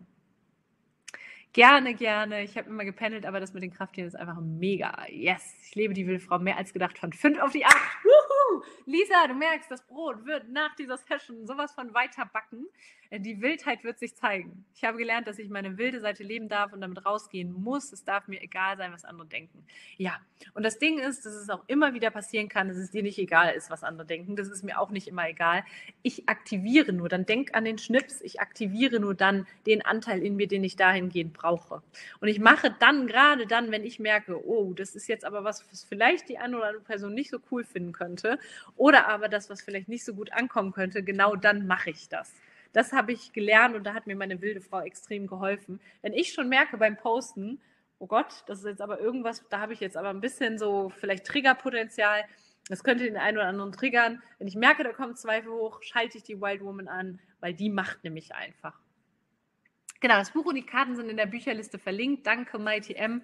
Gerne, gerne. Ich habe immer gependelt, aber das mit den Krafttieren ist einfach mega. Yes, ich lebe die wilde Frau mehr als gedacht von 5 auf die 8. Wuhu! Lisa, du merkst, das Brot wird nach dieser Session sowas von weiterbacken. Die Wildheit wird sich zeigen. Ich habe gelernt, dass ich meine wilde Seite leben darf und damit rausgehen muss. Es darf mir egal sein, was andere denken. Ja, und das Ding ist, dass es auch immer wieder passieren kann, dass es dir nicht egal ist, was andere denken. Das ist mir auch nicht immer egal. Ich aktiviere nur, dann denk an den Schnips, ich aktiviere nur dann den Anteil in mir, den ich dahingehend brauche. Und ich mache dann, gerade dann, wenn ich merke, oh, das ist jetzt aber was vielleicht die eine oder andere Person nicht so cool finden könnte oder aber das, was vielleicht nicht so gut ankommen könnte, genau dann mache ich das. Das habe ich gelernt und da hat mir meine wilde Frau extrem geholfen. Wenn ich schon merke beim Posten, oh Gott, das ist jetzt aber irgendwas, da habe ich jetzt aber ein bisschen so vielleicht Triggerpotenzial, das könnte den einen oder anderen triggern. Wenn ich merke, da kommen Zweifel hoch, schalte ich die Wild Woman an, weil die macht nämlich einfach. Genau, das Buch und die Karten sind in der Bücherliste verlinkt. Danke, Mighty M.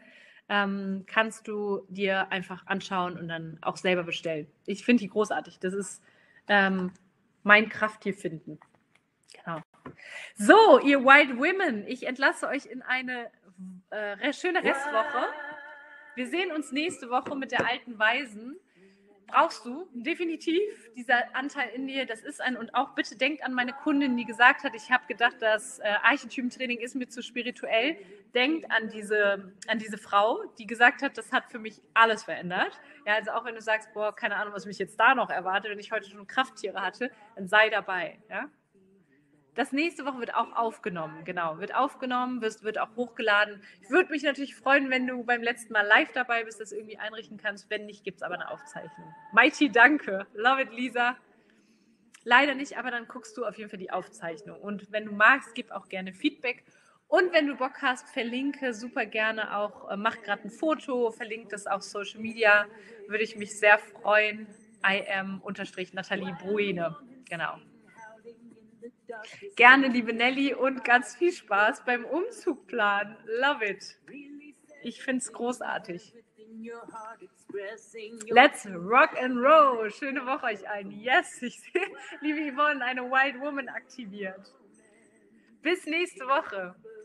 Kannst du dir einfach anschauen und dann auch selber bestellen. Ich finde die großartig. Das ist mein Krafttier finden. Genau. So, ihr Wild Women, ich entlasse euch in eine schöne Restwoche. Wir sehen uns nächste Woche mit der alten Weisen. Brauchst du definitiv dieser Anteil in dir, das ist und auch bitte denkt an meine Kundin, die gesagt hat, ich habe gedacht, das Archetypentraining ist mir zu spirituell. Denkt an diese Frau, die gesagt hat, das hat für mich alles verändert. Ja, also auch wenn du sagst, boah, keine Ahnung, was mich jetzt da noch erwartet, wenn ich heute schon Krafttiere hatte, dann sei dabei, ja. Das nächste Woche wird auch aufgenommen, genau, wird auch hochgeladen. Ich würde mich natürlich freuen, wenn du beim letzten Mal live dabei bist, das irgendwie einrichten kannst. Wenn nicht, gibt es aber eine Aufzeichnung. Mighty, danke. Love it, Lisa. Leider nicht, aber dann guckst du auf jeden Fall die Aufzeichnung. Und wenn du magst, gib auch gerne Feedback. Und wenn du Bock hast, verlinke super gerne auch, mach gerade ein Foto, verlinke das auf Social Media. Würde ich mich sehr freuen. I am_Nathalie Bruene. Genau. Gerne, liebe Nelly, und ganz viel Spaß beim Umzugplan. Love it. Ich finde es großartig. Let's rock and roll. Schöne Woche euch allen. Yes, ich sehe, liebe Yvonne, eine Wild Woman aktiviert. Bis nächste Woche.